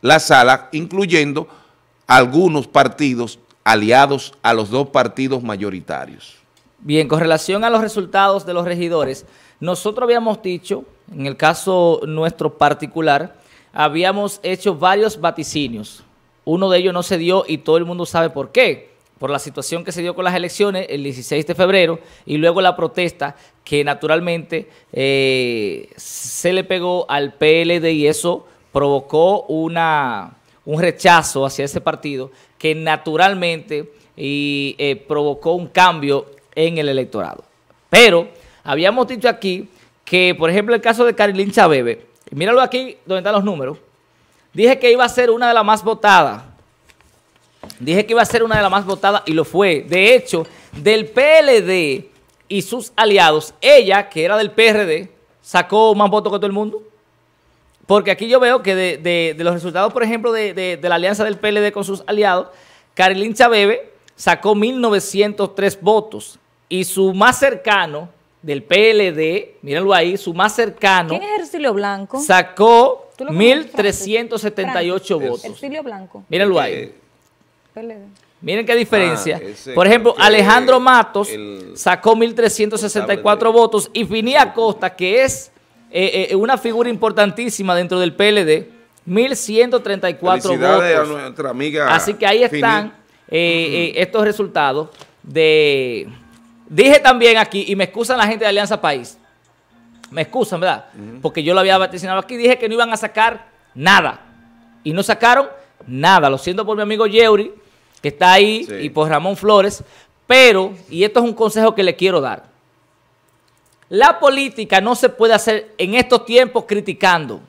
la sala, incluyendo algunos partidos aliados a los dos partidos mayoritarios. Bien, con relación a los resultados de los regidores, nosotros habíamos dicho, en el caso nuestro particular, habíamos hecho varios vaticinios. Uno de ellos no se dio y todo el mundo sabe por qué. Por la situación que se dio con las elecciones el dieciséis de febrero y luego la protesta que naturalmente eh, se le pegó al P L D y eso provocó una, un rechazo hacia ese partido que naturalmente y, eh, provocó un cambio en el electorado. Pero habíamos dicho aquí que, por ejemplo, el caso de Carilín Chabebe, míralo aquí donde están los números, dije que iba a ser una de las más votadas. Dije que iba a ser una de las más votadas y lo fue. De hecho, del P L D y sus aliados, ella, que era del P R D, sacó más votos que todo el mundo. Porque aquí yo veo que de, de, de los resultados, por ejemplo, de, de, de la alianza del P L D con sus aliados, Carilín Chabebe sacó mil novecientos tres votos y su más cercano del P L D, mírenlo ahí, su más cercano. ¿Quién es Ercilio Blanco? Sacó mil trescientos setenta y ocho votos. Ercilio Blanco. Mírenlo ahí. P L D. Miren qué diferencia. Ah, ese, por ejemplo, Alejandro Matos el, sacó mil trescientos sesenta y cuatro votos y Fini Acosta, que es eh, eh, una figura importantísima dentro del P L D, mil ciento treinta y cuatro votos. A nuestra amiga Así que ahí están eh, eh, estos resultados de... Dije también aquí, y me excusan la gente de Alianza País, me excusan, ¿verdad? Uh-huh. Porque yo lo había vaticinado aquí, dije que no iban a sacar nada. Y no sacaron nada. Lo siento por mi amigo Yeuri, que está ahí, sí, y por Ramón Flores, pero, y esto es un consejo que le quiero dar, la política no se puede hacer en estos tiempos criticando.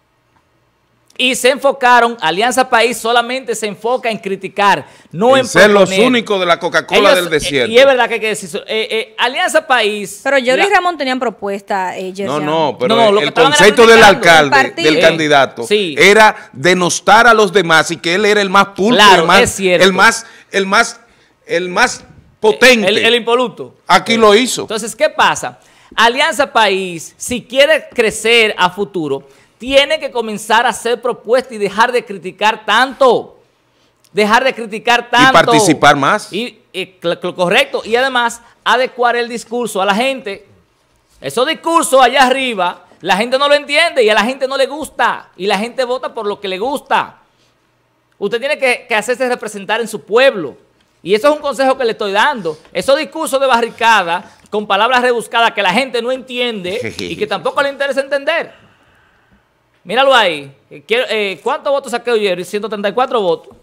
Y se enfocaron, Alianza País solamente se enfoca en criticar, no en, en ser los únicos de la Coca-Cola del desierto. Eh, y es verdad que hay que decir eso. Eh, eh, Alianza País... Pero Yeuri y Ramón tenían propuesta. Eh, no, no, pero no, el, el concepto del alcalde, del candidato, sí, era denostar a los demás y que él era el más pulpo, claro, el, más, es cierto, el más, el más, el más potente. El, el impoluto. Aquí lo hizo. Entonces, ¿qué pasa? Alianza País, si quiere crecer a futuro, tiene que comenzar a hacer propuestas y dejar de criticar tanto. Dejar de criticar tanto. Y participar más. Y, y correcto. Y además, adecuar el discurso a la gente. Esos discursos allá arriba, la gente no lo entiende y a la gente no le gusta. Y la gente vota por lo que le gusta. Usted tiene que, que hacerse representar en su pueblo. Y eso es un consejo que le estoy dando. Esos discursos de barricada, con palabras rebuscadas que la gente no entiende y que tampoco le interesa entender. Míralo ahí. Quiero, eh, ¿Cuántos votos saqué yo? ciento treinta y cuatro votos.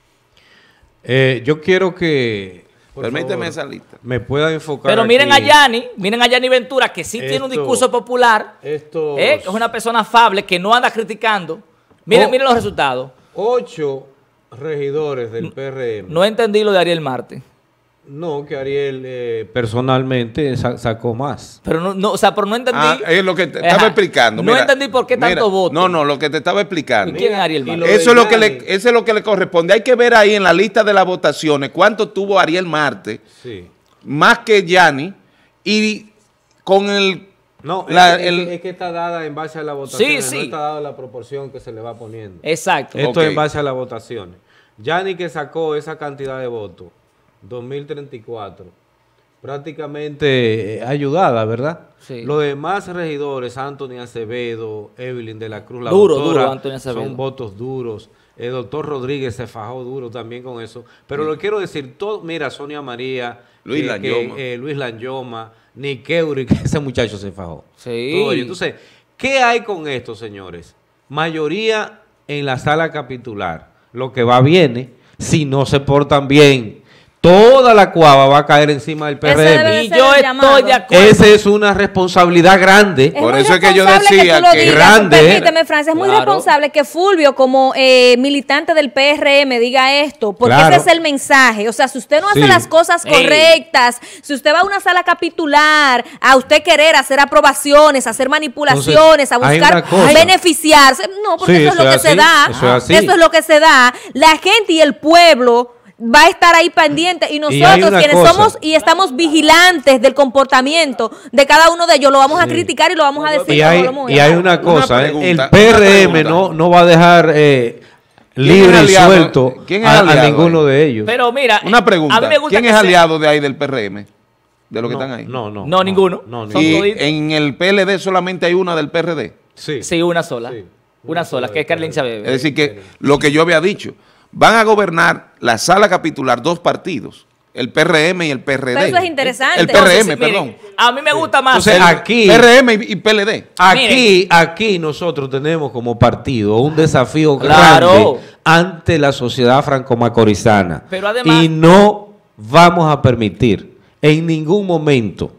Eh, yo quiero que... Permíteme esa lista. Me pueda enfocar. Pero miren aquí. a Yanni, miren a Yanni Ventura, que sí esto, tiene un discurso popular. Estos, eh, que es una persona afable, que no anda criticando. Miren, oh, miren los resultados. Ocho regidores del P R M. No entendí lo de Ariel Marte. No, que Ariel eh, personalmente sa sacó más. Pero no, no, o sea, pero no entendí. Ah, es lo que te estaba Ajá. explicando. No mira, entendí por qué tanto mira, voto. No, no, lo que te estaba explicando. ¿Y quién es Ariel Marte? Eso es lo que le, eso es lo que le corresponde. Hay que ver ahí en la lista de las votaciones cuánto tuvo Ariel Marte, sí, más que Yanni, y con el... No, la, es, que, el, es, que, es que está dada en base a la votación, sí, sí, no está dada la proporción que se le va poniendo. Exacto. Esto okay, es en base a las votaciones. Yanni, que sacó esa cantidad de votos, dos mil treinta y cuatro, prácticamente eh, ayudada, ¿verdad? Sí. Los demás regidores, Anthony Acevedo, Evelyn de la Cruz, la duro, doctora, duro, Anthony Acevedo, son votos duros. El doctor Rodríguez se fajó duro también con eso. Pero sí, lo quiero decir, todo, mira, Sonia María, Luis eh, Lanyoma, que, eh, Luis Lanyoma, Niqueuri, que ese muchacho se fajó. Sí. Todo ello. Entonces, ¿qué hay con esto, señores? Mayoría en la sala capitular. Lo que va viene, si no se portan bien, toda la cuava va a caer encima del P R M. Y yo estoy de acuerdo. Esa es una responsabilidad grande. Es Por muy eso es que yo que, decía tú lo que digas, grande. Permíteme, Francia, es muy Claro. responsable que Fulvio, como eh, militante del P R M, diga esto, porque Claro. ese es el mensaje. O sea, si usted no hace Sí. las cosas Ey. correctas, si usted va a una sala capitular, a usted querer hacer aprobaciones, hacer manipulaciones, Entonces, a hay buscar una cosa. beneficiarse, no, porque Sí, eso es lo que así, se da. eso es así. Eso es lo que se da. La gente y el pueblo va a estar ahí pendiente y Y hay nosotros una quienes cosa. somos y estamos vigilantes del comportamiento de cada uno de ellos, lo vamos a criticar y lo vamos a decir. Y hay, como lo hemos y hay dejado. una cosa, Una eh, pregunta, el P R una M pregunta. no, no va a dejar eh, libre y suelto ¿Quién es a, aliado a ninguno ahí? de ellos. Pero mira, Una pregunta, a mí me gusta ¿quién que es sea- aliado de ahí del P R M? De los que No, están ahí. no, no. No, ninguno. no, Son Y toditos. en el P L D solamente hay una del P R D. Sí. Sí, una sola. Una sola, que es Carlin Chávez. Es decir, que lo que yo había dicho, van a gobernar la sala capitular dos partidos, el P R M y el P R D. Pero eso es interesante. El P R M, Entonces, miren, perdón. a mí me gusta más. Entonces, el- aquí, P R M y P L D. aquí, aquí nosotros tenemos como partido un desafío Claro. grande ante la sociedad franco-macorizana. Pero además- y no vamos a permitir en ningún momento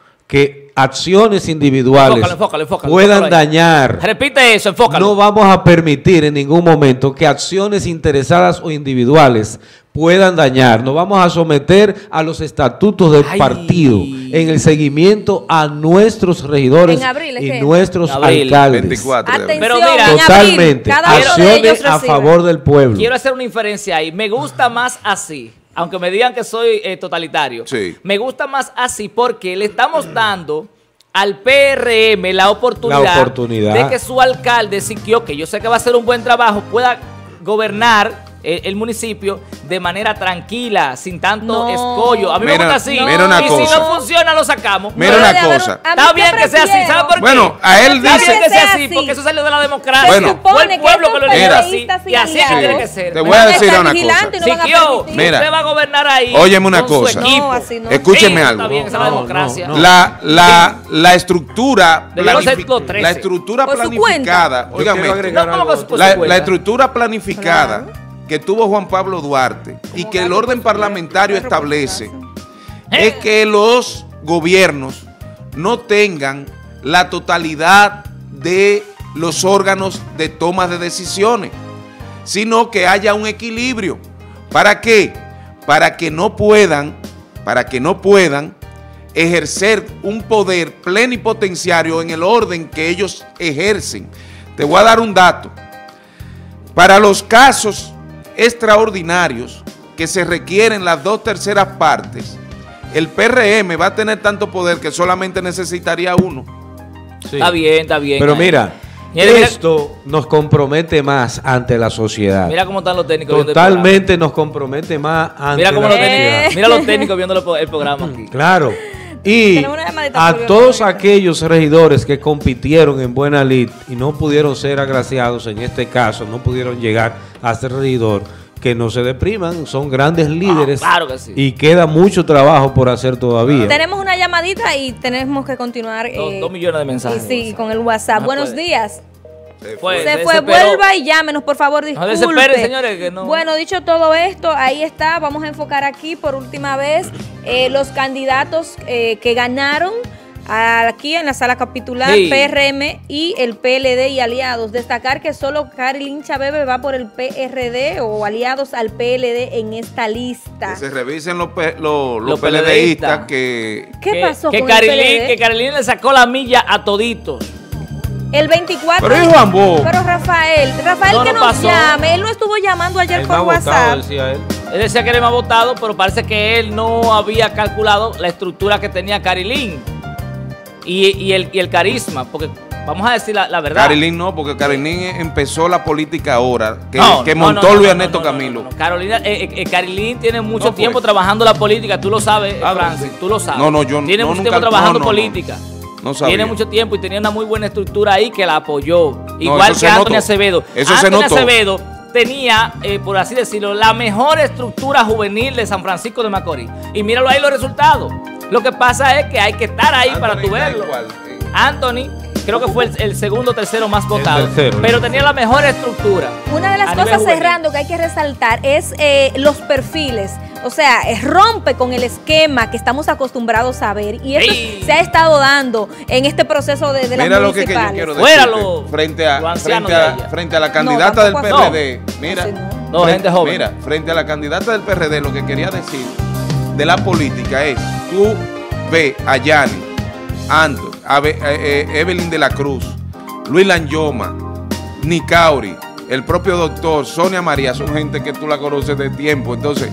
que acciones individuales Enfócalo, enfócalo, enfócalo, puedan enfócalo ahí. dañar. Repite eso, enfócalo. No vamos a permitir en ningún momento que acciones interesadas o individuales puedan dañar. Nos vamos a someter a los estatutos del Ay. partido en el seguimiento a nuestros regidores En abril, ¿es y que? nuestros Abril. alcaldes. veinticuatro de abril. Pero Atención, mira, en Totalmente. abril, cada uno de Acciones ellos a recibe. favor del pueblo. Quiero hacer una inferencia ahí. Me gusta más así. Aunque me digan que soy eh, totalitario. Sí. Me gusta más así porque le estamos dando al P R M la oportunidad, La oportunidad. de que su alcalde, Siquio, que yo sé que va a hacer un buen trabajo, pueda gobernar eh, el municipio de manera tranquila, sin tanto No. escollo. A mí Mira, me gusta así. mira una y cosa. si no funciona, lo sacamos. Mira Pero una debe haber- cosa. a mí Está yo bien que sea así. prefiero- ¿Sabe por qué? Bueno, a él Está dice... bien que sea sea así, así. porque eso salió de la democracia. Bueno. Se supone Fue el que pueblo estos que lo eligió así. PRDistas y Y así aliados tiene que ser. Te voy van a a decir estar una vigilantes cosa. y no van a Siquio, permitir. Mira. usted va a gobernar ahí. Óyeme una con su cosa. equipo. No, así no. Escúcheme Sí, algo. Está bien, esa es la No, democracia. no, no. La, la, la estructura Debieron ser planifi- los trece. la estructura Por su planificada, Yo óigame, quiero agregar No, ¿cómo algo. que por la, su cuenta? la estructura planificada que tuvo Juan Pablo Duarte y que el orden parlamentario establece es que los gobiernos no tengan la totalidad de los órganos de toma de decisiones, sino que haya un equilibrio. ¿Para qué? Para que no puedan, para que no puedan ejercer un poder plenipotenciario en el orden que ellos ejercen. Te voy a dar un dato. Para los casos extraordinarios que se requieren las dos terceras partes, el P R M va a tener tanto poder que solamente necesitaría uno. Sí. Está bien, está bien. Pero ahí. mira, Mira, mira- esto nos compromete más ante la sociedad. Mira cómo están los técnicos viendo el programa. Totalmente nos compromete más ante Mira cómo la los técnicos, sociedad. mira los técnicos viendo el, el programa aquí. Claro. Y Tenemos una llamadita a por todos Violeta. aquellos regidores que compitieron en Buena Lid y no pudieron ser agraciados en este caso, no pudieron llegar a ser regidor, que no se depriman, son grandes líderes Ah, claro que sí. y queda mucho trabajo por hacer todavía. Tenemos una llamadita y tenemos que continuar. Dos, eh, dos millones de mensajes. y sí, con el WhatsApp. No Buenos puede. días. Fue, Se se fue, desesperó. vuelva y llámenos, por favor, No disculpe. desesperen, señores, que no. Bueno, dicho todo esto, ahí está, vamos a enfocar aquí por última vez eh, los candidatos eh, que ganaron aquí en la sala capitular, Sí. P R M y el P L D y aliados. Destacar que solo Carlin Chávez va por el P R D o aliados al P L D en esta lista. Que se revisen los, pe- los, los Los PLDistas PLDistas. que... ¿Qué que, pasó que con el Carilín, P L D? que Carilín le sacó la milla a toditos. El veinticuatro. Pero hijo Ambo. Pero Rafael, Rafael No, que no nos pasó. llame. Él no estuvo llamando ayer El por más votado, WhatsApp. decía él. Él decía que era el más votado, pero parece que él no había calculado la estructura que tenía Carilín y, y, el, y el carisma, porque vamos a decir la, la verdad. Carilín no, porque Carilín empezó la política ahora, que, No, que no, montó no, no, Luis no, Ernesto no, no, Camilo. no, no. Carolina, eh, eh, Carilín tiene mucho No, tiempo pues. trabajando la política, tú lo sabes, ¿A Francis, dónde? tú lo sabes. No, no, yo no- Tiene no, mucho nunca- tiempo trabajando no, no, no. política. No sabía. Tiene mucho tiempo y tenía una muy buena estructura ahí que la apoyó. No, Igual eso que se Anthony notó. Acevedo. Eso se Anthony notó. Acevedo tenía, eh, por así decirlo, la mejor estructura juvenil de San Francisco de Macorís. Y míralo ahí los resultados. Lo que pasa es que hay que estar ahí para tú verlo. Anthony, creo que fue el, el segundo o tercero más votado. tercero, el pero tenía la mejor estructura. Una de las a nivel cosas juvenil. cerrando que hay que resaltar es eh, los perfiles. O sea, eh, rompe con el esquema que estamos acostumbrados a ver. Y eso ¡Ey! se ha estado dando en este proceso de, de las Mira lo que, que yo municipales. quiero Fuera decirte. lo- frente a, lo anciano frente, a, de ella. frente a la candidata No, del tampoco P así. R D. Mira, Así no. No, frente- gente joven. Mira, frente a la candidata del P R D, lo que quería decir de la política es, tú ves a Yanni, Anto, a Be- eh, eh, Evelyn de la Cruz, Luis Lanyoma, Nicauri, el propio doctor, Sonia María, son gente que tú la conoces de tiempo. Entonces,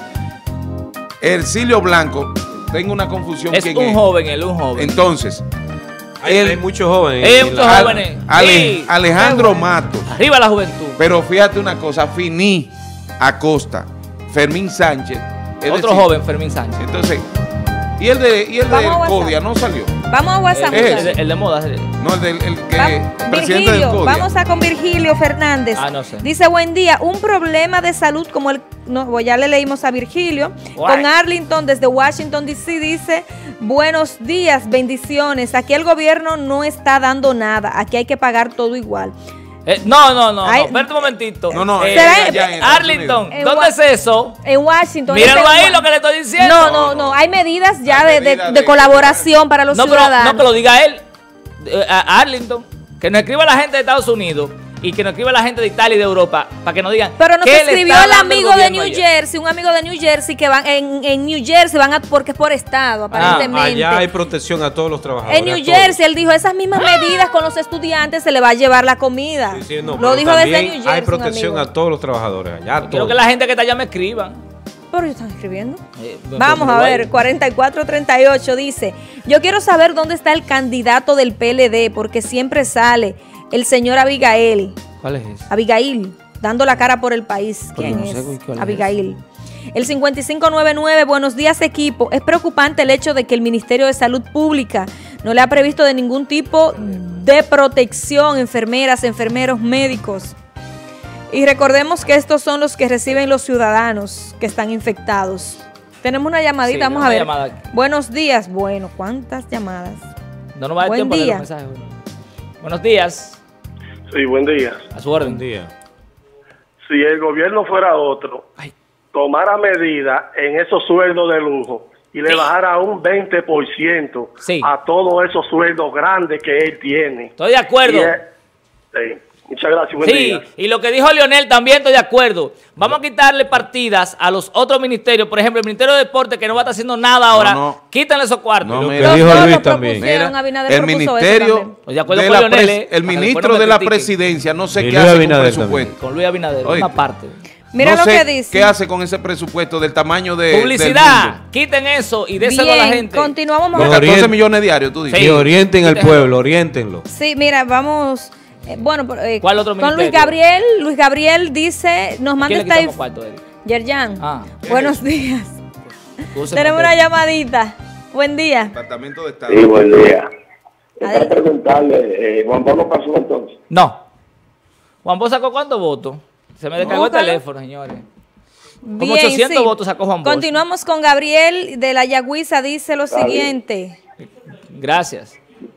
Ercilio Blanco, tengo una confusión. Es quién un joven, él un joven. Entonces, Hay, el- hay muchos jóvenes. Hay en muchos la- jóvenes. Ale- Sí. Alejandro Matos. Arriba la juventud. Pero fíjate una cosa, Finí Acosta, Fermín Sánchez. es Otro decir, joven, Fermín Sánchez. Entonces, ¿y el de, y el de Vamos a WhatsApp. Codia no salió? Vamos a WhatsApp. El, Es el, muchachos. de- el de moda. No, el del el que Va- presidente del Virgilio, Codia. vamos a con Virgilio Fernández. Ah, no sé. Dice, buen día, un problema de salud como el, no, pues ya le leímos a Virgilio, Guay. con Arlington desde Washington, D C, dice, buenos días, bendiciones, aquí el gobierno no está dando nada, aquí hay que pagar todo igual. Eh, no, no, no, Ay. no. Espérate un momentito. No, no, Eh, ¿será- allá en Estados Arlington, Unidos. ¿dónde En es eso? En Washington. Míralo este- ahí lo que le estoy diciendo. No, no, no, hay medidas ya Hay de, de- medidas de de- colaboración para los No, pero, ciudadanos. no, que lo diga él. Eh, a Arlington. Que nos escriba la gente de Estados Unidos y que nos escriba la gente de Italia y de Europa para que nos digan. Pero nos ¿qué le escribió está el dando amigo de gobierno New allá? Jersey, un amigo de New Jersey que van en, en New Jersey van a porque es por estado aparentemente. Allá hay protección a todos los trabajadores. En New a todos. Jersey él dijo esas mismas medidas con los estudiantes se le va a llevar la comida. Sí, sí, no, Lo pero dijo desde también New Jersey. hay un protección amigo. a todos los trabajadores. Allá a Quiero todos. que la gente que está allá me escriban. Pero ellos están escribiendo. Eh, Vamos a ver, cuarenta y cuatro treinta y ocho dice, yo quiero saber dónde está el candidato del P L D porque siempre sale el señor Abigail. ¿Cuál es ese? Abigail, dando la cara por el país. Pero ¿Quién no sé es? cuál es Abigail. El cincuenta y cinco noventa y nueve, buenos días equipo. Es preocupante el hecho de que el Ministerio de Salud Pública no le ha previsto de ningún tipo de protección, enfermeras, enfermeros, médicos. Y recordemos que estos son los que reciben los ciudadanos que están infectados. Tenemos una llamadita, Sí, vamos una a ver. llamada aquí. Buenos días. Bueno, ¿cuántas llamadas? No nos va a dar Buen tiempo de día. los mensajes. Buenos días. Sí, buen día. A su orden. Buen día. Si el gobierno fuera otro, Ay. tomara medidas en esos sueldos de lujo y le bajara un veinte por ciento Sí. a todos esos sueldos grandes que él tiene. Estoy de acuerdo. Y es- sí. Muchas gracias, buen Sí, día. y lo que dijo Leonel también estoy de acuerdo. Vamos a quitarle partidas a los otros ministerios. Por ejemplo, el Ministerio de Deporte, que no va a estar haciendo nada ahora. No, no. Quítanle esos cuartos. No, Lo mira. que dijo Los dos Luis lo también. propusieron, Mira, Abinader el propuso eso ministerio también. Estoy de acuerdo de con la Leonel, pres- eh, el para que después ministro no me de la critiquen. presidencia no sé Y qué Luis hace con Abinader presupuesto. Con Luis Abinader, Oíste. una parte. Mira no lo sé que dice. qué hace con ese presupuesto del tamaño de del Publicidad. mundo. Quiten eso y déselo a la Bien, gente. continuamos Los mejor. Orient- catorce millones diarios, tú dices. Sí. Y orienten al Quiten- pueblo, orientenlo. Sí, mira, vamos. eh, bueno, por- eh, ¿Cuál otro con Luis ministerio? Gabriel. Luis Gabriel dice, nos manda ¿Quién le esta quitamos inf- cuarto, Eric? Yerjan. Ah. Buenos días. Excúseme, Tenemos Eric. una llamadita. Buen día. Departamento de Estado. Sí, buen día. Adelante. Para preguntarle, eh, Juan Pablo pasó entonces. No. Juan Bosch sacó cuántos votos. Se me descargó el Búscalo. teléfono, señores. Como Bien, ochocientos sí. votos sacó Juan Bosch. Continuamos con Gabriel de la Yagüiza. Dice lo Está bien. siguiente. Gracias.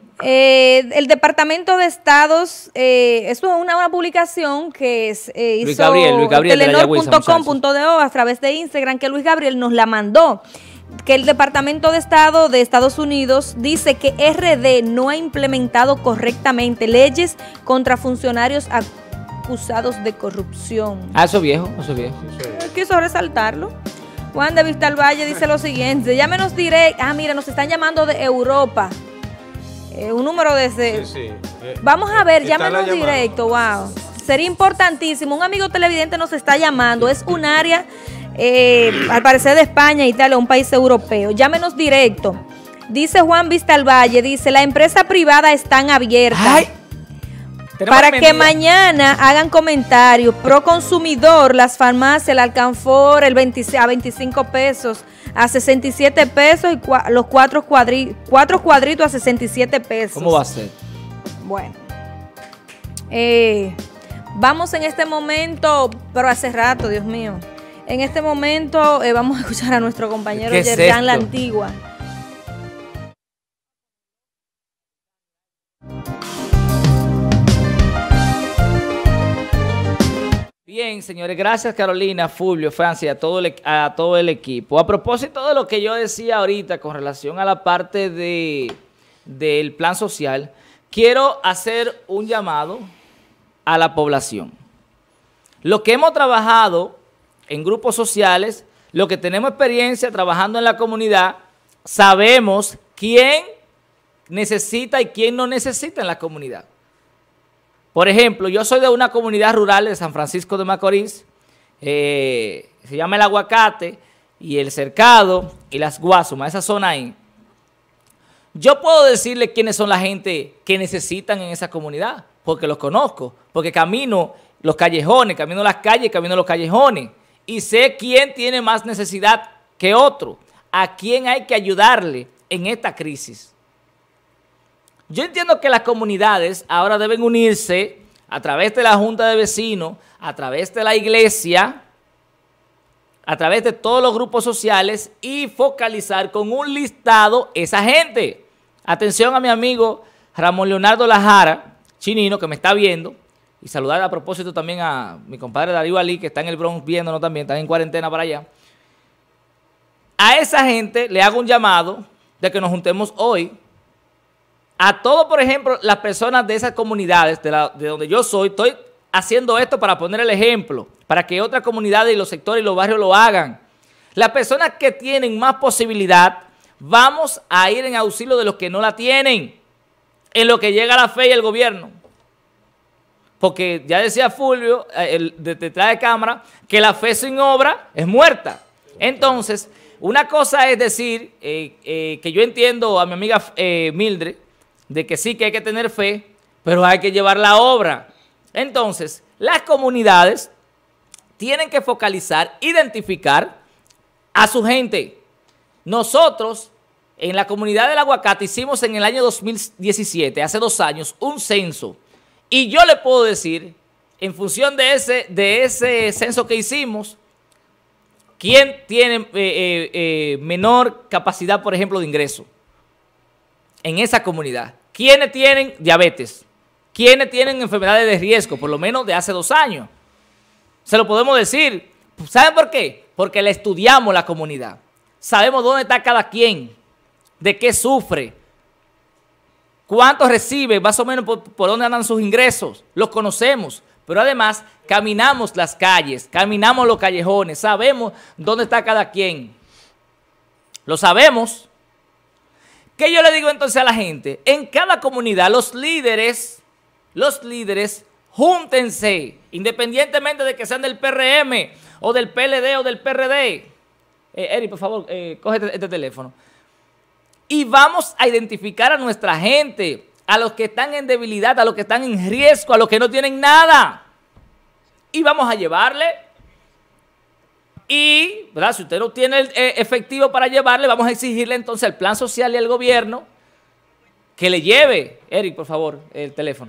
Eh, el Departamento de Estados, eh, esto es una, una publicación que es, eh, Luis hizo Gabriel, Luis Gabriel de la telenor Yagüiza, punto com punto do a través de Instagram, que Luis Gabriel nos la mandó. Que el Departamento de Estado de Estados Unidos dice que R D no ha implementado correctamente leyes contra funcionarios acusados de corrupción. Ah, eso es viejo, eso es viejo. Quiso resaltarlo. Juan de Vistal Valle dice lo siguiente, llámenos directo. Ah, mira, nos están llamando de Europa. Eh, un número desde... Sí, sí. Eh, Vamos a ver, está la llámenos llamada. directo, wow. Sería importantísimo. Un amigo televidente nos está llamando. Es un área, eh, al parecer de España, Italia, un país europeo. Llámenos directo. Dice Juan Vistalvalle, dice, la empresa privada están abiertas. Ay, tenemos Para medida. que mañana hagan comentarios pro consumidor, las farmacias, el alcanfor, el veintiséis a veinticinco pesos, a sesenta y siete pesos y cua- los cuatro, cuadri- cuatro cuadritos a sesenta y siete pesos. ¿Cómo va a ser? Bueno, eh, vamos en este momento, pero hace rato, Dios mío. En este momento eh, vamos a escuchar a nuestro compañero ¿Qué es Yerjan La esto? Antigua. Bien, señores, gracias Carolina, Fulvio, Francia, a todo, el, a todo el equipo. A propósito de lo que yo decía ahorita con relación a la parte de, del plan social, quiero hacer un llamado a la población. Lo que hemos trabajado en grupos sociales, lo que tenemos experiencia trabajando en la comunidad, sabemos quién necesita y quién no necesita en la comunidad. Por ejemplo, yo soy de una comunidad rural de San Francisco de Macorís, eh, se llama El Aguacate y El Cercado y Las Guasumas, esa zona ahí. Yo puedo decirle quiénes son la gente que necesitan en esa comunidad, porque los conozco, porque camino los callejones, camino las calles, camino los callejones, y sé quién tiene más necesidad que otro, a quién hay que ayudarle en esta crisis. Yo entiendo que las comunidades ahora deben unirse a través de la Junta de Vecinos, a través de la iglesia, a través de todos los grupos sociales y focalizar con un listado esa gente. Atención a mi amigo Ramón Leonardo Lajara, chinino, que me está viendo, y saludar a propósito también a mi compadre Darío Ali, que está en el Bronx viéndonos también, está en cuarentena para allá. A esa gente le hago un llamado de que nos juntemos hoy. A todos, por ejemplo, las personas de esas comunidades, de, la, de donde yo soy, estoy haciendo esto para poner el ejemplo, para que otras comunidades y los sectores y los barrios lo hagan. Las personas que tienen más posibilidad, vamos a ir en auxilio de los que no la tienen, en lo que llega la fe y el gobierno. Porque ya decía Fulvio, el, de detrás de cámara, que la fe sin obra es muerta. Entonces, una cosa es decir, eh, eh, que yo entiendo a mi amiga eh, Mildred, de que sí que hay que tener fe, pero hay que llevar la obra. Entonces, las comunidades tienen que focalizar, identificar a su gente. Nosotros, en la comunidad del Aguacate, hicimos en el año dos mil diecisiete, hace dos años, un censo. Y yo le puedo decir, en función de ese, de ese censo que hicimos, quién tiene eh, eh, eh, menor capacidad, por ejemplo, de ingreso en esa comunidad. ¿Quiénes tienen diabetes? ¿Quiénes tienen enfermedades de riesgo? Por lo menos de hace dos años. Se lo podemos decir. ¿Saben por qué? Porque le estudiamos la comunidad. Sabemos dónde está cada quien, de qué sufre, cuánto recibe, más o menos por, por dónde andan sus ingresos. Los conocemos. Pero además caminamos las calles, caminamos los callejones, sabemos dónde está cada quien. Lo sabemos. ¿Qué yo le digo entonces a la gente? En cada comunidad, los líderes, los líderes, júntense, independientemente de que sean del P R M, o del P L D, o del P R D. Eh, Eri, por favor, eh, coge este, este teléfono. Y vamos a identificar a nuestra gente, a los que están en debilidad, a los que están en riesgo, a los que no tienen nada. Y vamos a llevarle. Y, ¿verdad? Si usted no tiene el eh, efectivo para llevarle, vamos a exigirle entonces al plan social y al gobierno que le lleve. Eric, por favor, el teléfono.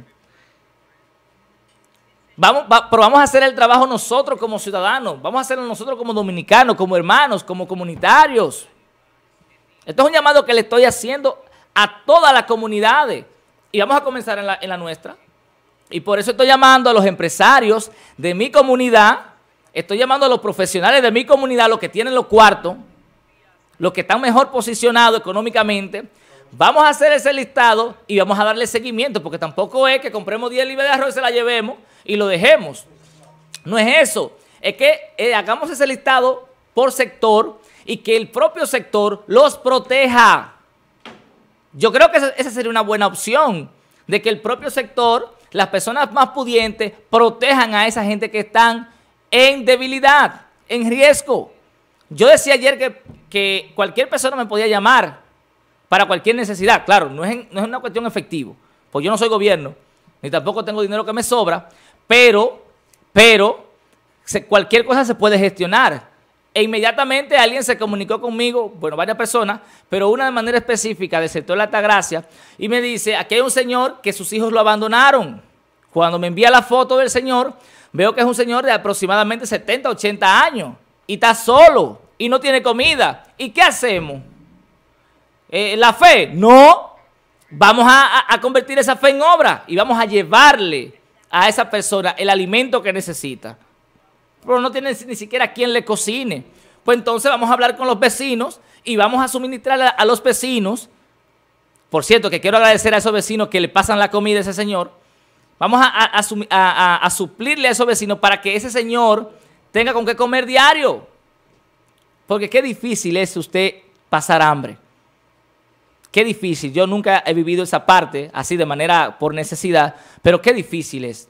Vamos, va, pero vamos a hacer el trabajo nosotros como ciudadanos, vamos a hacerlo nosotros como dominicanos, como hermanos, como comunitarios. Esto es un llamado que le estoy haciendo a todas las comunidades y vamos a comenzar en la, en la nuestra. Y por eso estoy llamando a los empresarios de mi comunidad, estoy llamando a los profesionales de mi comunidad, los que tienen los cuartos, los que están mejor posicionados económicamente. Vamos a hacer ese listado y vamos a darle seguimiento, porque tampoco es que compremos diez libras de arroz y se la llevemos y lo dejemos. No es eso. Es que eh, hagamos ese listado por sector y que el propio sector los proteja. Yo creo que esa, esa sería una buena opción, de que el propio sector, las personas más pudientes, protejan a esa gente que están en debilidad, en riesgo. Yo decía ayer que, que cualquier persona me podía llamar para cualquier necesidad. Claro, no es, no es una cuestión efectiva, pues yo no soy gobierno, ni tampoco tengo dinero que me sobra, pero, pero se, cualquier cosa se puede gestionar. E inmediatamente alguien se comunicó conmigo, bueno, varias personas, pero una de manera específica del sector de la Altagracia, y me dice, aquí hay un señor que sus hijos lo abandonaron. Cuando me envía la foto del señor, veo que es un señor de aproximadamente setenta, ochenta años, y está solo, y no tiene comida. ¿Y qué hacemos? Eh, ¿La fe? No. Vamos a, a, a convertir esa fe en obra, y vamos a llevarle a esa persona el alimento que necesita. Pero no tiene ni siquiera quien le cocine. Pues entonces vamos a hablar con los vecinos y vamos a suministrar a, a los vecinos. Por cierto, que quiero agradecer a esos vecinos que le pasan la comida a ese señor. Vamos a, a, a, a, a suplirle a esos vecinos para que ese señor tenga con qué comer diario. Porque qué difícil es usted pasar hambre. Qué difícil. Yo nunca he vivido esa parte así de manera por necesidad, pero qué difícil es.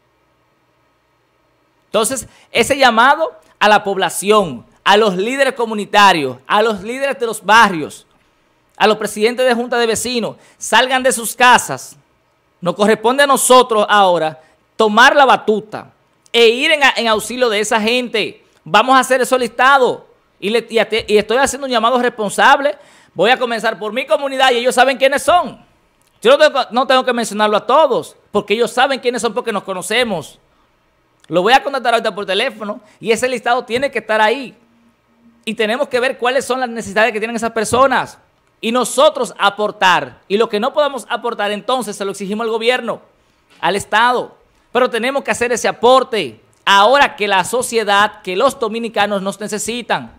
Entonces, ese llamado a la población, a los líderes comunitarios, a los líderes de los barrios, a los presidentes de junta de vecinos, salgan de sus casas. Nos corresponde a nosotros ahora tomar la batuta e ir en, en auxilio de esa gente. Vamos a hacer eso listado. Y, le, y, y estoy haciendo un llamado responsable. Voy a comenzar por mi comunidad y ellos saben quiénes son. Yo no tengo, no tengo que mencionarlo a todos, porque ellos saben quiénes son porque nos conocemos. Lo voy a contactar ahorita por teléfono y ese listado tiene que estar ahí. Y tenemos que ver cuáles son las necesidades que tienen esas personas. Y nosotros aportar. Y lo que no podamos aportar, entonces se lo exigimos al gobierno, al Estado. Pero tenemos que hacer ese aporte ahora que la sociedad, que los dominicanos nos necesitan.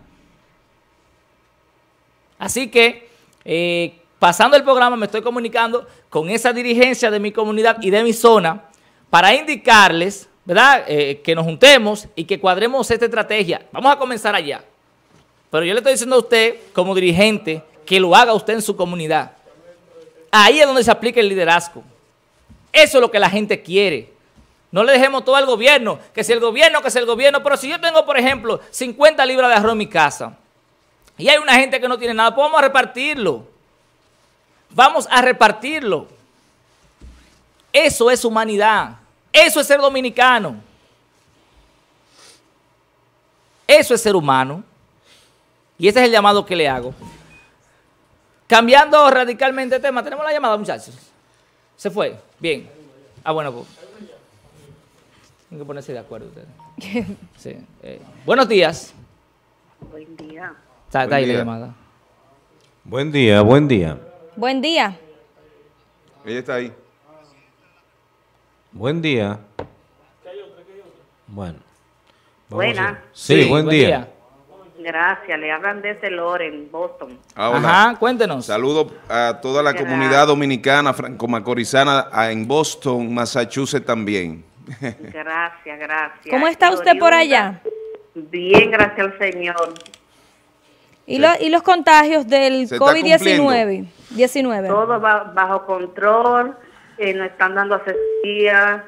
Así que, eh, pasando el programa, me estoy comunicando con esa dirigencia de mi comunidad y de mi zona para indicarles, ¿verdad?, eh, que nos juntemos y que cuadremos esta estrategia. Vamos a comenzar allá. Pero yo le estoy diciendo a usted, como dirigente, que lo haga usted en su comunidad. Ahí es donde se aplica el liderazgo. Eso es lo que la gente quiere. No le dejemos todo al gobierno, que si el gobierno, que si el gobierno. Pero si yo tengo, por ejemplo, cincuenta libras de arroz en mi casa y hay una gente que no tiene nada, pues vamos a repartirlo. Vamos a repartirlo. Eso es humanidad. Eso es ser dominicano. Eso es ser humano. Y ese es el llamado que le hago. Cambiando radicalmente de tema, tenemos la llamada, muchachos. ¿Se fue? Bien. Ah, bueno, pues. Tienen que ponerse de acuerdo ustedes. Sí. Eh, buenos días. Buen día. Está, está ahí la llamada. Buen día, buen día. Buen día. Ella está ahí. Buen día. Bueno. Buena. Sí, sí, buen, buen día. día. Gracias, le hablan desde Loren, Boston. Ahora, Ajá, cuéntenos. Saludos a toda la Gracias. comunidad dominicana franco-macorizana en Boston, Massachusetts también. Gracias, gracias. ¿Cómo está usted por allá? Bien, gracias al Señor. ¿Y, lo, y los contagios del COVID diecinueve? Todo va bajo control, eh, nos están dando asesoría.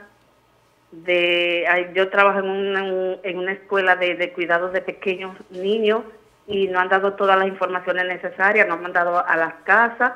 De, yo trabajo en una, en una escuela de, de cuidados de pequeños niños y nos han dado todas las informaciones necesarias, nos han mandado a las casas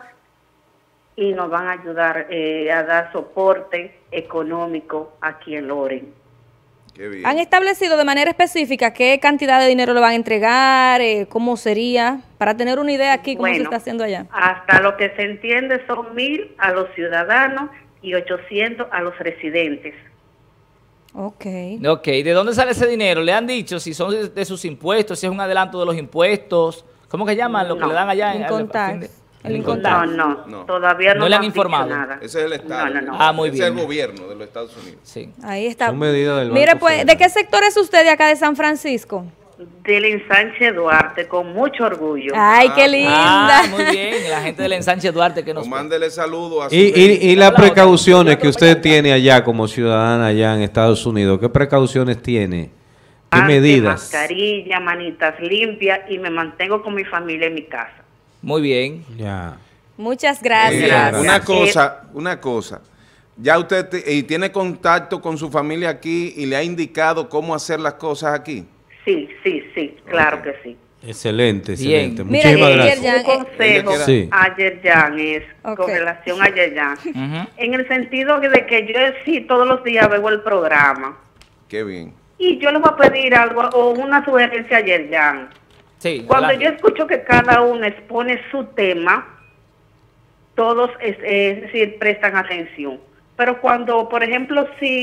y nos van a ayudar eh, a dar soporte económico aquí en Loren. Qué bien. ¿Han establecido de manera específica qué cantidad de dinero le van a entregar, eh, cómo sería, para tener una idea aquí cómo bueno, se está haciendo allá? Hasta lo que se entiende son mil a los ciudadanos y ochocientos a los residentes. Ok. Ok, ¿de dónde sale ese dinero? ¿Le han dicho si son de, de sus impuestos, si es un adelanto de los impuestos? ¿Cómo que llaman lo no, que le dan allá? En Income tax. El income tax. No, no, no, todavía no, no le han informado. Nada. Ese es el Estado. No, no, no. Ah, muy bien. Ese es el gobierno de los Estados Unidos. Sí. Ahí está. Son medidas del Mire, Banco pues, Federal. ¿de qué sector es usted de acá de San Francisco? Del Ensanche Duarte, con mucho orgullo. Ay, qué linda. Ah, muy bien, la gente del Ensanche Duarte que nos... Pues mándele saludos a su Y, y, y las precauciones que usted tiene allá como ciudadana allá en Estados Unidos, ¿qué precauciones tiene? ¿Qué Ante, medidas? Mascarilla, manitas limpias y me mantengo con mi familia en mi casa. Muy bien. Ya. Muchas gracias. Eh, gracias. Una cosa, una cosa. Ya usted te, y tiene contacto con su familia aquí y le ha indicado cómo hacer las cosas aquí. Sí, sí, sí, claro okay. que sí. Excelente, Bien. excelente. Mira, Muchísimas ayer gracias. ya, Un consejo eh, sí. a Yerjan es Okay. con relación a Yerjan. Uh-huh. En el sentido de que yo sí todos los días veo el programa. Qué bien. Y yo le voy a pedir algo o una sugerencia a Yerjan. Sí, Cuando adelante. yo escucho que cada uno expone su tema, todos es, es decir, prestan atención. Pero cuando, por ejemplo,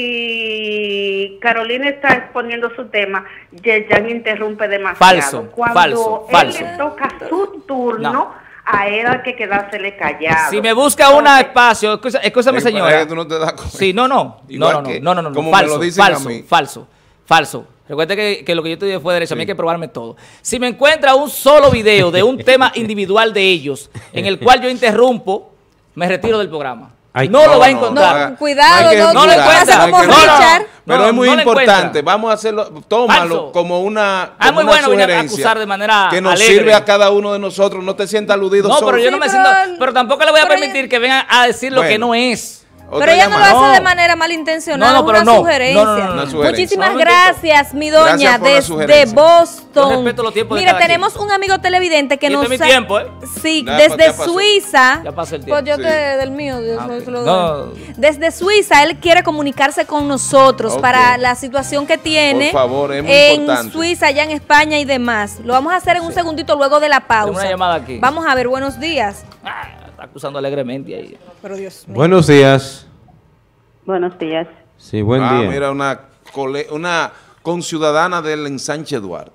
si Carolina está exponiendo su tema, Yerjan interrumpe demasiado. Falso, Cuando falso, él falso. le toca su turno, No. a él hay que quedársele callado. Si me busca un espacio, escucha- escúchame, Ey, para señora. que tú no te das cuenta. Sí, no, no. No, Igual no, no, que- no, no, no, no, como me falso, lo dicen a falso, mí. falso, falso. Recuerde que, que lo que yo te dije fue derecho, a mí hay que probarme todo. Si me encuentra un solo video de un tema individual de ellos, en el cual yo interrumpo, me retiro del programa. Ay, no, no, lo va a no, encontrar. No, cuidado, hay que no, no lo jurar, encuentra. hay como que No, no, jurar. Richard. Pero No, es muy no lo importante, encuentra. vamos a hacerlo, tómalo Falso. como una, Ah, como muy una bueno, venir a sugerencia acusar de manera que nos alegre. sirve a cada uno de nosotros, no te sientas aludido No, solo. pero yo no Sí, me pero- siento, pero tampoco le voy a pero- permitir que vengan a decir lo Bueno. que no es. Pero ella no lo hace de manera malintencionada, no, no, es una, no. sugerencia. No, no, no, no. Muchísimas Solamente gracias, mi doña, desde Boston. Yo respeto los tiempos de Mire, cada tenemos quien. un amigo televidente que Y nos... este es mi tiempo, ¿eh? Sí, Ya, desde ya pasó. Suiza. Ya pasó el tiempo. Pues yo Sí. te, del mío. Yo Ah, soy- ok. se lo No. doy. Desde Suiza, él quiere comunicarse con nosotros Ok. para la situación que tiene Por favor, es muy en importante. Suiza, allá en España y demás. Lo vamos a hacer en un segundito luego de la pausa. Tengo una llamada aquí. Vamos a ver, buenos días. Está acusando alegremente ahí. Pero Dios mío. Buenos días. Buenos días. Sí, buen ah, día. Mira, una, cole- una conciudadana del ensanche Duarte.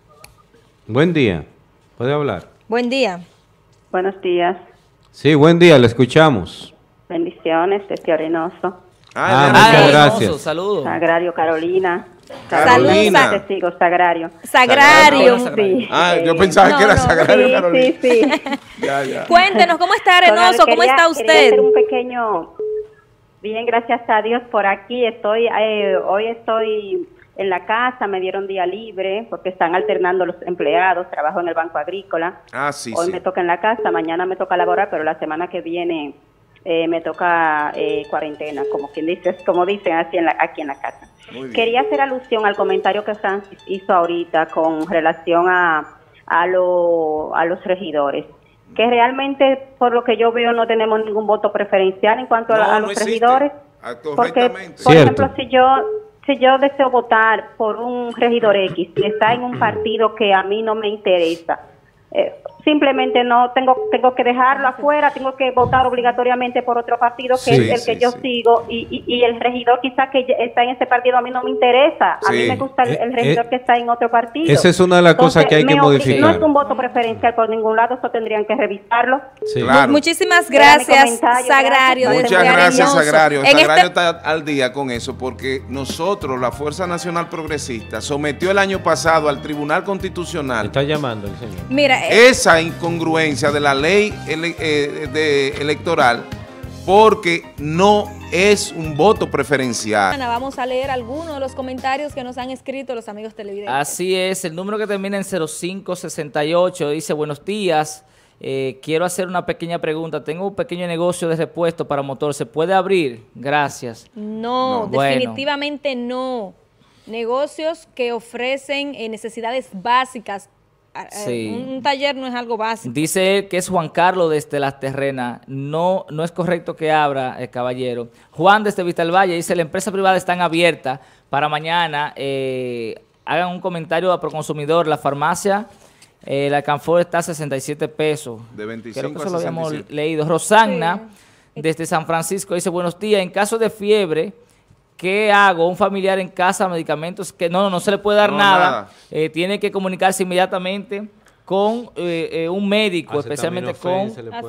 Buen día. ¿Puede hablar? Buen día. Buenos días. Sí, buen día, le escuchamos. Bendiciones desde Arenoso. Ah, Ah, muchas hermoso, gracias. Saludos. Sagrario Carolina. Carolina. Saludos, testigo Sagrario. Sagrario. Sí. Ah, yo Eh, pensaba no, que era no. Sagrario Sí, Carolina. sí, sí. Ya, ya. Cuéntenos, ¿cómo está Arenoso? Quería- ¿Cómo está quería usted? hacer un pequeño... Bien, gracias a Dios por aquí. Estoy eh, hoy estoy en la casa, me dieron día libre porque están alternando los empleados. Trabajo en el Banco Agrícola. Ah, sí, Hoy sí. me toca en la casa, mañana me toca laborar, pero la semana que viene eh, me toca eh, cuarentena, como quien dice, como dicen así en la, aquí en la casa. Muy bien. Quería hacer alusión al comentario que Francis hizo ahorita con relación a, a, lo, a los regidores, que realmente, por lo que yo veo, no tenemos ningún voto preferencial en cuanto a, No, a no los existe. regidores, Ah, porque, correctamente. por Cierto. ejemplo, si yo si yo deseo votar por un regidor X y está en un partido que a mí no me interesa, eh, simplemente no tengo tengo que dejarlo afuera, tengo que votar obligatoriamente por otro partido que Sí, es el sí, que yo sí. sigo y, y, y el regidor quizás que ya está en ese partido a mí no me interesa, a Sí. mí me gusta el, el Eh, regidor eh, que está en otro partido. esa es una de las cosas que hay que me obli- modificar. No es un voto preferencial por ningún lado, eso tendrían que revisarlo. Sí. Claro. Muchísimas Era mi gracias, comentario, Sagrario. gracias. desde Muchas gracias, Arenoso. Sagrario. En Sagrario este- está al día con eso porque nosotros, la Fuerza Nacional Progresista, sometió el año pasado al Tribunal Constitucional Está llamando el señor. Mira, eh, esa incongruencia de la ley ele- eh, de- electoral porque no es un voto preferencial. Ana, vamos a leer algunos de los comentarios que nos han escrito los amigos televidentes. Así es, el número que termina en cero cinco sesenta y ocho dice, buenos días, eh, quiero hacer una pequeña pregunta, tengo un pequeño negocio de repuesto para motor, ¿se puede abrir? Gracias. No, No. Bueno. definitivamente no. Negocios que ofrecen eh, necesidades básicas. Ah, eh, Sí. Un, un taller no es algo básico. Dice él que es Juan Carlos desde Las Terrenas. No, no es correcto que abra, eh, caballero. Juan desde Vista del Valle dice, la empresa privada están abiertas para mañana. Eh, hagan un comentario a Proconsumidor. La farmacia, eh, la Canfor está a sesenta y siete pesos. De veinticinco Creo que a eso lo habíamos sesenta y siete. leído. Rosagna desde San Francisco dice, buenos días. En caso de fiebre, ¿qué hago? Un familiar en casa, medicamentos, que no, no, no se le puede dar No, nada. nada. Eh, tiene que comunicarse inmediatamente con eh, eh, un médico, especialmente con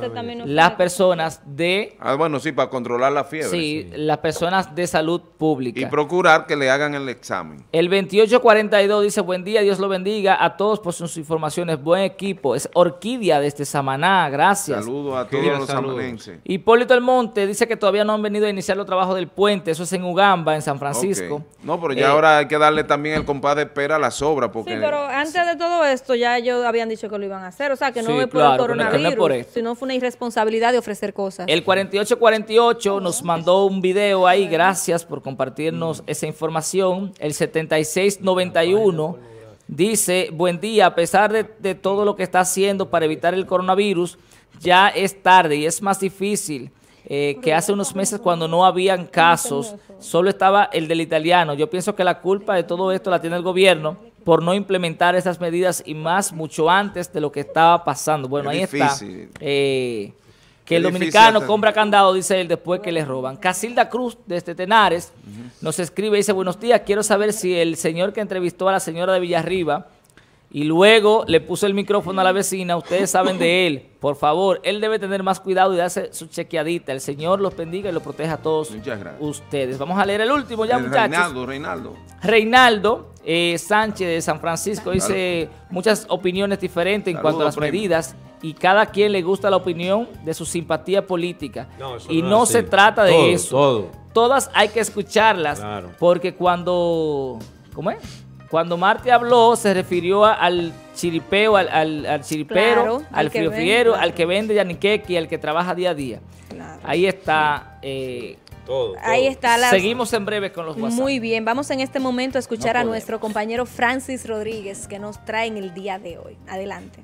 las personas de... Ah, bueno, sí, para controlar la fiebre. Sí, las personas de salud pública. Y procurar que le hagan el examen. El veintiocho cuarenta y dos dice, buen día, Dios lo bendiga a todos por sus informaciones, buen equipo. Es Orquídea desde Samaná, gracias. Saludos a Orquídea, todos los saludos. samanenses. Hipólito Almonte dice que todavía no han venido a iniciar los trabajos del puente, eso es en Ugamba, en San Francisco. Ok. No, pero ya Eh, ahora hay que darle también el compás de espera a las obras. Porque Sí, pero antes de todo esto ya ellos habían dicho que lo iban a hacer. O sea, que no Sí, es por claro, el que no- que no es coronavirus, por esto. sino fue una irresponsabilidad de ofrecer cosas. El cuarenta y ocho cuarenta y ocho nos mandó un video ahí, gracias por compartirnos esa información. El setenta y seis noventa y uno dice, buen día, a pesar de, de todo lo que está haciendo para evitar el coronavirus, ya es tarde y es más difícil eh, que hace unos meses cuando no habían casos, solo estaba el del italiano. Yo pienso que la culpa de todo esto la tiene el gobierno por no implementar esas medidas y más mucho antes de lo que estaba pasando. Bueno, Es ahí difícil. está. Eh, que Es el difícil dominicano hasta- compra candado, dice él, después que le roban. Casilda Cruz, desde Tenares, nos escribe y dice, buenos días, quiero saber si el señor que entrevistó a la señora de Villarriba y luego le puso el micrófono a la vecina, ustedes saben de él. Por favor, él debe tener más cuidado y darse su chequeadita. El Señor los bendiga y los proteja a todos Muchas gracias. ustedes. Vamos a leer el último ya, El muchachos. Reinaldo, Reinaldo. Reinaldo eh, Sánchez de San Francisco dice muchas opiniones diferentes en Saludos, cuanto a las primo. medidas y cada quien le gusta la opinión de su simpatía política. No, eso y no no es se así. trata de Todo, eso. todo. Todas hay que escucharlas Claro. porque cuando... ¿Cómo es? Cuando Marte habló se refirió a- al chiripeo, al, al, al chiripero, Claro, al al que friofriero, vende, al que vende yaniquequi, al que trabaja día a día. Claro. Ahí está eh, Todo, todo. Ahí está la... Seguimos en breve con los WhatsApp. Muy bien, vamos en este momento a escuchar No a podemos. nuestro compañero Francis Rodríguez que nos trae en el día de hoy. Adelante.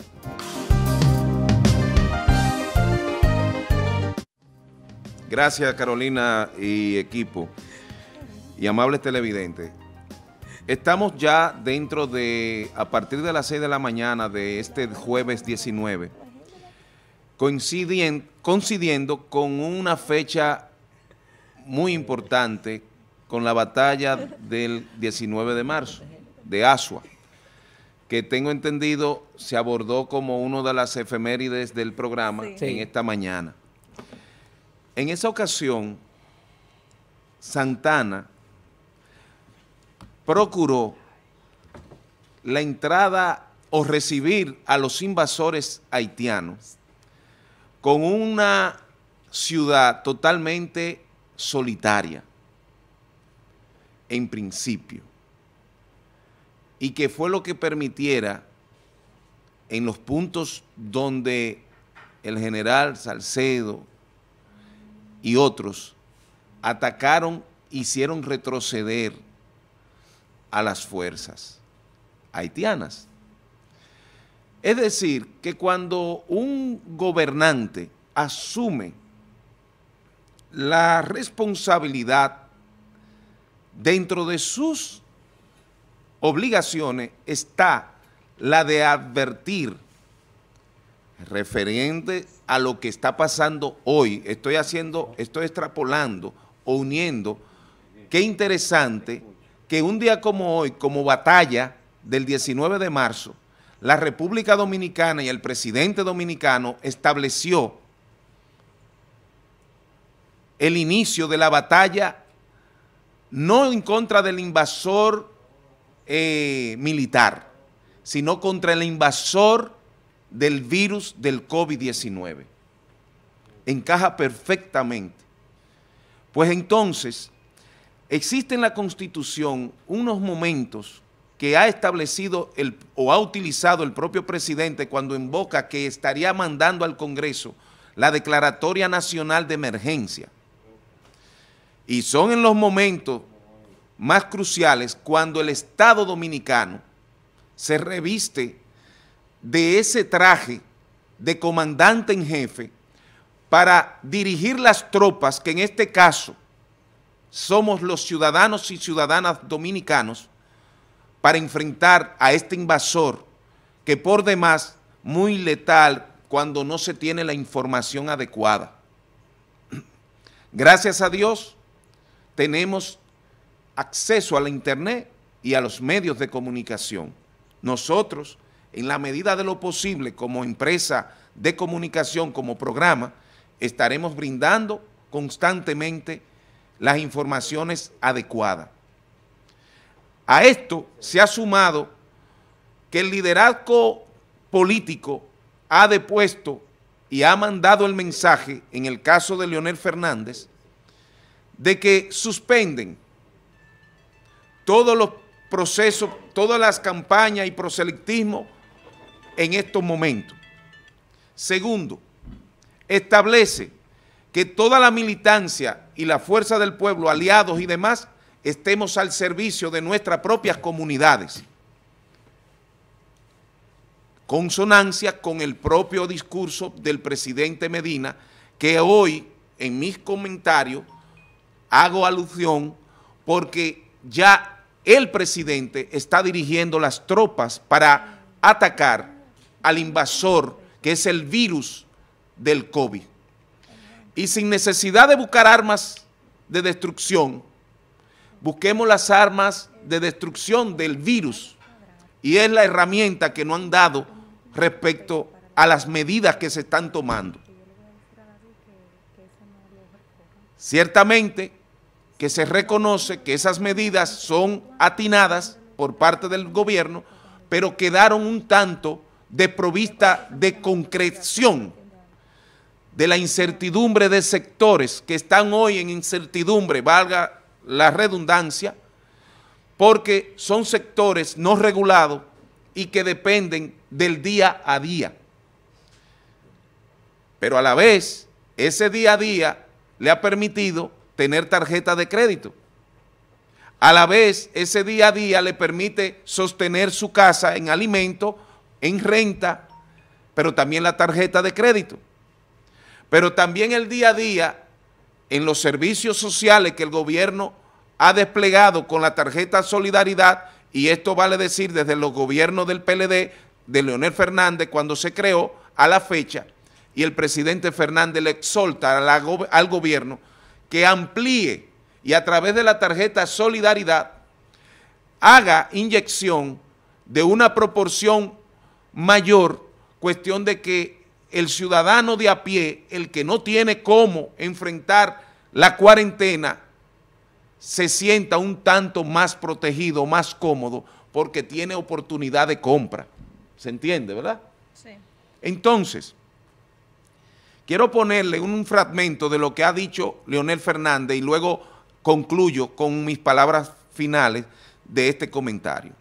Gracias, Carolina y equipo y amables televidentes. Estamos ya dentro de, a partir de las seis de la mañana de este jueves diecinueve, coincidiendo, coincidiendo con una fecha muy importante, con la batalla del diecinueve de marzo, de Asua, que tengo entendido se abordó como una de las efemérides del programa Sí. en esta mañana. En esa ocasión, Santana procuró la entrada o recibir a los invasores haitianos con una ciudad totalmente solitaria, en principio, y que fue lo que permitiera en los puntos donde el general Salcedo y otros atacaron, hicieron retroceder a las fuerzas haitianas. Es decir, que cuando un gobernante asume la responsabilidad dentro de sus obligaciones está la de advertir referente a lo que está pasando hoy. Estoy haciendo, estoy extrapolando o uniendo. Qué interesante que un día como hoy, como batalla del diecinueve de marzo, la República Dominicana y el presidente dominicano estableció el inicio de la batalla no en contra del invasor eh, militar, sino contra el invasor del virus del COVID diecinueve. Encaja perfectamente. Pues entonces, existe en la Constitución unos momentos que ha establecido el, o ha utilizado el propio presidente cuando invoca que estaría mandando al Congreso la Declaratoria Nacional de Emergencia. Y son en los momentos más cruciales cuando el Estado Dominicano se reviste de ese traje de comandante en jefe para dirigir las tropas, que en este caso somos los ciudadanos y ciudadanas dominicanos, para enfrentar a este invasor que por demás muy letal cuando no se tiene la información adecuada. Gracias a Dios tenemos acceso a la internet y a los medios de comunicación. Nosotros, en la medida de lo posible, como empresa de comunicación, como programa, estaremos brindando constantemente las informaciones adecuadas. A esto se ha sumado que el liderazgo político ha depuesto y ha mandado el mensaje, en el caso de Leonel Fernández, de que suspenden todos los procesos, todas las campañas y proselitismo en estos momentos. Segundo, establece que toda la militancia y la fuerza del pueblo, aliados y demás, estemos al servicio de nuestras propias comunidades. Consonancia con el propio discurso del presidente Medina, que hoy en mis comentarios hago alusión porque ya el presidente está dirigiendo las tropas para atacar al invasor, que es el virus del COVID. Y sin necesidad de buscar armas de destrucción, busquemos las armas de destrucción del virus, y es la herramienta que nos han dado respecto a las medidas que se están tomando. Ciertamente que se reconoce que esas medidas son atinadas por parte del gobierno, pero quedaron un tanto desprovista de concreción de la incertidumbre de sectores que están hoy en incertidumbre, valga la redundancia, porque son sectores no regulados y que dependen del día a día. Pero a la vez, ese día a día le ha permitido tener tarjeta de crédito. A la vez, ese día a día le permite sostener su casa en alimento, en renta, pero también la tarjeta de crédito. Pero también el día a día, en los servicios sociales que el gobierno ha desplegado con la tarjeta Solidaridad, y esto vale decir desde los gobiernos del P L D, de Leonel Fernández, cuando se creó, a la fecha, y el presidente Fernández le exhorta a la, al gobierno que amplíe y a través de la tarjeta Solidaridad haga inyección de una proporción mayor, cuestión de que el ciudadano de a pie, el que no tiene cómo enfrentar la cuarentena, se sienta un tanto más protegido, más cómodo, porque tiene oportunidad de compra. ¿Se entiende, verdad? Sí. Entonces, quiero ponerle un fragmento de lo que ha dicho Leonel Fernández y luego concluyo con mis palabras finales de este comentario.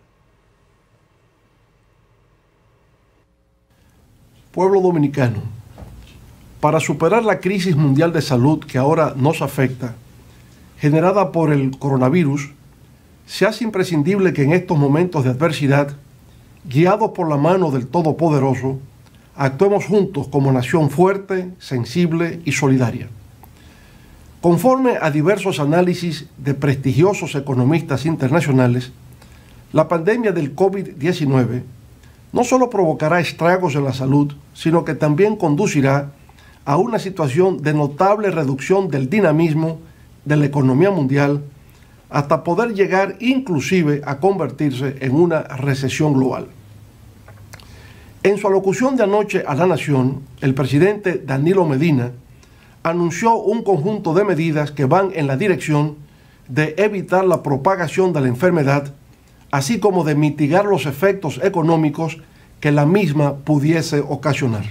Pueblo dominicano, para superar la crisis mundial de salud que ahora nos afecta, generada por el coronavirus, se hace imprescindible que en estos momentos de adversidad, guiados por la mano del Todopoderoso, actuemos juntos como nación fuerte, sensible y solidaria. Conforme a diversos análisis de prestigiosos economistas internacionales, la pandemia del COVID diecinueve no solo provocará estragos en la salud, sino que también conducirá a una situación de notable reducción del dinamismo de la economía mundial, hasta poder llegar inclusive a convertirse en una recesión global. En su alocución de anoche a la Nación, el presidente Danilo Medina anunció un conjunto de medidas que van en la dirección de evitar la propagación de la enfermedad, así como de mitigar los efectos económicos que la misma pudiese ocasionar.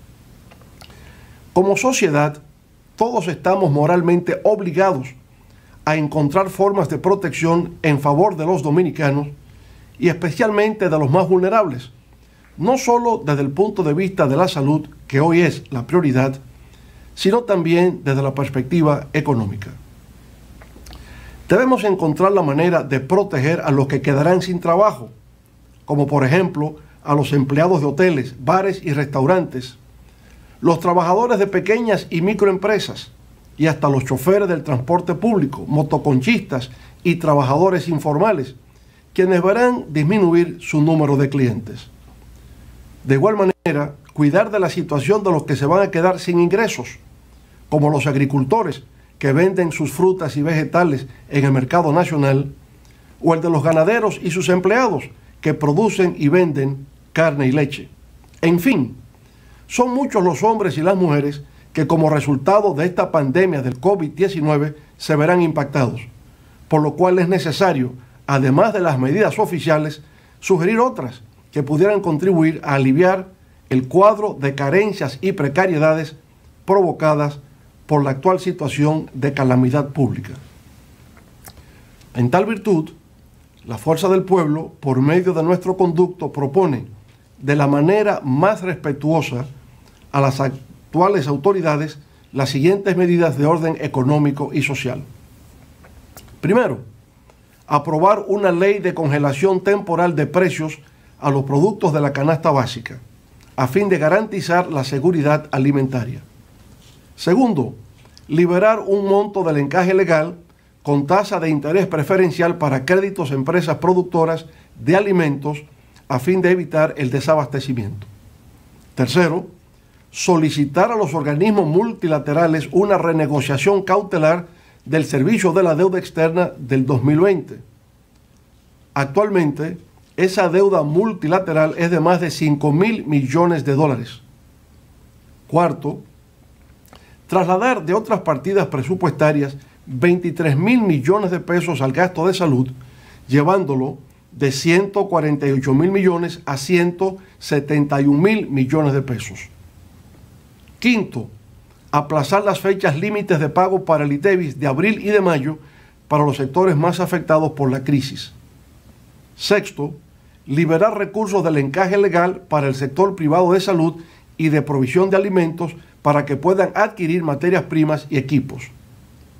Como sociedad, todos estamos moralmente obligados a encontrar formas de protección en favor de los dominicanos y especialmente de los más vulnerables, no solo desde el punto de vista de la salud, que hoy es la prioridad, sino también desde la perspectiva económica. Debemos encontrar la manera de proteger a los que quedarán sin trabajo, como por ejemplo a los empleados de hoteles, bares y restaurantes, los trabajadores de pequeñas y microempresas y hasta los choferes del transporte público, motoconchistas y trabajadores informales, quienes verán disminuir su número de clientes. De igual manera, cuidar de la situación de los que se van a quedar sin ingresos, como los agricultores que venden sus frutas y vegetales en el mercado nacional, o el de los ganaderos y sus empleados que producen y venden carne y leche. En fin, son muchos los hombres y las mujeres que como resultado de esta pandemia del COVID diecinueve se verán impactados, por lo cual es necesario, además de las medidas oficiales, sugerir otras que pudieran contribuir a aliviar el cuadro de carencias y precariedades provocadas por la actual situación de calamidad pública. En tal virtud, la Fuerza del Pueblo, por medio de nuestro conducto, propone de la manera más respetuosa a las actuales autoridades las siguientes medidas de orden económico y social. Primero, aprobar una ley de congelación temporal de precios a los productos de la canasta básica, a fin de garantizar la seguridad alimentaria. Segundo, liberar un monto del encaje legal con tasa de interés preferencial para créditos a empresas productoras de alimentos a fin de evitar el desabastecimiento. Tercero, solicitar a los organismos multilaterales una renegociación cautelar del servicio de la deuda externa del dos mil veinte. Actualmente, esa deuda multilateral es de más de cinco mil millones de dólares. Cuarto, trasladar de otras partidas presupuestarias veintitrés mil millones de pesos al gasto de salud, llevándolo de ciento cuarenta y ocho mil millones a ciento setenta y un mil millones de pesos. Quinto, aplazar las fechas límites de pago para el ITEVIS de abril y de mayo para los sectores más afectados por la crisis. Sexto, liberar recursos del encaje legal para el sector privado de salud y de provisión de alimentos para que puedan adquirir materias primas y equipos.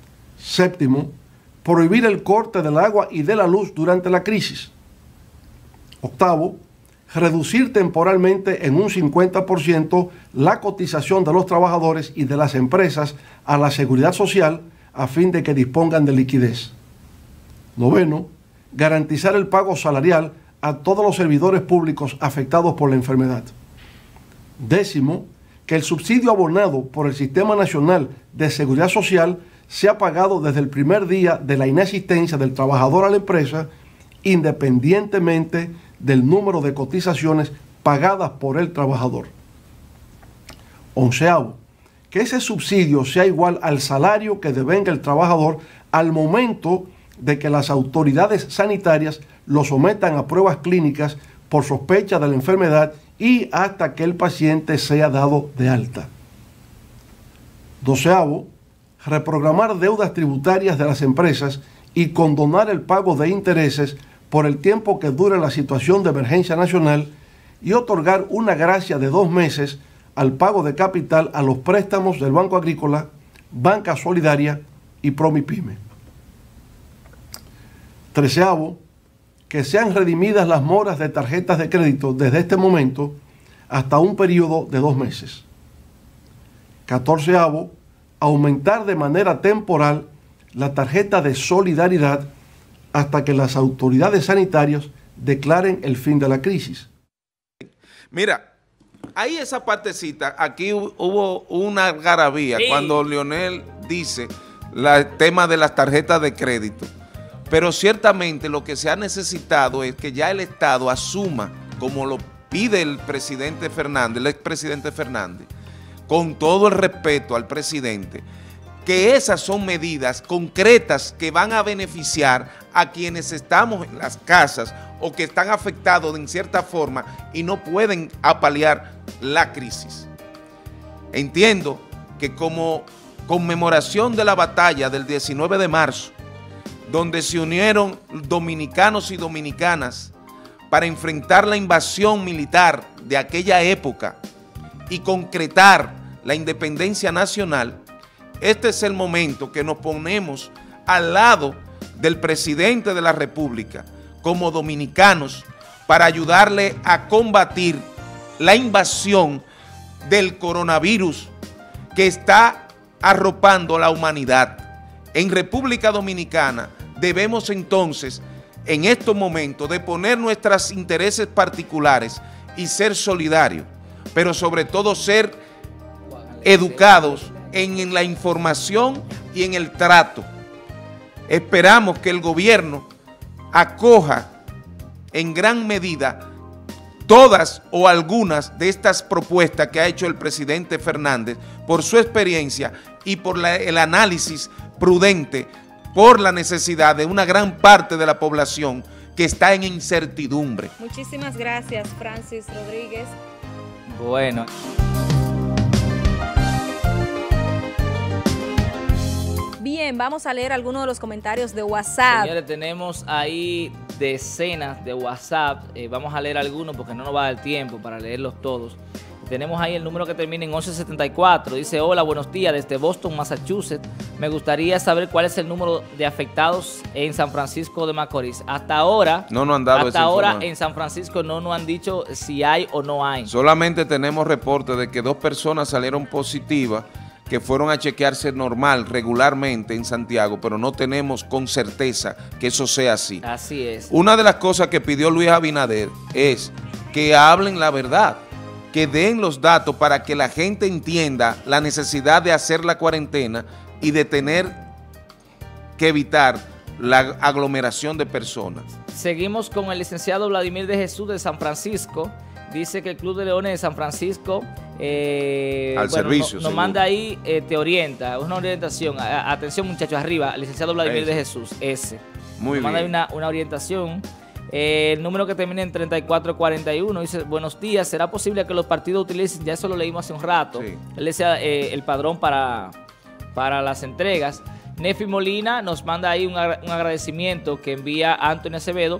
Séptimo, prohibir el corte del agua y de la luz durante la crisis. Octavo, reducir temporalmente en un cincuenta por ciento la cotización de los trabajadores y de las empresas a la seguridad social a fin de que dispongan de liquidez. Noveno, garantizar el pago salarial a todos los servidores públicos afectados por la enfermedad. Décimo, que el subsidio abonado por el Sistema Nacional de Seguridad Social sea pagado desde el primer día de la inasistencia del trabajador a la empresa, independientemente del número de cotizaciones pagadas por el trabajador. Onceavo, que ese subsidio sea igual al salario que devenga el trabajador al momento de que las autoridades sanitarias lo sometan a pruebas clínicas por sospecha de la enfermedad y hasta que el paciente sea dado de alta. Doceavo, reprogramar deudas tributarias de las empresas y condonar el pago de intereses por el tiempo que dure la situación de emergencia nacional y otorgar una gracia de dos meses al pago de capital a los préstamos del Banco Agrícola, Banca Solidaria y Promipyme. Treceavo, que sean redimidas las moras de tarjetas de crédito desde este momento hasta un periodo de dos meses. Catorceavo, aumentar de manera temporal la tarjeta de solidaridad hasta que las autoridades sanitarias declaren el fin de la crisis. Mira, ahí esa partecita, aquí hubo una algarabía sí. cuando Leonel dice la, el tema de las tarjetas de crédito. Pero ciertamente lo que se ha necesitado es que ya el Estado asuma, como lo pide el presidente Fernández, el expresidente Fernández, con todo el respeto al presidente, que esas son medidas concretas que van a beneficiar a quienes estamos en las casas o que están afectados en cierta forma y no pueden apalear la crisis. Entiendo que como conmemoración de la batalla del diecinueve de marzo, donde se unieron dominicanos y dominicanas para enfrentar la invasión militar de aquella época y concretar la independencia nacional, este es el momento que nos ponemos al lado del presidente de la República como dominicanos para ayudarle a combatir la invasión del coronavirus que está arropando a la humanidad. En República Dominicana debemos entonces, en estos momentos, de poner nuestros intereses particulares y ser solidarios, pero sobre todo ser educados en, en la información y en el trato. Esperamos que el gobierno acoja en gran medida todas o algunas de estas propuestas que ha hecho el presidente Fernández por su experiencia y por la, el análisis prudente por la necesidad de una gran parte de la población que está en incertidumbre. Muchísimas gracias, Francis Rodríguez. Bueno. Bien, vamos a leer algunos de los comentarios de WhatsApp. Señores, tenemos ahí decenas de WhatsApp. Eh, vamos a leer algunos porque no nos va a dar tiempo para leerlos todos. Tenemos ahí el número que termina en once setenta y cuatro. Dice, hola, buenos días, desde Boston, Massachusetts. Me gustaría saber cuál es el número de afectados en San Francisco de Macorís. Hasta ahora, no nos han dado hasta esa ahora en San Francisco no nos han dicho si hay o no hay. Solamente tenemos reportes de que dos personas salieron positivas que fueron a chequearse normal, regularmente en Santiago, pero no tenemos con certeza que eso sea así. Así es. Una de las cosas que pidió Luis Abinader es que hablen la verdad, que den los datos para que la gente entienda la necesidad de hacer la cuarentena y de tener que evitar la aglomeración de personas. Seguimos con el licenciado Vladimir de Jesús de San Francisco. Dice que el Club de Leones de San Francisco eh, al bueno, servicio, no, nos manda ahí, eh, te orienta, una orientación. A, atención muchachos, arriba, licenciado Vladimir ese. de Jesús, ese. Muy nos manda ahí bien. una, una orientación. Eh, el número que termina en treinta y cuatro cuarenta y uno dice, buenos días, ¿será posible que los partidos utilicen, ya eso lo leímos hace un rato, sí. él decía eh, el padrón para, para las entregas? Nefi Molina nos manda ahí un, un agradecimiento que envía Antonio Acevedo.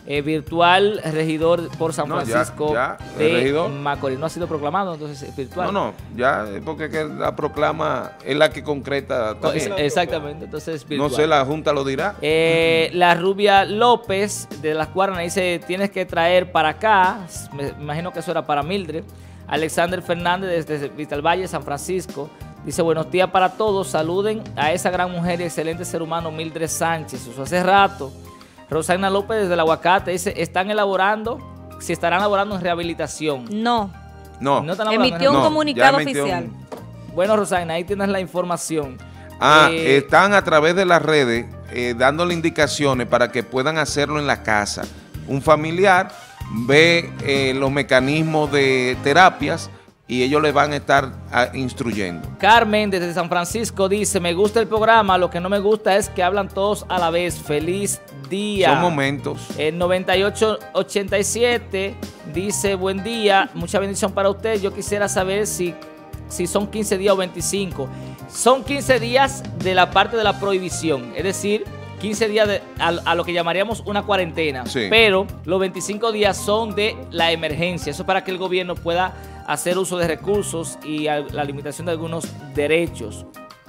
eh, virtual regidor por San No, ya- Francisco ya, el de regidor. Macorís. No ha sido proclamado, entonces es virtual. No, no, ya, porque que la proclama es la que concreta también. Exactamente, entonces es virtual. No sé, la Junta lo dirá. Eh, la Rubia López de Las Guaranas dice, tienes que traer para acá, me imagino que eso era para Mildred. Alexander Fernández desde Vistalvalle, San Francisco, dice, buenos días para todos, saluden a esa gran mujer y excelente ser humano Mildred Sánchez. Eso hace rato. Rosana López desde El Aguacate dice, están elaborando, si estarán elaborando en rehabilitación. No. No. No están Emitió elaborando un en- comunicado ya emitió oficial. un- Bueno, Rosana, ahí tienes la información. Ah, Eh, están a través de las redes eh, dándole indicaciones para que puedan hacerlo en la casa. Un familiar ve eh, los mecanismos de terapias y ellos le van a estar ah, instruyendo. Carmen desde San Francisco dice, me gusta el programa, lo que no me gusta es que hablan todos a la vez. Feliz día. Son momentos. El noventa y ocho ochenta y siete dice, buen día, mucha bendición para usted. Yo quisiera saber si, si son quince días o veinticinco. Son quince días de la parte de la prohibición, es decir, quince días de, a, a lo que llamaríamos una cuarentena. Sí. Pero los veinticinco días son de la emergencia. Eso es para que el gobierno pueda hacer uso de recursos y a, la limitación de algunos derechos.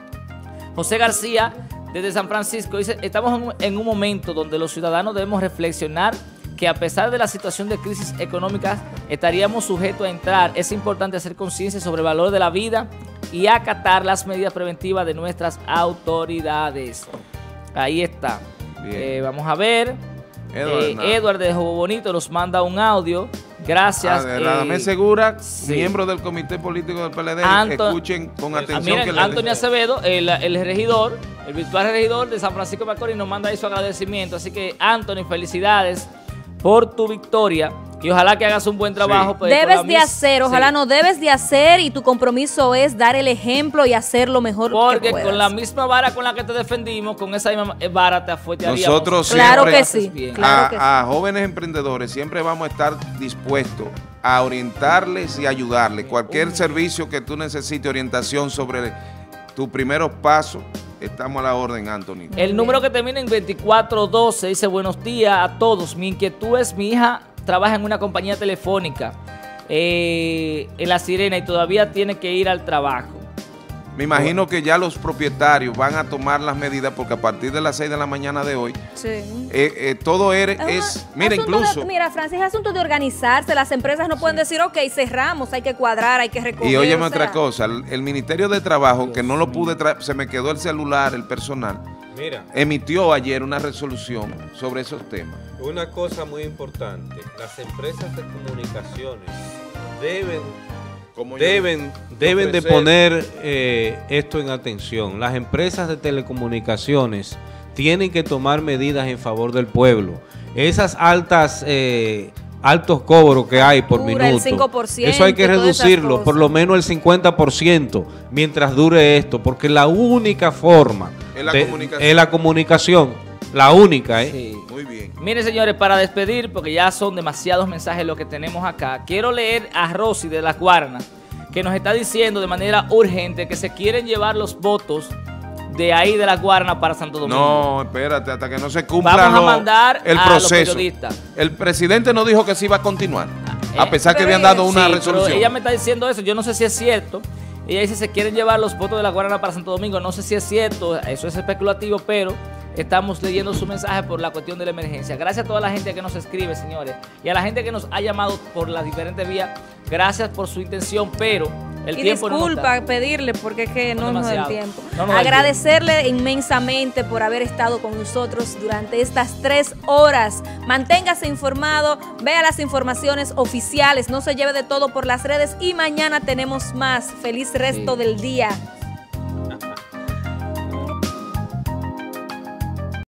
José García, desde San Francisco, dice, estamos en un, en un momento donde los ciudadanos debemos reflexionar que a pesar de la situación de crisis económica estaríamos sujetos a entrar. Es importante hacer conciencia sobre el valor de la vida y acatar las medidas preventivas de nuestras autoridades. Ahí está. Eh, vamos a ver. Edward, Eh, nada. Edward de Juego Bonito nos manda un audio. Gracias. Ah, de Radamés eh, Segura, sí. miembro del Comité Político del P L D, Anto- escuchen con Ah, atención. miren, que le- Antonio Acevedo, el, el regidor, el virtual regidor de San Francisco de Macorís, nos manda ahí su agradecimiento. Así que, Anthony, felicidades por tu victoria y ojalá que hagas un buen trabajo. pues, con Debes la de mis- hacer, ojalá sí. no debes de hacer y tu compromiso es dar el ejemplo y hacer lo mejor que Porque puedas. con la misma vara con la que te defendimos, con esa misma vara te afuetearíamos. Nosotros Claro siempre que sí, Bien. claro a, que sí. a jóvenes emprendedores siempre vamos a estar dispuestos a orientarles y ayudarles. Cualquier servicio que tú necesites, orientación sobre tus primeros pasos, estamos a la orden, Anthony. El número que termina en veinticuatro doce dice, buenos días a todos. Mi inquietud es, mi hija trabaja en una compañía telefónica eh, en La Sirena y todavía tiene que ir al trabajo. Me imagino que ya los propietarios van a tomar las medidas porque a partir de las seis de la mañana de hoy, Sí. eh, eh, todo es, Es es un mira, asunto de- incluso, mira, Francis, es asunto de organizarse. Las empresas no pueden decir, ok, cerramos, hay que cuadrar, hay que recoger. y óyeme o otra sea. cosa, el, el Ministerio de Trabajo, que no lo pude traer, se me quedó el celular, el personal, Mira, emitió ayer una resolución sobre esos temas. una cosa muy importante, las empresas de comunicaciones deben, Como yo- deben, deben de ofrecer- poner eh, esto en atención. Las empresas de telecomunicaciones tienen que tomar medidas en favor del pueblo. Esas altas... eh, altos cobros que hay por Factura, el minuto. cinco por ciento, Eso hay que todas esas reducirlo por cosas. lo menos el cincuenta por ciento mientras dure esto, porque la única forma Es la de- comunicación. es la comunicación, la única, ¿eh? Sí. Muy bien. Miren, señores, para despedir, porque ya son demasiados mensajes los que tenemos acá, quiero leer a Rosy de Las Guaranas, que nos está diciendo de manera urgente que se quieren llevar los votos de ahí de Las Guaranas para Santo Domingo. No, espérate, hasta que no se cumpla Vamos a lo- mandar el a los proceso. periodistas. El presidente no dijo que sí iba a continuar, a Eh, pesar que pero habían dado una Sí, resolución. pero ella me está diciendo eso, yo no sé si es cierto. Ella dice que se quieren llevar los votos de La Guarana para Santo Domingo, no sé si es cierto, eso es especulativo, pero estamos leyendo su mensaje por la cuestión de la emergencia. Gracias a toda la gente que nos escribe, señores, y a la gente que nos ha llamado por las diferentes vías, gracias por su intención, pero el Y tiempo no nos disculpa da. pedirle porque es que no, No nos da el demasiado. tiempo. No nos da el Agradecerle inmensamente por haber estado con nosotros durante estas tres horas. Manténgase informado, vea las informaciones oficiales, no se lleve de todo por las redes y mañana tenemos más. Feliz resto Sí. del día.